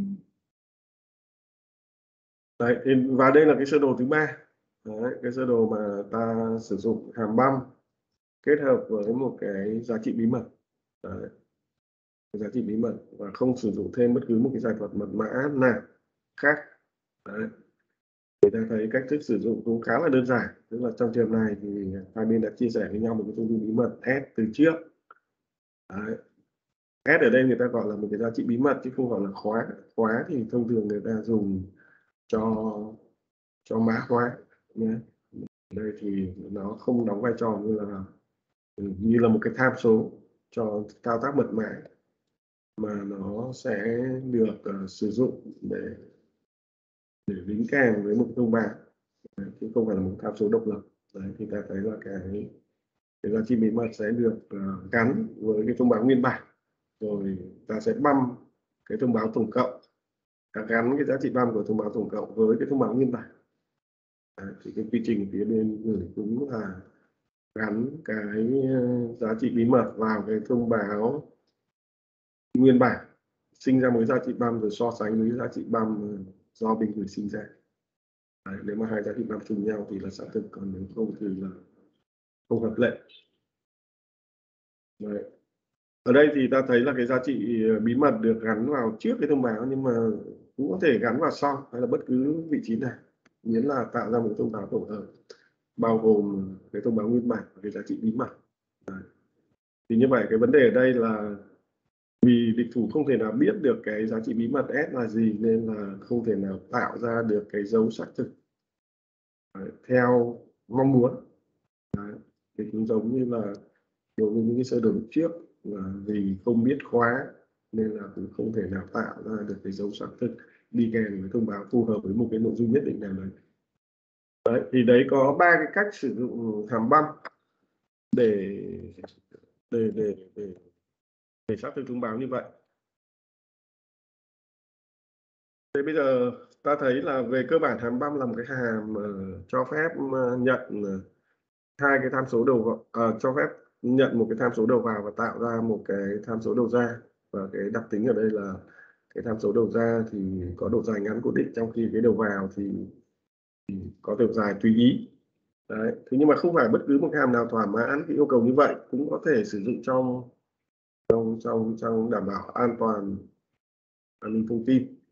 Đấy, và đây là cái sơ đồ thứ ba. Đấy, cái sơ đồ mà ta sử dụng hàm băm kết hợp với một cái giá trị bí mật. Đấy, cái giá trị bí mật và không sử dụng thêm bất cứ một cái giải thuật mật mã nào khác. Đấy. Người ta thấy cách thức sử dụng cũng khá là đơn giản, tức là trong trường này thì hai bên đã chia sẻ với nhau một cái thông tin bí mật S từ trước. Đấy. S ở đây người ta gọi là một cái giá trị bí mật chứ không gọi là khóa. Khóa thì thông thường người ta dùng cho cho mã hóa nhé. Đây thì nó không đóng vai trò như là như là một cái tham số cho thao tác mật mã, mà nó sẽ được uh, sử dụng để để đính kèm với một thông báo, chứ không phải là một tham số độc lập. Đấy, thì ta thấy là cái cái giá trị bí mật sẽ được uh, gắn với cái thông báo nguyên bản, rồi ta sẽ băm cái thông báo tổng cộng, ta gắn cái giá trị băm của thông báo tổng cộng với cái thông báo nguyên bản. Đấy, thì cái quy trình phía bên gửi cũng là gắn cái giá trị bí mật vào cái thông báo nguyên bản sinh ra một giá trị băm rồi so sánh với giá trị băm do bên gửi sinh ra. Đấy, nếu mà hai giá trị băm trùng nhau thì là xác thực, còn nếu không thì là không hợp lệ. Đấy. Ở đây thì ta thấy là cái giá trị bí mật được gắn vào trước cái thông báo, nhưng mà cũng có thể gắn vào sau hay là bất cứ vị trí nào, miễn là tạo ra một thông báo tổng hợp bao gồm cái thông báo nguyên bản và cái giá trị bí mật. Đấy. Thì như vậy cái vấn đề ở đây là vì địch thủ không thể nào biết được cái giá trị bí mật S là gì, nên là không thể nào tạo ra được cái dấu xác thực Đấy, theo mong muốn. Đấy. Thì cũng giống như là đối với những cái sơ đồ trước là vì không biết khóa nên là cũng không thể nào tạo ra được cái dấu xác thực đi kèm với thông báo phù hợp với một cái nội dung nhất định nào đấy. Đấy, thì đấy có ba cái cách sử dụng hàm băm để để để để để xác thực thông báo như vậy. Thế bây giờ ta thấy là về cơ bản hàm băm là một cái hàm uh, cho phép uh, nhận uh, hai cái tham số đầu vào, uh, cho phép nhận một cái tham số đầu vào và tạo ra một cái tham số đầu ra. Và cái đặc tính ở đây là cái tham số đầu ra thì có độ dài ngắn cố định, trong khi cái đầu vào thì, thì có độ dài tùy ý. Đấy. Thế nhưng mà không phải bất cứ một cái hàm nào thỏa mãn cái yêu cầu như vậy cũng có thể sử dụng trong trong trong trong đảm bảo an toàn an ninh thông tin.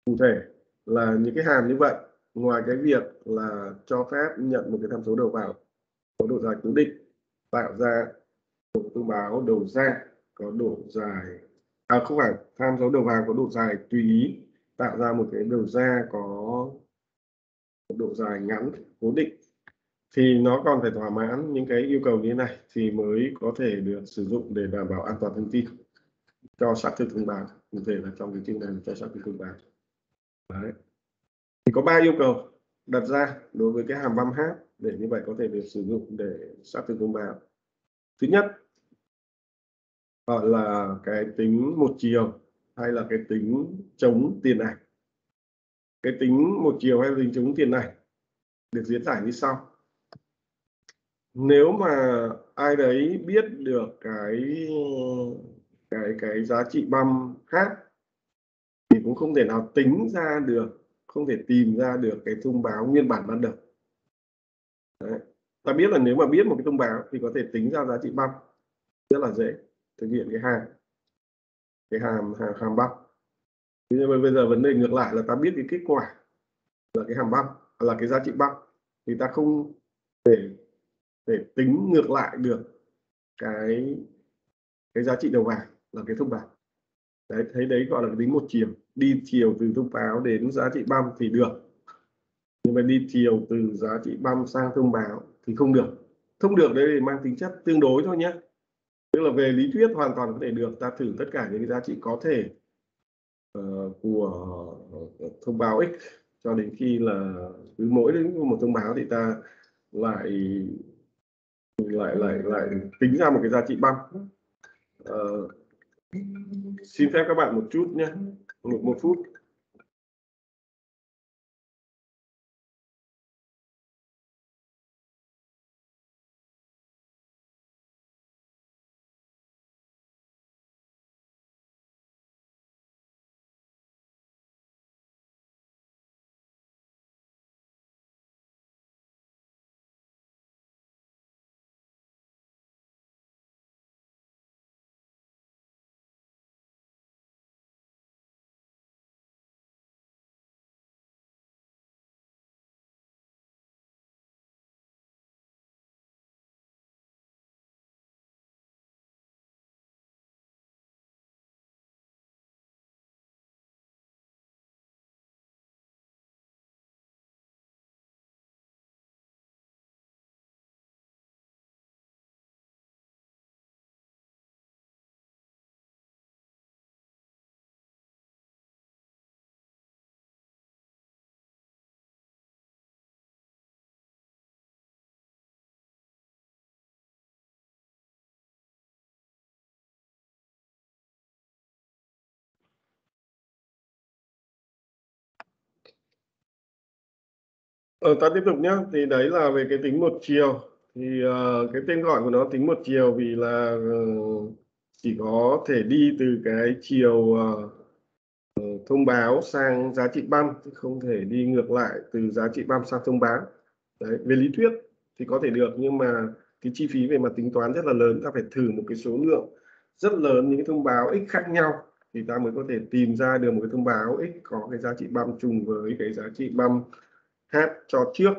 Cụ thể là những cái hàm như vậy, ngoài cái việc là cho phép nhận một cái tham số đầu vào có độ dài cố định, tạo ra một thông báo đầu ra có độ dài, à không phải, tham số đầu vào có độ dài tùy ý, tạo ra một cái đầu ra có một độ dài ngắn cố định, thì nó còn phải thỏa mãn những cái yêu cầu như thế này thì mới có thể được sử dụng để đảm bảo an toàn thông tin cho xác thực thông báo. Cụ thể là trong cái chương này cho xác thực thông báo. Đấy. Thì có ba yêu cầu đặt ra đối với cái hàm băm hát để như vậy có thể được sử dụng để xác thực thông báo. Thứ nhất gọi là cái tính một chiều hay là cái tính chống tiền ảnh. Cái tính một chiều hay là tính chống tiền ảnh được diễn giải như sau. Nếu mà ai đấy biết được cái cái cái giá trị băm hát thì cũng không thể nào tính ra được, không thể tìm ra được cái thông báo nguyên bản ban đầu. Đấy. Ta biết là nếu mà biết một cái thông báo thì có thể tính ra giá trị băm rất là dễ, thực hiện cái hàm cái hàm hàm, hàm băm. Nhưng mà bây giờ vấn đề ngược lại là ta biết cái kết quả là cái hàm băm, là cái giá trị băm, thì ta không thể để tính ngược lại được cái cái giá trị đầu vào là cái thông báo. Đấy, thấy đấy gọi là cái tính một chiều, đi chiều từ thông báo đến giá trị băm thì được, nhưng mà đi chiều từ giá trị băm sang thông báo thì không được. Không được đấy mang tính chất tương đối thôi nhé, tức là về lý thuyết hoàn toàn có thể được, ta thử tất cả những cái giá trị có thể uh, của thông báo x cho đến khi là cứ mỗi đến một thông báo thì ta lại lại lại lại tính ra một cái giá trị băm. Uh, xin phép các bạn một chút nhé, một, một phút. Ờ, ta tiếp tục nhé. Thì đấy là về cái tính một chiều. Thì uh, cái tên gọi của nó tính một chiều vì là uh, chỉ có thể đi từ cái chiều uh, thông báo sang giá trị băm, chứ không thể đi ngược lại từ giá trị băm sang thông báo. Đấy, về lý thuyết thì có thể được, nhưng mà cái chi phí về mặt tính toán rất là lớn, ta phải thử một cái số lượng rất lớn những cái thông báo x khác nhau thì ta mới có thể tìm ra được một cái thông báo x có cái giá trị băm trùng với cái giá trị băm h cho trước.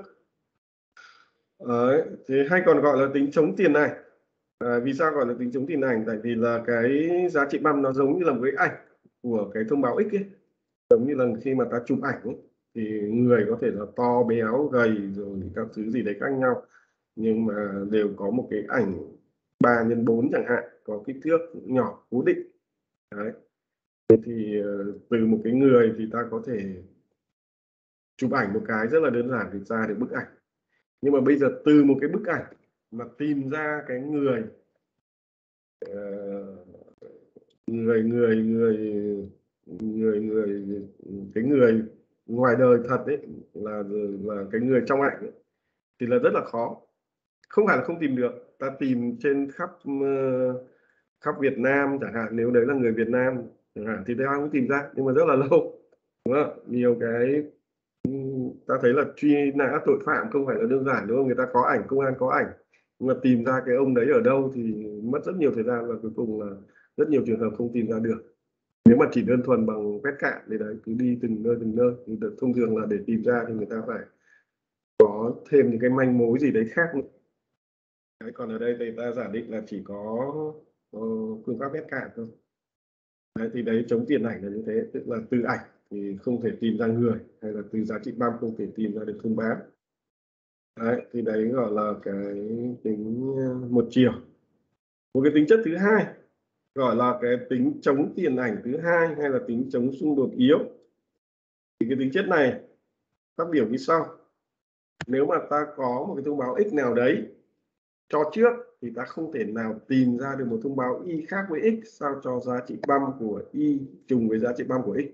Đấy, thì hay còn gọi là tính chống tiền ảnh. À, vì sao gọi là tính chống tiền ảnh? Tại vì là cái giá trị băm nó giống như là một cái ảnh của cái thông báo x ấy, giống như là khi mà ta chụp ảnh ấy, thì người có thể là to béo gầy rồi các thứ gì đấy khác nhau, nhưng mà đều có một cái ảnh ba nhân bốn chẳng hạn, có kích thước nhỏ cố định. Đấy. Thì từ một cái người thì ta có thể chụp ảnh một cái rất là đơn giản thì ra được bức ảnh, nhưng mà bây giờ từ một cái bức ảnh mà tìm ra cái người uh, người người người người người cái người ngoài đời thật ấy, là là cái người trong ảnh ấy, thì là rất là khó. Không phải là không tìm được, ta tìm trên khắp uh, khắp Việt Nam chẳng hạn, nếu đấy là người Việt Nam chẳng hạn thì ta cũng tìm ra, nhưng mà rất là lâu, đúng không? Nhiều cái ta thấy là truy nã tội phạm không phải là đơn giản, đúng không? Người ta có ảnh, công an có ảnh, nhưng mà tìm ra cái ông đấy ở đâu thì mất rất nhiều thời gian, và cuối cùng là rất nhiều trường hợp không tìm ra được. Nếu mà chỉ đơn thuần bằng quét cạn thì đấy, cứ đi từng nơi từng nơi thì được, thông thường là để tìm ra thì người ta phải có thêm những cái manh mối gì đấy khác nữa. Đấy, còn ở đây thì ta giả định là chỉ có uh, phương pháp quét cạn thôi. Đấy, thì đấy chống tiền ảnh là như thế, tức là từ ảnh thì không thể tìm ra người, hay là từ giá trị băm không thể tìm ra được thông báo. Đấy, thì đấy gọi là cái tính một chiều. Một cái tính chất thứ hai gọi là cái tính chống tiền ảnh thứ hai, hay là tính chống xung đột yếu. Thì cái tính chất này phát biểu như sau: nếu mà ta có một cái thông báo x nào đấy cho trước thì ta không thể nào tìm ra được một thông báo y khác với x sao cho giá trị băm của y trùng với giá trị băm của x.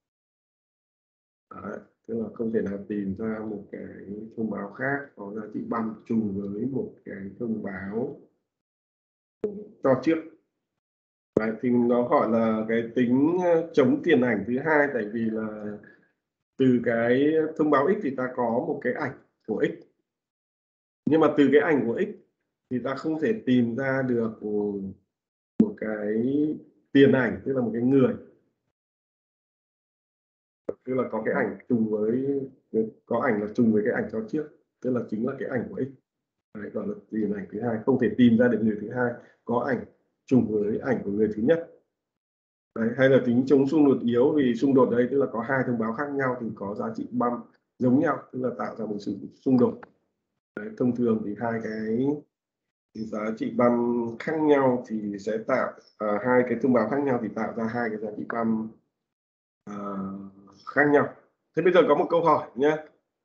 Đấy, tức là không thể nào tìm ra một cái thông báo khác có giá trị băm trùng với một cái thông báo cho trước. Đấy, thì nó gọi là cái tính chống tiền ảnh thứ hai, tại vì là từ cái thông báo x thì ta có một cái ảnh của x, nhưng mà từ cái ảnh của x thì ta không thể tìm ra được một cái tiền ảnh, tức là một cái người, tức là có cái ảnh trùng với, có ảnh là trùng với cái ảnh cho trước, tức là chính là cái ảnh của x. Đấy, gọi là tiền ảnh thứ hai, không thể tìm ra được người thứ hai có ảnh trùng với ảnh của người thứ nhất. Đấy, hay là tính chống xung đột yếu, vì xung đột đấy tức là có hai thông báo khác nhau thì có giá trị băm giống nhau, tức là tạo ra một sự xung đột. Đấy, thông thường thì hai cái giá trị băm khác nhau thì sẽ tạo à, hai cái thông báo khác nhau thì tạo ra hai cái giá trị băm à, khác nhau. Thế bây giờ có một câu hỏi nhé,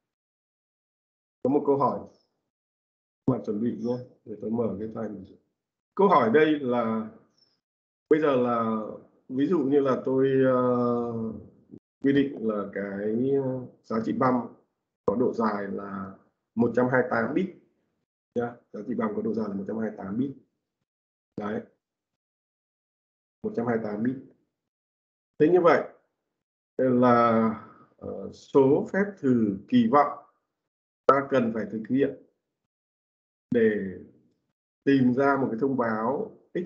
có một câu hỏi mà chuẩn bị nhé, để tôi mở cái file này. Câu hỏi đây là bây giờ là ví dụ như là tôi uh, quy định là cái giá trị băm có độ dài là một trăm hai mươi tám bit nhá, giá trị băm có độ dài là một trăm hai mươi tám bit. Đấy, một trăm hai mươi tám bit. Thế như vậy là uh, số phép thử kỳ vọng ta cần phải thực hiện để tìm ra một cái thông báo x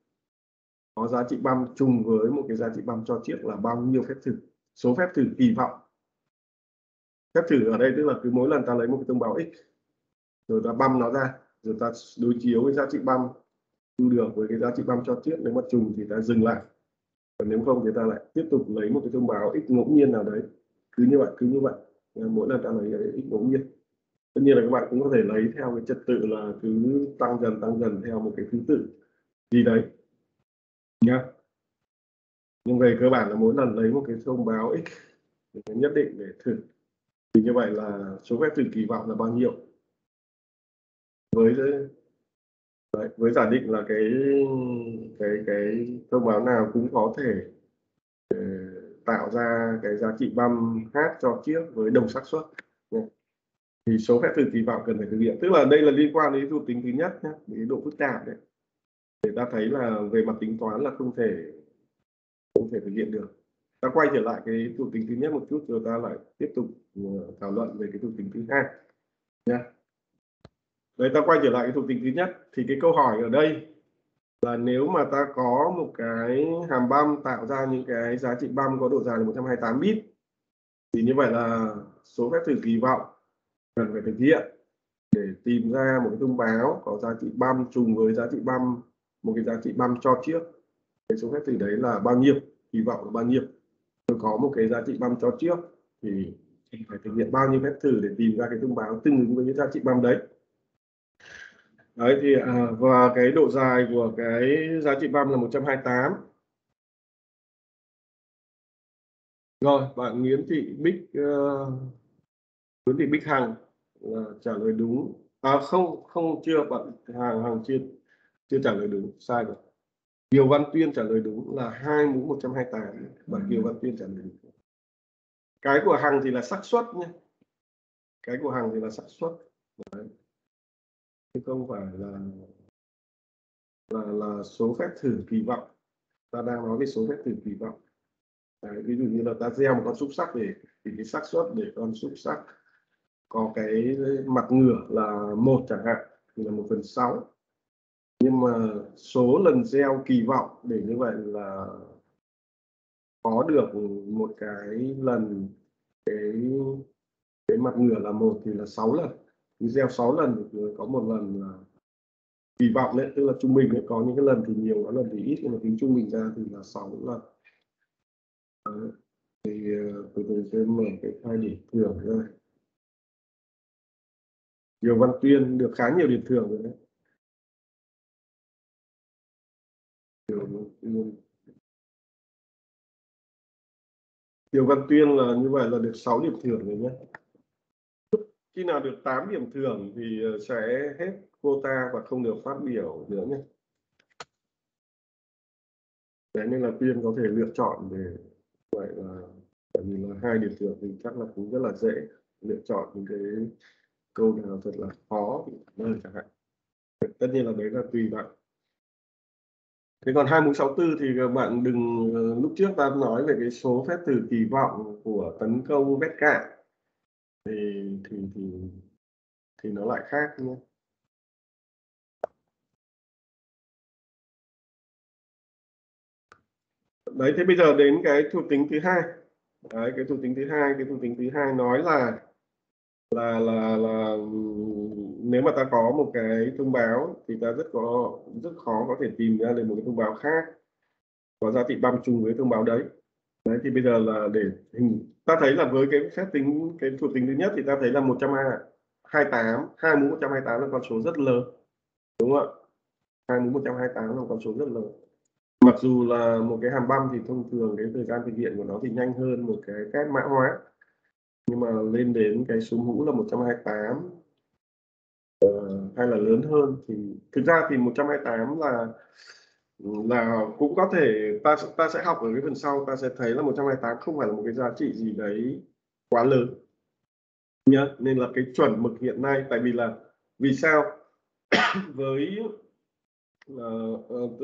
có giá trị băm trùng với một cái giá trị băm cho chiếc là bao nhiêu phép thử, số phép thử kỳ vọng. Phép thử ở đây tức là cứ mỗi lần ta lấy một cái thông báo x rồi ta băm nó ra, rồi ta đối chiếu với giá trị băm thu được với cái giá trị băm cho chiếc, nếu mà trùng thì ta dừng lại, còn nếu không thì ta lại tiếp tục lấy một cái thông báo x ngẫu nhiên nào đấy, cứ như vậy cứ như vậy mỗi lần ta lấy x ngẫu nhiên. Tất nhiên là các bạn cũng có thể lấy theo cái trật tự là cứ tăng dần tăng dần theo một cái thứ tự gì đấy nhá, nhưng về cơ bản là mỗi lần lấy một cái thông báo x nhất định để thử thì như vậy là số phép thử kỳ vọng là bao nhiêu, với đấy, với giả định là cái cái cái thông báo nào cũng có thể uh, tạo ra cái giá trị băm h cho chiếc với đồng xác suất, thì số phép thử kỳ vọng cần phải thực hiện, tức là đây là liên quan đến thuộc tính thứ nhất nhé, cái độ phức tạp đấy, để ta thấy là về mặt tính toán là không thể không thể thực hiện được. Ta quay trở lại cái thuộc tính thứ nhất một chút rồi ta lại tiếp tục thảo luận về cái thuộc tính thứ hai nhé. Đấy, ta quay trở lại cái thuộc tính thứ nhất thì cái câu hỏi ở đây là nếu mà ta có một cái hàm băm tạo ra những cái giá trị băm có độ dài là một trăm hai mươi tám bit thì như vậy là số phép thử kỳ vọng cần phải thực hiện để tìm ra một cái thông báo có giá trị băm trùng với giá trị băm một cái giá trị băm cho trước. Cái số phép thử đấy là bao nhiêu, kỳ vọng là bao nhiêu. Tôi có một cái giá trị băm cho trước thì phải thực hiện bao nhiêu phép thử để tìm ra cái thông báo tương ứng với cái giá trị băm đấy. Đấy thì à, và cái độ dài của cái giá trị băm là một trăm hai mươi tám. Rồi, bạn Nguyễn Thị Bích uh, Nguyễn Thị Bích Hằng uh, trả lời đúng. À không, không chưa, bạn Hằng Hằng chưa chưa trả lời đúng, sai rồi. Kiều Văn Tuyên trả lời đúng là hai mũ một trăm hai mươi tám. Bạn Kiều Văn Tuyên trả lời đúng. Cái của Hằng thì là xác suất nhé. Cái của Hằng thì là xác suất. Đấy. Chứ không phải là là là số phép thử kỳ vọng. Ta đang nói về số phép thử kỳ vọng. Đấy, ví dụ như là ta gieo một con xúc xắc để thì cái xác suất để con xúc xắc có cái mặt ngửa là một chẳng hạn thì là một phần sáu, nhưng mà số lần gieo kỳ vọng để như vậy là có được một cái lần cái cái mặt ngửa là một thì là sáu lần, video sáu lần thì có một lần là kỳ vọng đấy, tức là trung bình đấy, có những cái lần thì nhiều, có lần thì ít, nhưng mà tính trung bình ra thì là sáu lần. Đấy. Thì uh, từ từ tôi mở cái file điểm thưởng ra. Kiều Văn Tuyên được khá nhiều điểm thưởng rồi đấy. Kiều Văn Tuyên, Kiều Văn Tuyên là như vậy là được sáu điểm thưởng rồi nhé. Khi nào được tám điểm thưởng thì sẽ hết quota và không được phát biểu nữa nhé. Đấy nên là Tuyên có thể lựa chọn để vậy là, bởi vì là hai điểm thưởng thì chắc là cũng rất là dễ lựa chọn những cái câu nào thật là khó thì ơi chẳng hạn. Tất nhiên là đấy là tùy bạn. Thế còn hai mũ sáu tư thì các bạn đừng, lúc trước ta nói về cái số phép từ kỳ vọng của tấn công vét cạn thì thì thì thì nó lại khác nhé. Đấy, thế bây giờ đến cái thuộc tính thứ hai. Đấy, cái thuộc tính thứ hai, cái thuộc tính thứ hai nói là là là là nếu mà ta có một cái thông báo thì ta rất có rất khó có thể tìm ra được một cái thông báo khác có giá trị băm trùng với thông báo đấy. Đấy thì bây giờ là để hình ta thấy là với cái phép tính, cái thuộc tính thứ nhất thì ta thấy là một trăm hai mươi tám, hai mũ một trăm hai mươi tám là con số rất lớn, đúng không ạ? Hai mũ một trăm hai mươi tám là con số rất lớn. Mặc dù là một cái hàm băm thì thông thường cái thời gian thực hiện của nó thì nhanh hơn một cái phép mã hóa, nhưng mà lên đến cái số mũ là một trăm hai mươi tám uh, hay là lớn hơn thì thực ra thì một trăm hai mươi tám là là cũng có thể ta ta sẽ học ở cái phần sau, ta sẽ thấy là một trăm hai mươi tám không phải là một cái giá trị gì đấy quá lớn nhá. Nên là cái chuẩn mực hiện nay, tại vì là vì sao với uh, uh,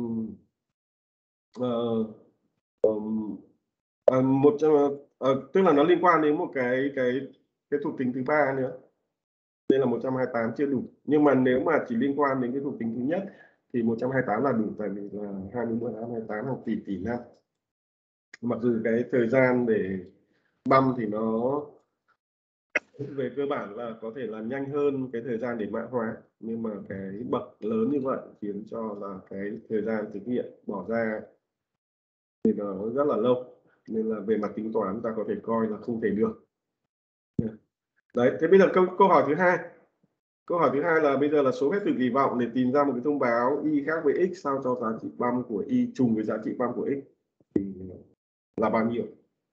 uh, uh, uh, một uh, tức là nó liên quan đến một cái cái cái thuộc tính thứ ba nữa, nên là một trăm hai mươi tám chưa đủ. Nhưng mà nếu mà chỉ liên quan đến cái thuộc tính thứ nhất thì một trăm hai mươi tám là đủ, tại vì là hai mươi hai mươi tám hàng tỷ tỷ năm. Mặc dù cái thời gian để băm thì nó về cơ bản là có thể là nhanh hơn cái thời gian để mã hóa, nhưng mà cái bậc lớn như vậy khiến cho là cái thời gian thực hiện bỏ ra thì nó rất là lâu, nên là về mặt tính toán ta có thể coi là không thể được. Đấy, thế bây giờ câu câu hỏi thứ hai, câu hỏi thứ hai là bây giờ là số phép từ kỳ vọng để tìm ra một cái thông báo y khác với x sao cho giá trị băm của y trùng với giá trị băm của x thì là bao nhiêu?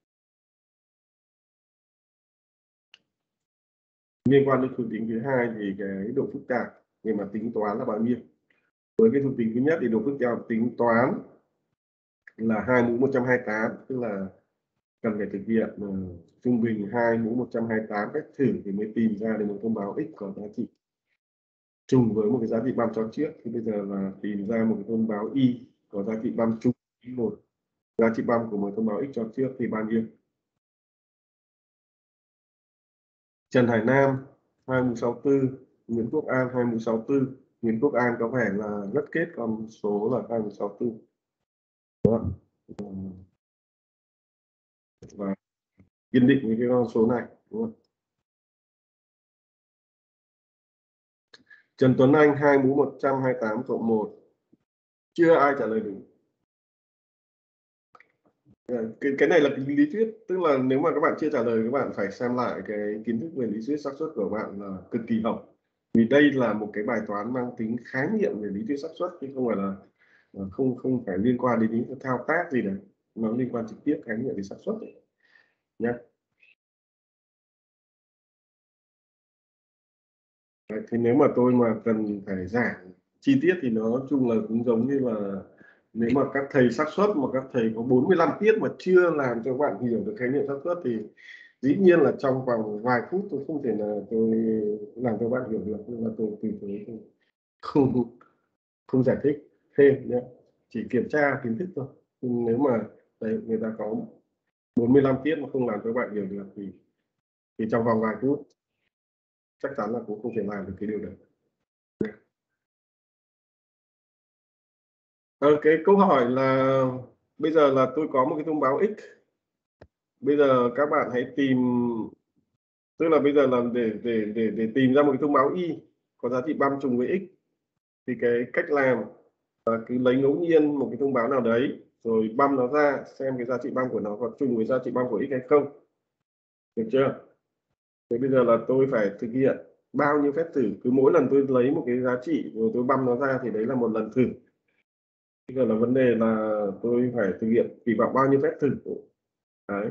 Liên quan đến thuộc tính thứ hai thì cái độ phức tạp về mặt tính toán là bao nhiêu? Với cái thuộc tính thứ nhất thì độ phức tạp tính toán là hai mũ một trăm hai mươi tám, tức là cần phải thực hiện uh, trung bình hai mũ một trăm hai mươi tám cách thử thì mới tìm ra được một thông báo x có giá trị trùng với một cái giá trị băm cho trước. Thì bây giờ là tìm ra một cái thông báo y có giá trị băm trùng một giá trị băm của một thông báo x cho trước thì bao nhiêu? Trần Hải Nam hai mũ sáu tư, Nguyễn Quốc An hai mũ sáu tư. Nguyễn Quốc An có vẻ là rất kết con số là hai mũ sáu tư. Đó. Và kiên định với cái con số này, đúng không? Trần Tuấn Anh hai mũ một trăm hai mươi tám cộng một, chưa ai trả lời đúng. Cái, cái này là lý thuyết, tức là nếu mà các bạn chưa trả lời các bạn phải xem lại cái kiến thức về lý thuyết xác suất của bạn là cực kỳ hỏng, vì đây là một cái bài toán mang tính khái niệm về lý thuyết xác suất chứ không phải là không không phải liên quan đến những thao tác gì đấy, nó liên quan trực tiếp khái niệm về xác suất nhé. Đấy, thì nếu mà tôi mà cần phải giảng chi tiết thì nó chung là cũng giống như là nếu mà các thầy xác suất mà các thầy có bốn mươi lăm tiết mà chưa làm cho bạn hiểu được khái niệm xác suất thì dĩ nhiên là trong vòng vài phút tôi không thể nào tôi làm cho bạn hiểu được, nhưng mà tôi từ chối không không giải thích thêm nhé, chỉ kiểm tra kiến thức thôi. Nếu mà đấy, người ta có bốn mươi lăm tiết mà không làm cho bạn hiểu được thì thì trong vòng vài phút chắc chắn là cũng không thể làm được cái điều đấy. Ờ, cái câu hỏi là bây giờ là tôi có một cái thông báo x. Bây giờ các bạn hãy tìm, tức là bây giờ là để để để để tìm ra một cái thông báo y có giá trị băm trùng với x, thì cái cách làm là cứ lấy ngẫu nhiên một cái thông báo nào đấy rồi băm nó ra xem cái giá trị băm của nó có trùng với giá trị băm của x hay không, được chưa? Thế bây giờ là tôi phải thực hiện bao nhiêu phép thử, cứ mỗi lần tôi lấy một cái giá trị rồi tôi băm nó ra thì đấy là một lần thử. Bây giờ là vấn đề là tôi phải thực hiện kỳ vọng bao nhiêu phép thử đấy,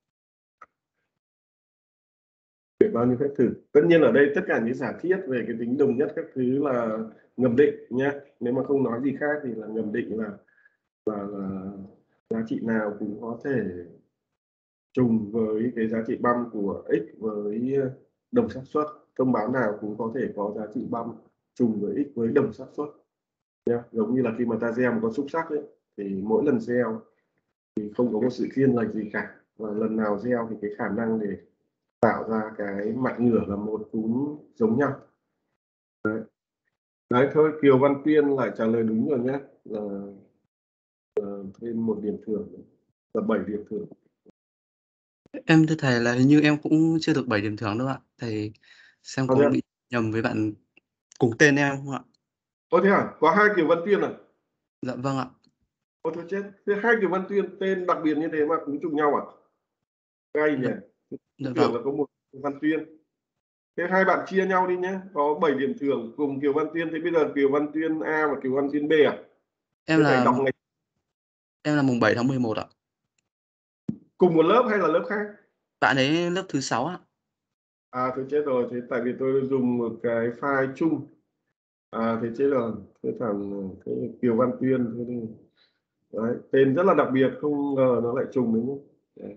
để bao nhiêu phép thử. Tất nhiên ở đây tất cả những giả thiết về cái tính đồng nhất các thứ là ngầm định nhé, nếu mà không nói gì khác thì là ngầm định là là, là giá trị nào cũng có thể trùng với cái giá trị băm của x với đồng xác suất, thông báo nào cũng có thể có giá trị băm trùng với x với đồng xác suất nhé. Giống như là khi mà ta gieo một con xúc xắc ấy, thì mỗi lần gieo thì không có một sự thiên lệch gì cả, và lần nào gieo thì cái khả năng để tạo ra cái mặt ngửa là một cũng giống nhau. Đấy, đấy thôi, Kiều Văn Tuyên lại trả lời đúng rồi nhé, là, là thêm một điểm thưởng, là bảy điểm thưởng. Em thưa thầy là hình như em cũng chưa được bảy điểm thưởng đâu ạ. Thầy xem có bị nhầm với bạn cùng tên em không ạ? Ồ thế à? Có hai Kiều Văn Tuyên à? Dạ vâng ạ. Ồ thôi chết, thế hai Kiều Văn Tuyên tên đặc biệt như thế mà cũng trùng nhau à? Ngay nhỉ? Dạ Tưởng vâng. là có một Văn Tuyên. Thế hai bạn chia nhau đi nhé, có bảy điểm thưởng cùng Kiều Văn Tuyên. Thế bây giờ Kiều Văn Tuyên A và Kiều Văn Tuyên B à? Em Thế phải là đọc ngày em là mùng bảy tháng mười một ạ. cùng một lớp hay là lớp khác? Bạn ấy lớp thứ sáu ạ. À thôi chết rồi, thế tại vì tôi dùng một cái file chung. À thế chết rồi, thế thằng cái Kiều Văn Tuyên thế thì đấy, tên rất là đặc biệt, không ngờ nó lại trùng đấy nhé. Đấy.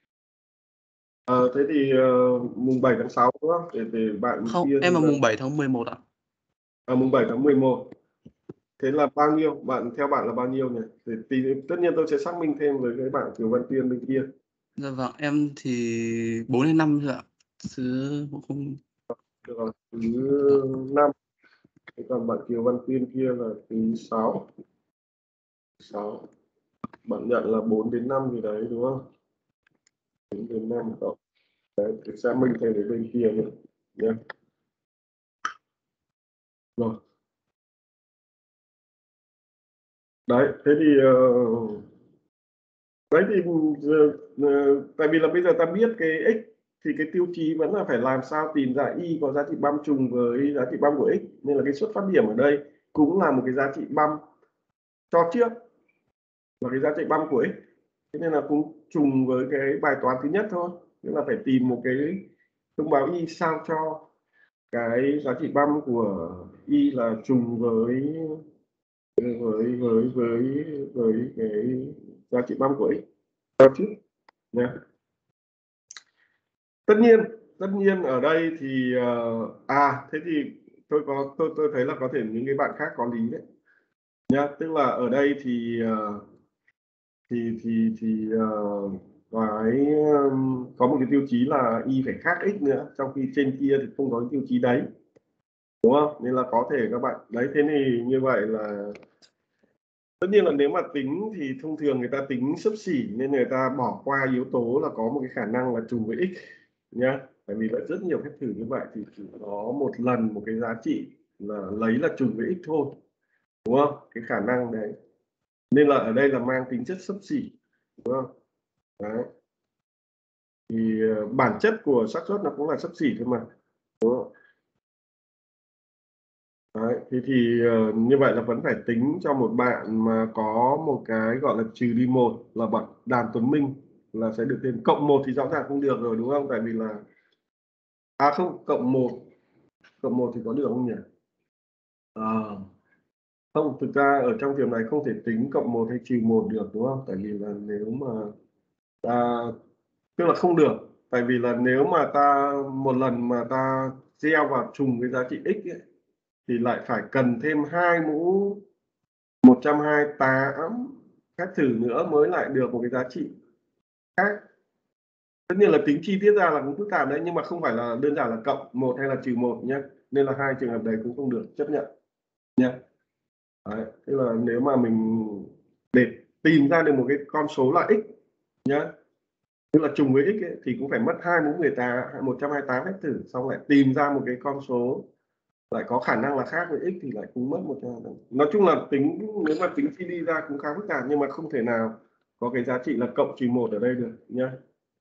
Ờ, thế thì uh, mùng bảy tháng sáu đúng không? Để để bạn Không, kia em thì là là mùng bảy tháng mười một ạ. à, mùng bảy tháng mười một. Thế là bao nhiêu? Bạn theo bạn là bao nhiêu nhỉ? Để tí, tất nhiên tôi sẽ xác minh thêm với cái bạn Kiều Văn Tuyên bên kia. Dạ vâng, em thì bốn đến năm thôi ạ. Chứ cũng không. Được rồi, thứ năm. Thế còn bạn Kiều Văn Tuyên kia là thứ sáu. sáu. Bạn nhận là bốn đến năm gì đấy đúng không? bốn đến năm cộng. Đấy, để xác minh thêm với bên kia nữa nhé. Rồi. Đấy, thế thì uh, đấy thì uh, tại vì là bây giờ ta biết cái x thì cái tiêu chí vẫn là phải làm sao tìm ra y có giá trị băm trùng với giá trị băm của x, nên là cái xuất phát điểm ở đây cũng là một cái giá trị băm cho trước và cái giá trị băm của x, thế nên là cũng trùng với cái bài toán thứ nhất thôi, nghĩa là phải tìm một cái thông báo y sao cho cái giá trị băm của y là trùng với với với với với cái giá trị băm của x cho trước nhé. Tất nhiên tất nhiên ở đây thì uh, à thế thì tôi có tôi tôi thấy là có thể những cái bạn khác có lý đấy nhá, tức là ở đây thì uh, thì thì thì uh, cái um, có một cái tiêu chí là y phải khác x nữa, trong khi trên kia thì không có cái tiêu chí đấy, đúng không? Nên là có thể các bạn đấy, thế thì như vậy là tất nhiên là nếu mà tính thì thông thường người ta tính xấp xỉ nên người ta bỏ qua yếu tố là có một cái khả năng là trùng với x nhá, tại vì vậy rất nhiều phép thử như vậy thì chỉ có một lần một cái giá trị là lấy là trùng với x thôi, đúng không? Cái khả năng đấy nên là ở đây là mang tính chất xấp xỉ, đúng không? Đấy. Thì uh, bản chất của xác suất nó cũng là xấp xỉ thôi mà, đúng không? Đấy, thì, thì uh, như vậy là vẫn phải tính cho một bạn mà có một cái gọi là trừ đi một là bạn Đàm Tuấn Minh là sẽ được thêm cộng một thì rõ ràng không được rồi, đúng không? Tại vì là à không, cộng một cộng một thì có được không nhỉ? À, không, thực ra ở trong trường này không thể tính cộng một hay trừ một được, đúng không? Tại vì là nếu mà ta tức là không được, tại vì là nếu mà ta một lần mà ta gieo vào trùng với giá trị x ấy, thì lại phải cần thêm hai mũ một trăm hai mươi tám phép thử nữa mới lại được một cái giá trị khác. Tất nhiên là tính chi tiết ra là cũng phức tạp đấy, nhưng mà không phải là đơn giản là cộng một hay là trừ một nhé, nên là hai trường hợp đấy cũng không được chấp nhận nhé. Đấy, tức là nếu mà mình để tìm ra được một cái con số là x nhá, tức là trùng với x ấy, thì cũng phải mất hai mũ mười tám một trăm hai mươi tám phép thử, xong lại tìm ra một cái con số lại có khả năng là khác với x thì lại cũng mất một trăm hai mươi tám. Nói chung là tính nếu mà tính khi đi ra cũng khá phức tạp, nhưng mà không thể nào có cái giá trị là cộng trừ một ở đây được nhá.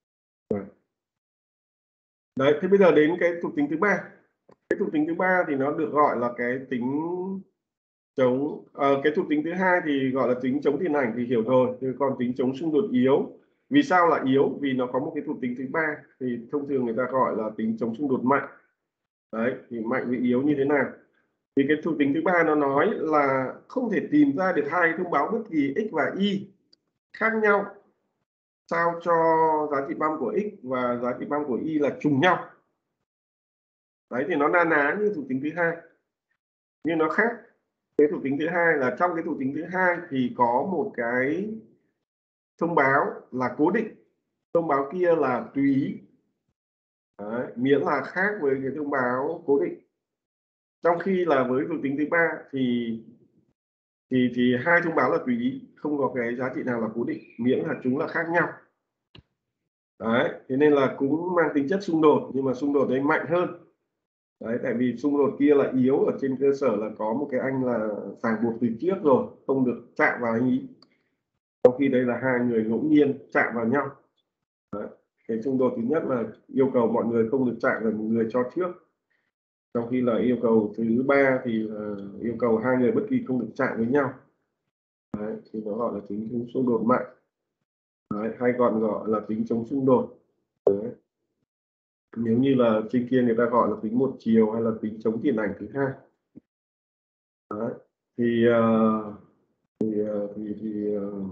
Đấy, thế bây giờ đến cái thuộc tính thứ ba. Cái thuộc tính thứ ba thì nó được gọi là cái tính chống uh, cái thuộc tính thứ hai thì gọi là tính chống thiên ảnh thì hiểu rồi, thì còn tính chống xung đột yếu. Vì sao là yếu? Vì nó có một cái thuộc tính thứ ba thì thông thường người ta gọi là tính chống xung đột mạnh. Đấy, thì mạnh với yếu như thế nào? Thì cái thuộc tính thứ ba nó nói là không thể tìm ra được hai thông báo bất kỳ x và y khác nhau sao cho giá trị băm của x và giá trị băm của y là trùng nhau. Đấy, thì nó na ná như thuộc tính thứ hai, nhưng nó khác. Cái thuộc tính thứ hai là trong cái thuộc tính thứ hai thì có một cái thông báo là cố định, thông báo kia là tùy ý. Đấy, miễn là khác với cái thông báo cố định. Trong khi là với thuộc tính thứ ba thì thì thì hai thông báo là tùy ý, không có cái giá trị nào là cố định, miễn là chúng là khác nhau. Đấy, thế nên là cũng mang tính chất xung đột, nhưng mà xung đột đấy mạnh hơn. Đấy, tại vì xung đột kia là yếu ở trên cơ sở là có một cái anh là ràng buộc từ trước rồi, không được chạm vào anh ý. Trong khi đây là hai người ngẫu nhiên chạm vào nhau. Đấy, cái xung đột thứ nhất là yêu cầu mọi người không được chạm vào một người cho trước. Trong khi là yêu cầu thứ ba thì là yêu cầu hai người bất kỳ không được chạm với nhau. Đấy, thì nó gọi là tính xung đột mạnh. Đấy, hay còn gọi là tính chống xung đột. Đấy. Nếu như là trên kia người ta gọi là tính một chiều hay là tính chống thiên ảnh thứ hai. Đấy. Thì, uh, thì thì thì uh,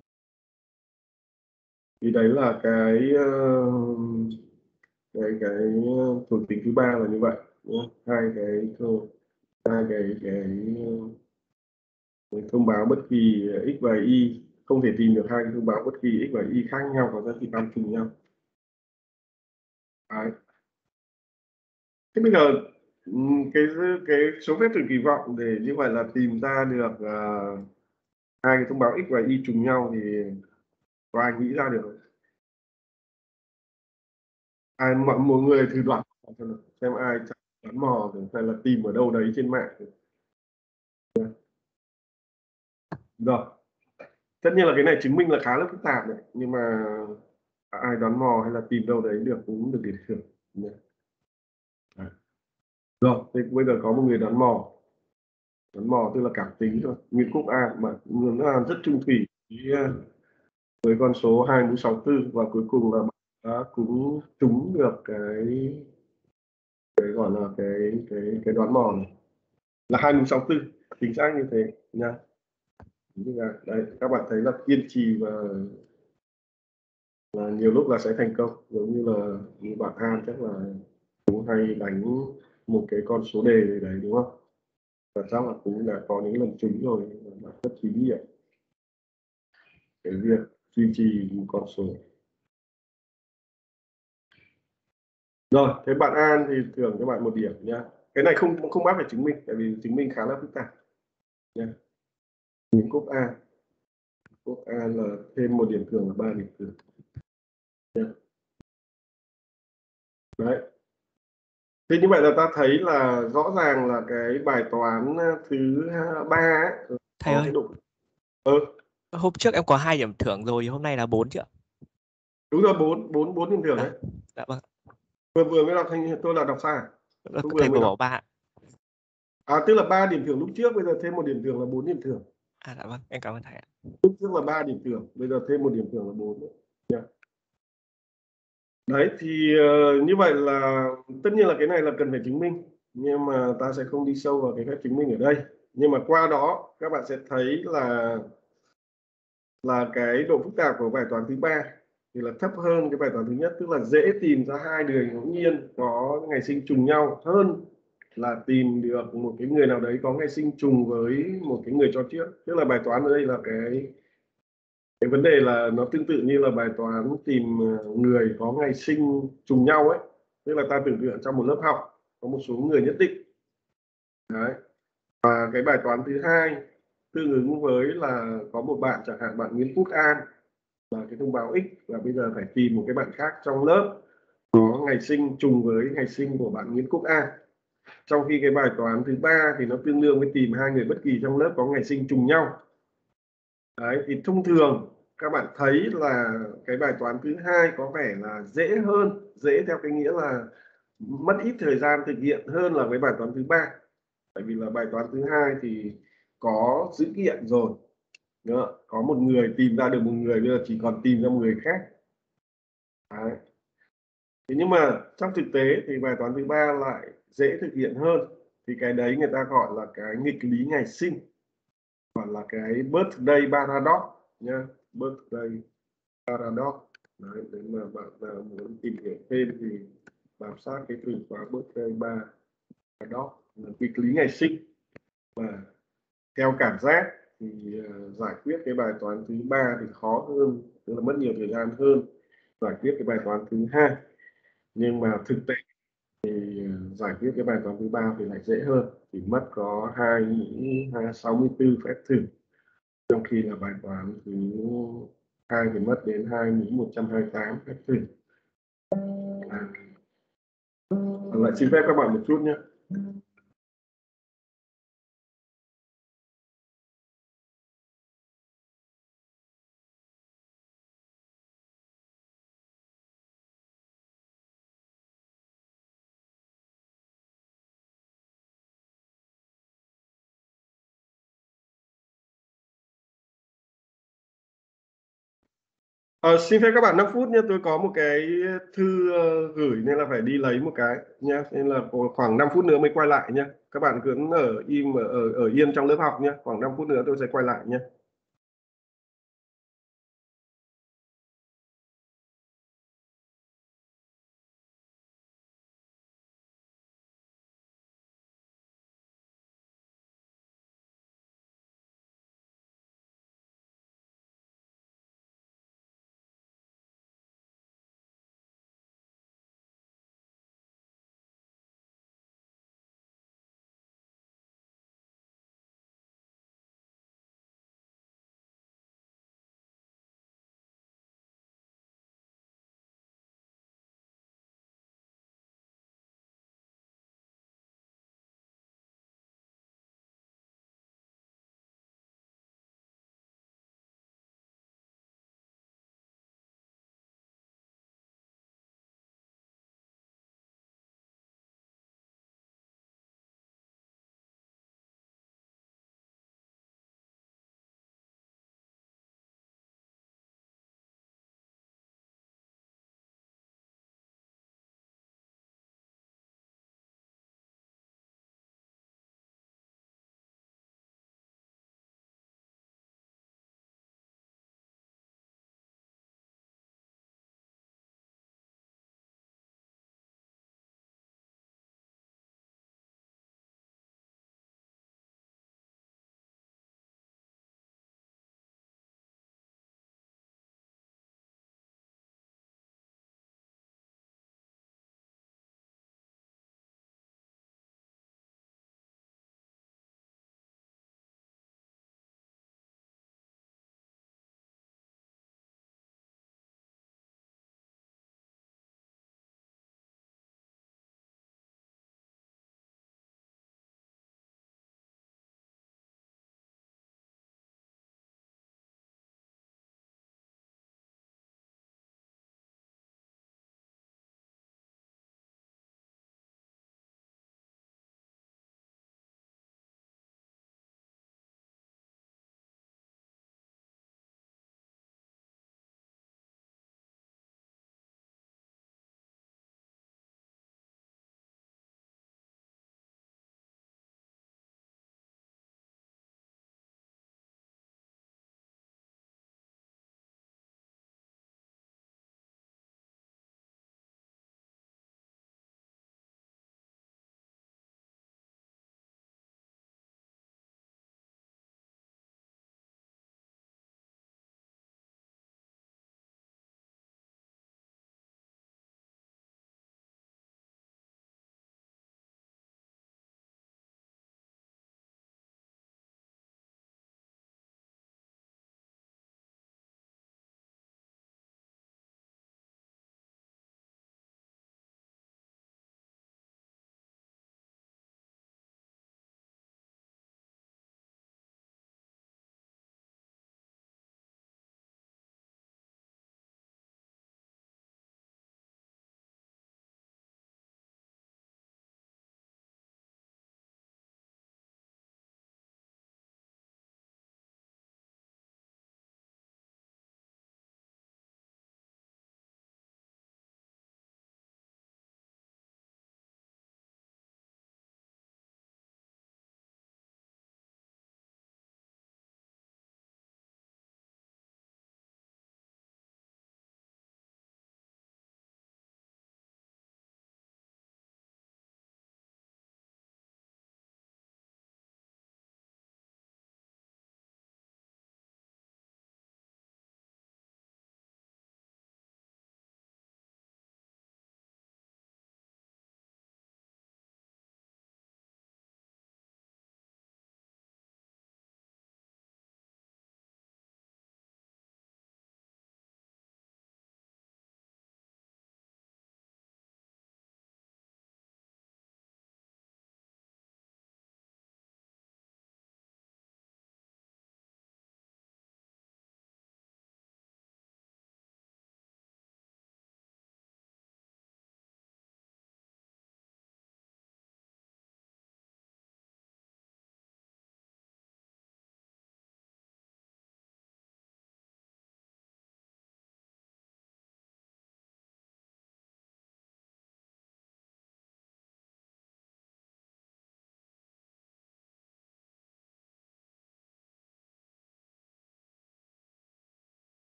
thì đấy là cái uh, cái cái thuộc tính thứ ba là như vậy. Hai cái hai cái cái, cái thông báo bất kỳ x và y, không thể tìm được hai cái thông báo bất kỳ x và y khác nhau có giá trị băm trùng nhau. Đấy. Thế bây giờ cái cái số phép thử kỳ vọng để như vậy là tìm ra được uh, hai cái thông báo x và y trùng nhau thì có ai nghĩ ra được không? Ai mọi một người thử đoán xem ai đoán mò hay là tìm ở đâu đấy trên mạng. Rồi, tất nhiên là cái này chứng minh là khá là phức tạp đấy, nhưng mà ai đoán mò hay là tìm đâu đấy được cũng được điểm thưởng. Rồi, thì bây giờ có một người đoán mò, đoán mò tức là cảm tính thôi, Nguyễn Quốc An mà nó rất trung thủy với con số hai mũ sáu tư, và cuối cùng là đã cũng trúng được cái cái gọi là cái cái cái đoán mò này là hai mũ sáu tư, chính xác như thế nha. Đấy, các bạn thấy là kiên trì và là nhiều lúc là sẽ thành công, giống như là như bạn An chắc là cũng hay đánh một cái con số đề đấy đúng không, và chắc là cũng đã có những lần trúng rồi, mà rất kinh nghiệm cái việc duy trì một con số. Rồi, thế bạn An thì thưởng cho bạn một điểm nhá. Cái này không không bắt phải chứng minh, tại vì chứng minh khá là phức tạp nhá. Nguyễn Quốc An, Quốc An là thêm một điểm thưởng là ba điểm thưởng nhá. Đấy. Thế như vậy là ta thấy là rõ ràng là cái bài toán thứ ba ấy, thầy có ơi, cái độ ừ. hôm trước em có hai điểm thưởng rồi, hôm nay là bốn chứ ạ? Đúng rồi, bốn bốn bốn điểm thưởng à, đấy. Dạ vâng. Vừa vừa mới đọc thành tôi là đọc sai. Tôi Vừa thầy vừa đọc. bảo ba. À, tức là ba điểm thưởng lúc trước, bây giờ thêm một điểm thưởng là bốn điểm thưởng. À dạ vâng, em cảm ơn thầy ạ. Lúc trước là ba điểm thưởng, bây giờ thêm một điểm thưởng là bốn nữa. Yeah. Đấy thì uh, như vậy là tất nhiên là cái này là cần phải chứng minh, nhưng mà ta sẽ không đi sâu vào cái phép chứng minh ở đây. Nhưng mà qua đó các bạn sẽ thấy là là cái độ phức tạp của bài toán thứ ba thì là thấp hơn cái bài toán thứ nhất, tức là dễ tìm ra hai đường ngẫu nhiên có ngày sinh trùng nhau hơn là tìm được một cái người nào đấy có ngày sinh trùng với một cái người cho trước. Tức là bài toán ở đây là cái cái vấn đề là nó tương tự như là bài toán tìm người có ngày sinh trùng nhau ấy, tức là ta tưởng tượng trong một lớp học có một số người nhất định đấy, và cái bài toán thứ hai tương ứng với là có một bạn chẳng hạn bạn Nguyễn Quốc An là cái thông báo X, và bây giờ phải tìm một cái bạn khác trong lớp có ngày sinh trùng với ngày sinh của bạn Nguyễn Quốc An. Trong khi cái bài toán thứ ba thì nó tương đương với tìm hai người bất kỳ trong lớp có ngày sinh trùng nhau. Đấy, thì thông thường các bạn thấy là cái bài toán thứ hai có vẻ là dễ hơn, dễ theo cái nghĩa là mất ít thời gian thực hiện hơn là cái bài toán thứ ba. Tại vì là bài toán thứ hai thì có dữ kiện rồi, đúng không? Có một người tìm ra được một người, bây giờ chỉ còn tìm ra một người khác. Đấy. Thế nhưng mà trong thực tế thì bài toán thứ ba lại dễ thực hiện hơn, thì cái đấy người ta gọi là cái nghịch lý ngày sinh, gọi là cái birthday paradox nhá, birthday paradox. Đấy, nếu mà bạn nào muốn tìm hiểu thêm thì bám sát cái từ khóa birthday paradox là nghịch lý ngày sinh. Và theo cảm giác thì uh, giải quyết cái bài toán thứ ba thì khó hơn, tức là mất nhiều thời gian hơn giải quyết cái bài toán thứ hai, nhưng mà thực tế thì uh, giải quyết cái bài toán thứ ba thì lại dễ hơn, chỉ mất có hai sáu mươi tư phép thử, trong khi là bài toán thứ hai thì mất đến hai một trăm hai mươi tám phép thử. À, lại xin phép các bạn một chút nhé. Ờ, xin phép các bạn năm phút nhé, tôi có một cái thư uh, gửi nên là phải đi lấy một cái nhé, nên là khoảng năm phút nữa mới quay lại nhé. Các bạn cứ ở im ở, ở, ở yên trong lớp học nhé, khoảng năm phút nữa tôi sẽ quay lại nhé.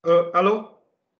Ờ, alo.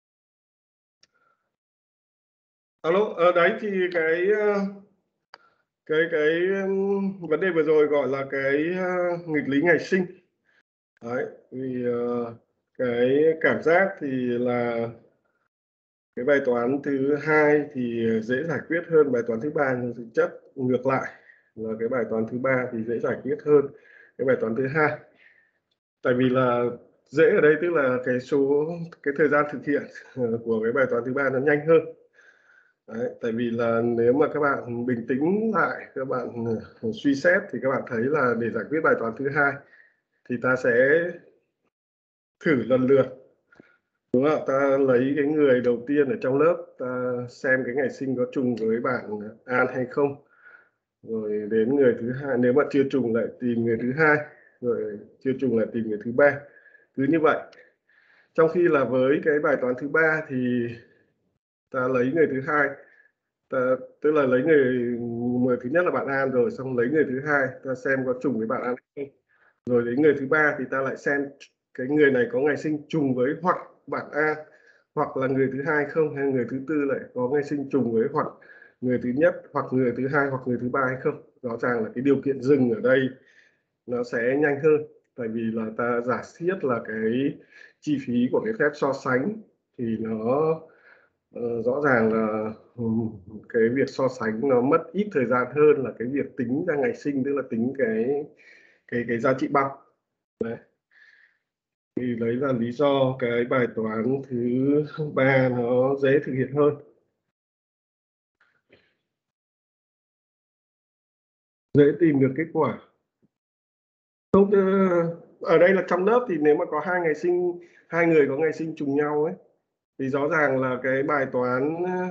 Alo, ờ, đấy thì cái ờ, cái cái um, vấn đề vừa rồi gọi là cái uh, nghịch lý ngày sinh. Đấy, vì uh, cái cảm giác thì là cái bài toán thứ hai thì dễ giải quyết hơn bài toán thứ ba, nhưng thực chất ngược lại là cái bài toán thứ ba thì dễ giải quyết hơn cái bài toán thứ hai. Tại vì là dễ ở đây tức là cái số cái thời gian thực hiện của cái bài toán thứ ba nó nhanh hơn. Đấy, tại vì là nếu mà các bạn bình tĩnh lại, các bạn uh, suy xét thì các bạn thấy là để giải quyết bài toán thứ hai thì ta sẽ thử lần lượt, đúng không? Ta lấy cái người đầu tiên ở trong lớp, ta xem cái ngày sinh có trùng với bạn An hay không, rồi đến người thứ hai, nếu mà chưa trùng lại tìm người thứ hai, rồi chưa trùng lại tìm người thứ ba, cứ như vậy. Trong khi là với cái bài toán thứ ba thì ta lấy người thứ hai, ta, tức là lấy người người thứ nhất là bạn An rồi, xong lấy người thứ hai ta xem có trùng với bạn An hay không, rồi đến người thứ ba thì ta lại xem cái người này có ngày sinh trùng với hoặc bạn An hoặc là người thứ hai không, hay người thứ tư lại có ngày sinh trùng với hoặc người thứ nhất hoặc người thứ hai hoặc người thứ ba hay không. Rõ ràng là cái điều kiện dừng ở đây nó sẽ nhanh hơn, tại vì là ta giả thiết là cái chi phí của cái phép so sánh thì nó uh, rõ ràng là um, cái việc so sánh nó mất ít thời gian hơn là cái việc tính ra ngày sinh, tức là tính cái cái cái giá trị bằng. Đấy. Thì đấy là lý do cái bài toán thứ ba nó dễ thực hiện hơn, dễ tìm được kết quả. Không, ở đây là trong lớp thì nếu mà có hai ngày sinh, hai người có ngày sinh trùng nhau ấy, thì rõ ràng là cái bài toán,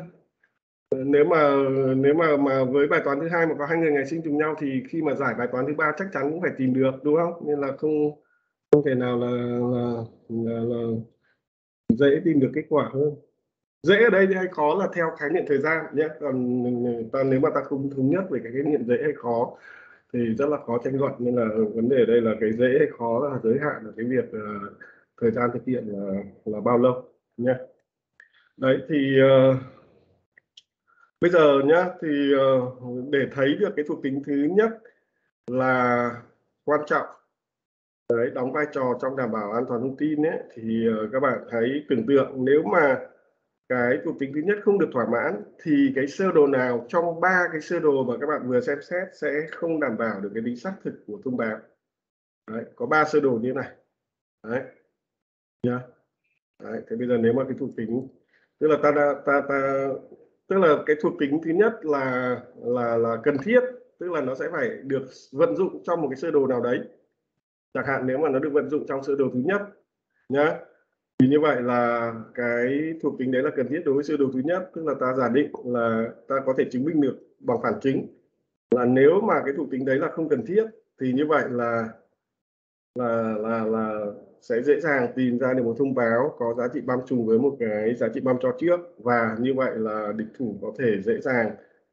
nếu mà nếu mà mà với bài toán thứ hai mà có hai người ngày sinh trùng nhau thì khi mà giải bài toán thứ ba chắc chắn cũng phải tìm được, đúng không? Nên là không không thể nào là là, là, là dễ tìm được kết quả hơn. Dễ ở đây hay khó là theo khái niệm thời gian nhé, còn ta nếu mà ta không thống nhất về cái khái niệm dễ hay khó thì rất là khó tranh luận. Nên là vấn đề ở đây là cái dễ hay khó là giới hạn ở cái việc uh, thời gian thực hiện là là bao lâu nhé. Đấy thì uh, bây giờ nhá, thì uh, để thấy được cái thuộc tính thứ nhất là quan trọng, đấy, đóng vai trò trong đảm bảo an toàn thông tin ấy, thì uh, các bạn hãy tưởng tượng nếu mà cái thuộc tính thứ nhất không được thỏa mãn thì cái sơ đồ nào trong ba cái sơ đồ mà các bạn vừa xem xét sẽ không đảm bảo được cái tính xác thực của thông báo. Đấy, có ba sơ đồ như này. Đấy nhá. Đấy, thế bây giờ nếu mà cái thuộc tính, tức là ta ta ta tức là cái thuộc tính thứ nhất là là là cần thiết, tức là nó sẽ phải được vận dụng trong một cái sơ đồ nào đấy. Chẳng hạn nếu mà nó được vận dụng trong sơ đồ thứ nhất nhá, thì như vậy là cái thuộc tính đấy là cần thiết đối với sơ đồ thứ nhất, tức là ta giả định là ta có thể chứng minh được bằng phản chứng là nếu mà cái thuộc tính đấy là không cần thiết thì như vậy là là là là sẽ dễ dàng tìm ra được một thông báo có giá trị băm trùng với một cái giá trị băm cho trước, và như vậy là địch thủ có thể dễ dàng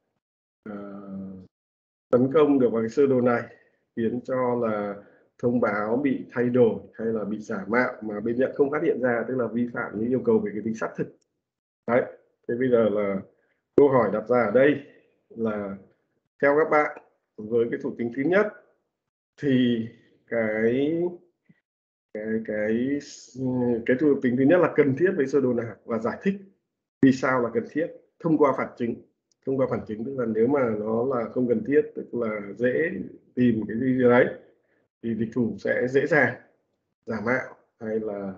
uh, tấn công được vào cái sơ đồ này, khiến cho là thông báo bị thay đổi hay là bị giả mạo mà bên nhận không phát hiện ra, tức là vi phạm những yêu cầu về cái tính xác thực. Đấy, thế bây giờ là câu hỏi đặt ra ở đây là theo các bạn với cái thuộc tính thứ nhất thì cái cái cái cái thuộc tính thứ nhất là cần thiết với sơ đồ nào, và giải thích vì sao là cần thiết thông qua phản chứng. Thông qua phản chứng tức là nếu mà nó là không cần thiết, tức là dễ tìm cái gì đấy, thì địch thủ sẽ dễ dàng giả mạo hay là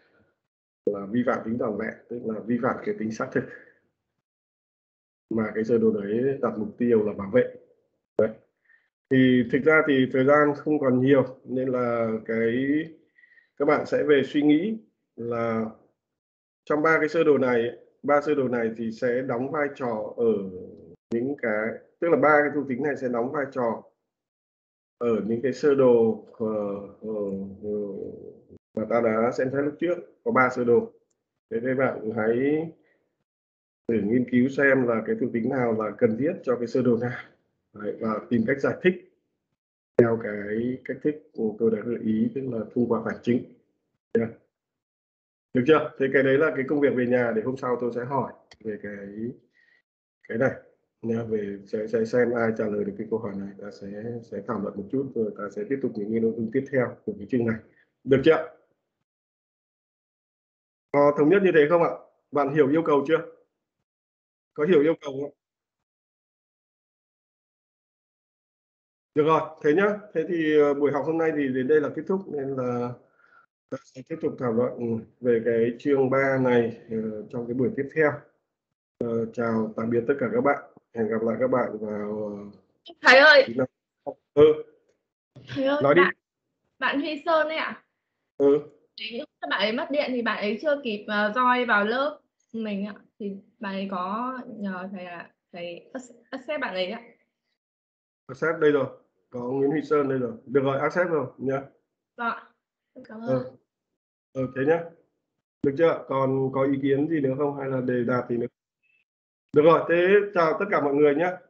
là vi phạm tính toàn vẹn, tức là vi phạm cái tính xác thực mà cái sơ đồ đấy đặt mục tiêu là bảo vệ. Đấy. Thì thực ra thì thời gian không còn nhiều nên là cái các bạn sẽ về suy nghĩ là trong ba cái sơ đồ này, ba sơ đồ này thì sẽ đóng vai trò ở những cái, tức là ba cái thuộc tính này sẽ đóng vai trò ở những cái sơ đồ uh, uh, uh, mà ta đã xem xét lúc trước, có ba sơ đồ. Thế các bạn hãy thử nghiên cứu xem là cái thuộc tính nào là cần thiết cho cái sơ đồ nào. Đấy, và tìm cách giải thích theo cái cách thức tôi đã gợi ý, tức là thông qua phản chứng. Yeah. Được chưa? Thế cái đấy là cái công việc về nhà để hôm sau tôi sẽ hỏi về cái cái này nha, về sẽ sẽ xem ai trả lời được cái câu hỏi này, ta sẽ sẽ thảo luận một chút rồi ta sẽ tiếp tục những cái nội dung tiếp theo của cái chương này. Được chưa? Có thống nhất như thế không ạ? Bạn hiểu yêu cầu chưa? Có hiểu yêu cầu không? Được rồi, thế nhá. Thế thì uh, buổi học hôm nay thì đến đây là kết thúc, nên là ta sẽ tiếp tục thảo luận về cái chương ba này uh, trong cái buổi tiếp theo. Uh, chào tạm biệt tất cả các bạn. Hẹn gặp lại các bạn vào uh, Thầy ơi, ừ, thầy ơi, nói đi. bạn bạn Huy Sơn ấy ạ. Ừ. Nếu các bạn ấy mất điện thì bạn ấy chưa kịp uh, join vào lớp mình ạ. Thì bạn ấy có nhờ thầy là thầy accept bạn ấy ạ. Accept đây rồi, có Nguyễn Huy Sơn đây rồi. Được rồi, accept rồi nhá. Vâng ạ. Cảm ơn. Ừ. Ừ, thế nhá. Được chưa? Còn có ý kiến gì nữa không hay là đề đạt gì nữa? Được rồi, thế chào tất cả mọi người nhé.